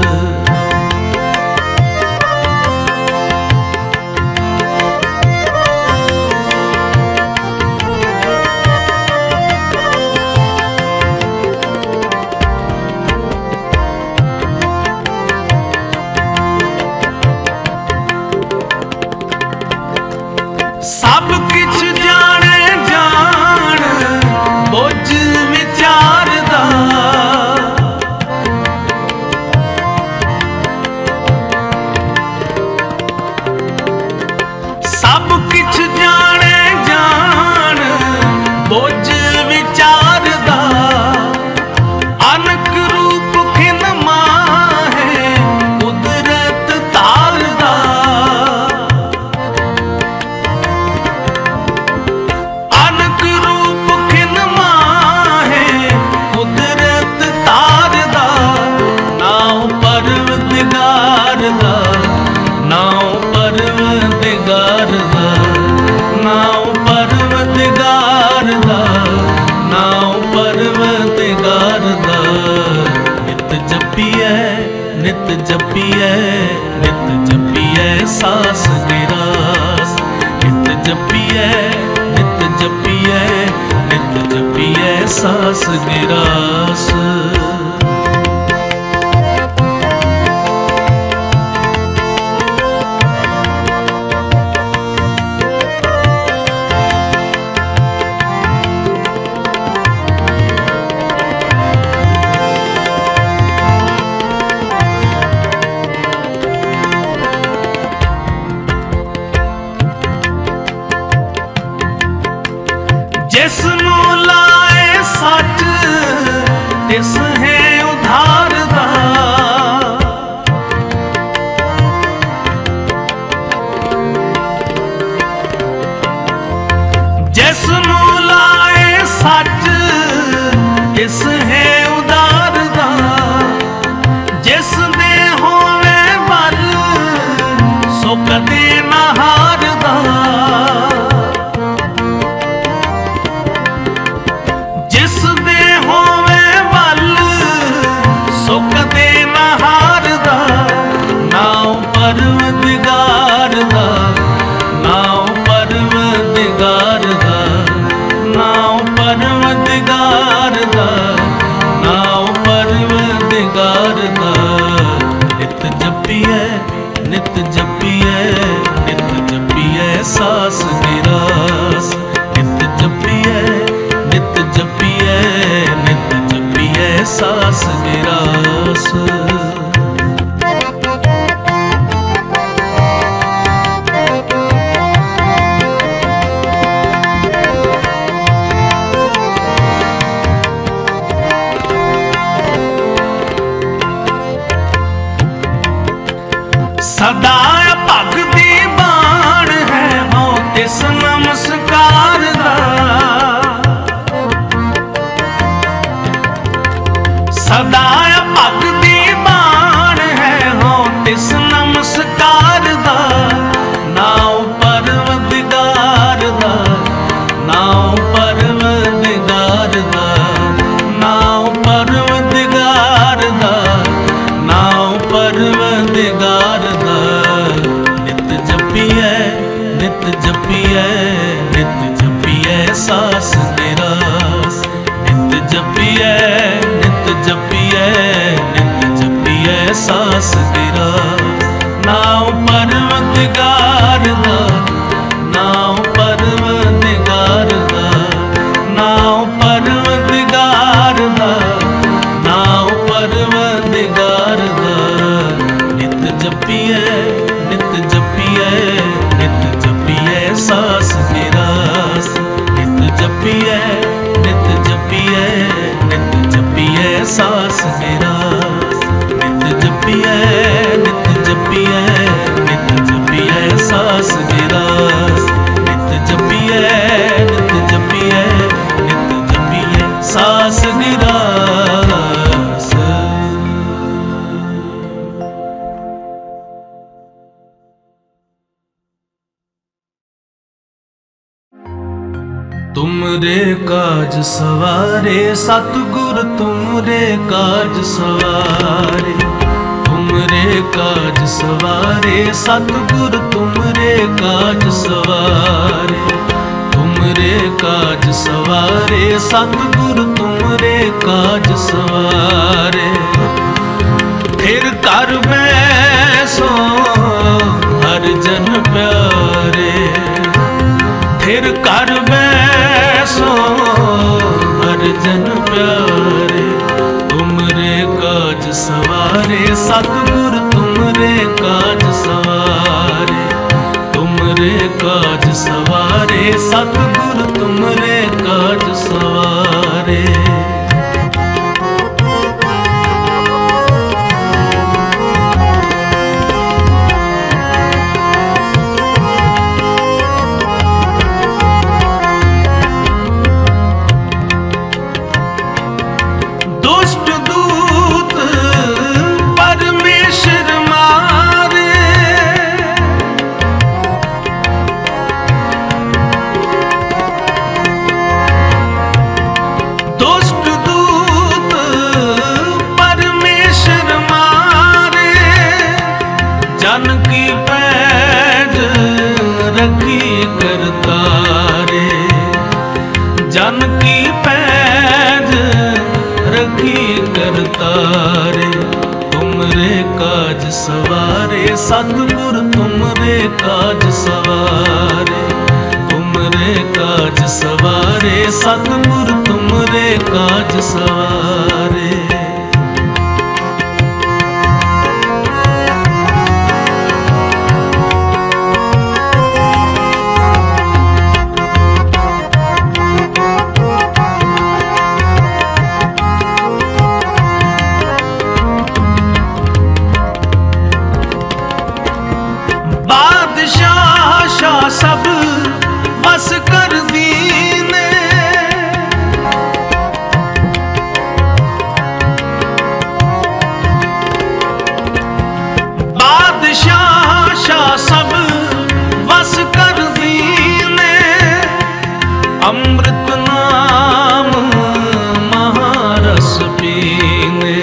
सब किछ जाने जान बुझ विचारदा, सब किछ जाने जान बुझ विचारदा। अनक रूप खिन माहे कुदरत तारदा, अनक रूप खिन माहे कुदरत तारदा। नाओ परवदिगार दा, नाओ परवदिगार दा, नाओ परवदिगार दा, नाओ परवदिगार दा। नित जपिए नित जपिए नित जपिए सास निरास, नित जपिए नित जपिए नित जपिए सास निरास। जिसनों लाए सच सदा पग दी बाण है हो तिस नमस्कार दा। सदा पग दी बाण है हो तिस नमस्कार दा। नाउ परवदिगार दा, नाउ परवदिगार दा, नाउ परवदिगार दा, नाउ परवदिगार दा। नित जपिए नित जपिए नित जपिए सास निरास। नित जपिए नित जपिए नित जपिए सास निरास। नाउ परवदिगार दा, नाउ परवदिगार दा, नाउ परवदिगार दा, नाउ परवदिगार दा। नित जपिए नित जपिए नित जपिए सास निरास। नित जपिए नित जपिए नित जपिए सास निरास। नित जपिए नित जपिए नित जपिए सास निरास। नित जपिए नित जपिए नित जपिए सास निरास। तुमरे काज सवारे सतगुर तुमरे काज सवारे। तुमरे काज सवारे सतगुर तुमरे काज सवारे। तुमरे काज सवारे सतगुर तुमरे काज सवारे। फिर कर बैसो हर जन प्यारे। फिर कर बैसो हर जन प्यारे। तुमरे काज सवारे सतगुर तुमरे काज सवारे। तुमरे काज सवारे सतगुर तुमरे काज सवारे। जन की पैज रखी करतारे। तुमरे काज सवारे सतगुर तुमरे काज सवारे। तुमरे काज सवारे सतगुर तुमरे काज सवारे। सब बस कर दीने। बादशाह शाह सब बस कर दीने। अमृत नाम महारस पीने।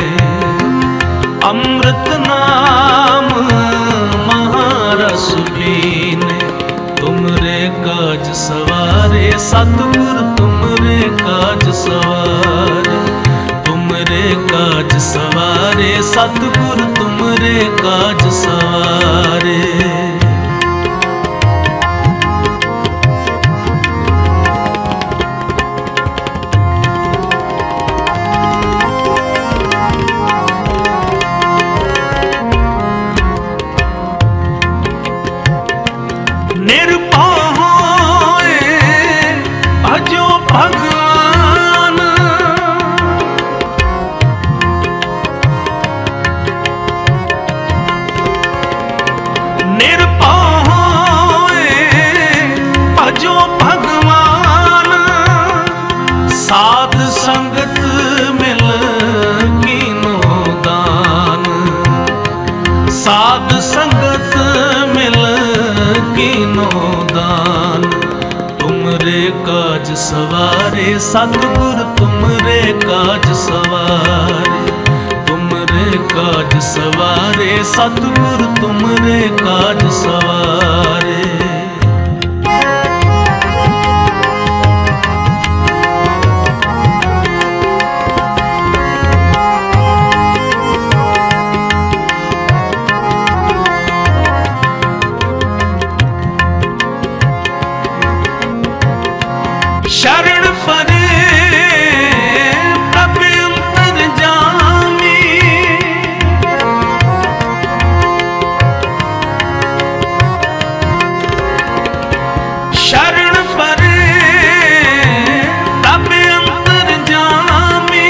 अमृत नाम महारस पीने। तुमरे काज सवारे सतगुर तुमरे काज सवारे। तुमरे काज सवारे सतगुर तुमरे काज सवारे। साध संगत मिल कीनो दान, साध संगत मिल कीनो दान। तुमरे काज सवारे सतगुर तुमरे काज सवारे, तुमरे काज सवारे सतगुर तुमरे काज सवारे। शरण परे प्रभ अंतरजामी, शरण परे प्रभ अंतरजामी।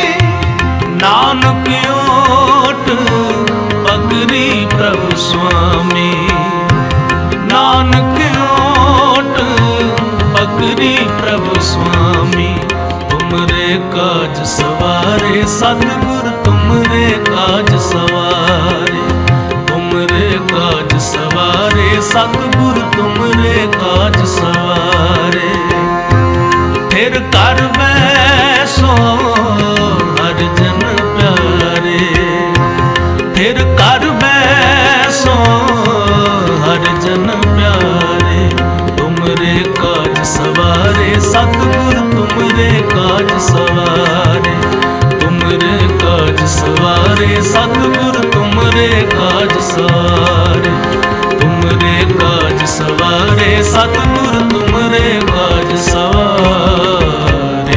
नानक ओट पगरी प्रभु स्वामी, नानक ओट पगरी प्रभु स्वामी। तुमरे काज सवारे सतगुर तुमरे काज सवारे, तुमरे काज सवारे सतगुर तुमरे काज सवारे। फिर कर बैसो हर जन प्यारे, फिर कर बैसो हर जन प्यारे। तुमरे काज सवारे सतगुर तुमरे काज सवारे, तुमरे काज सवारे सतगुर तुमरे काज सवारे, तुमरे काज सवारे सतगुर तुमरे काज सवारे।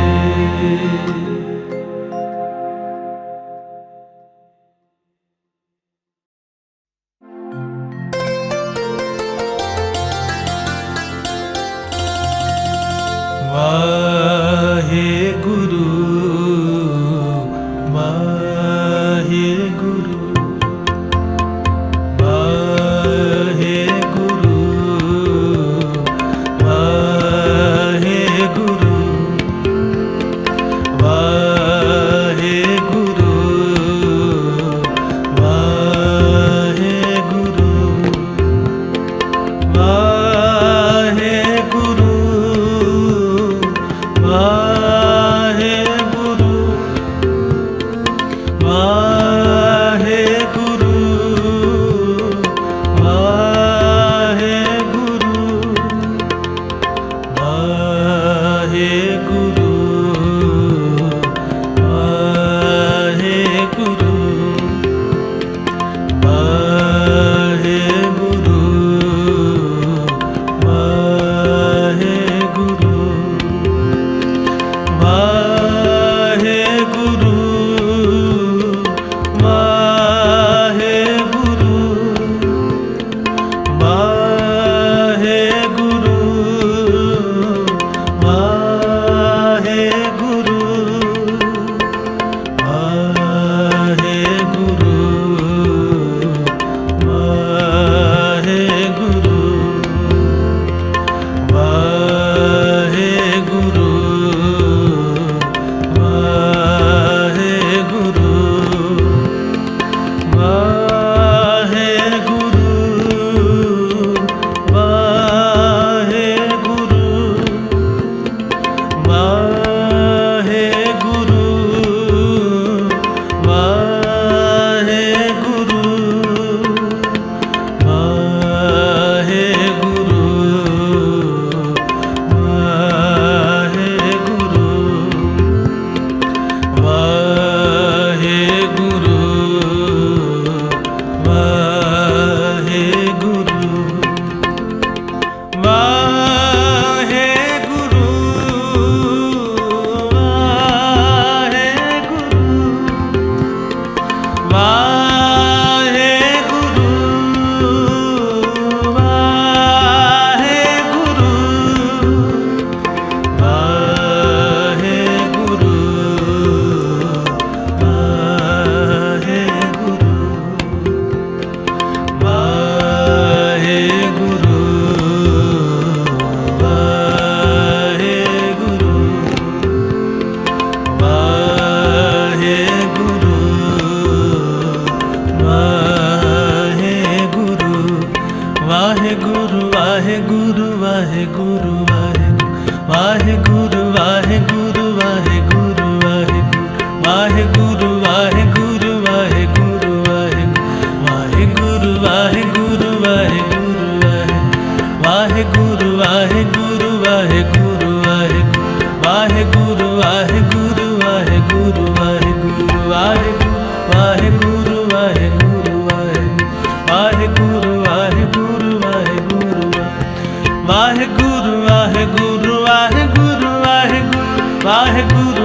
वाहे गुरु वाहे गुरु वाहे गुरु वाहे गुरु वाहे गुरु वाहे गुरु वाहे गुरु वाहे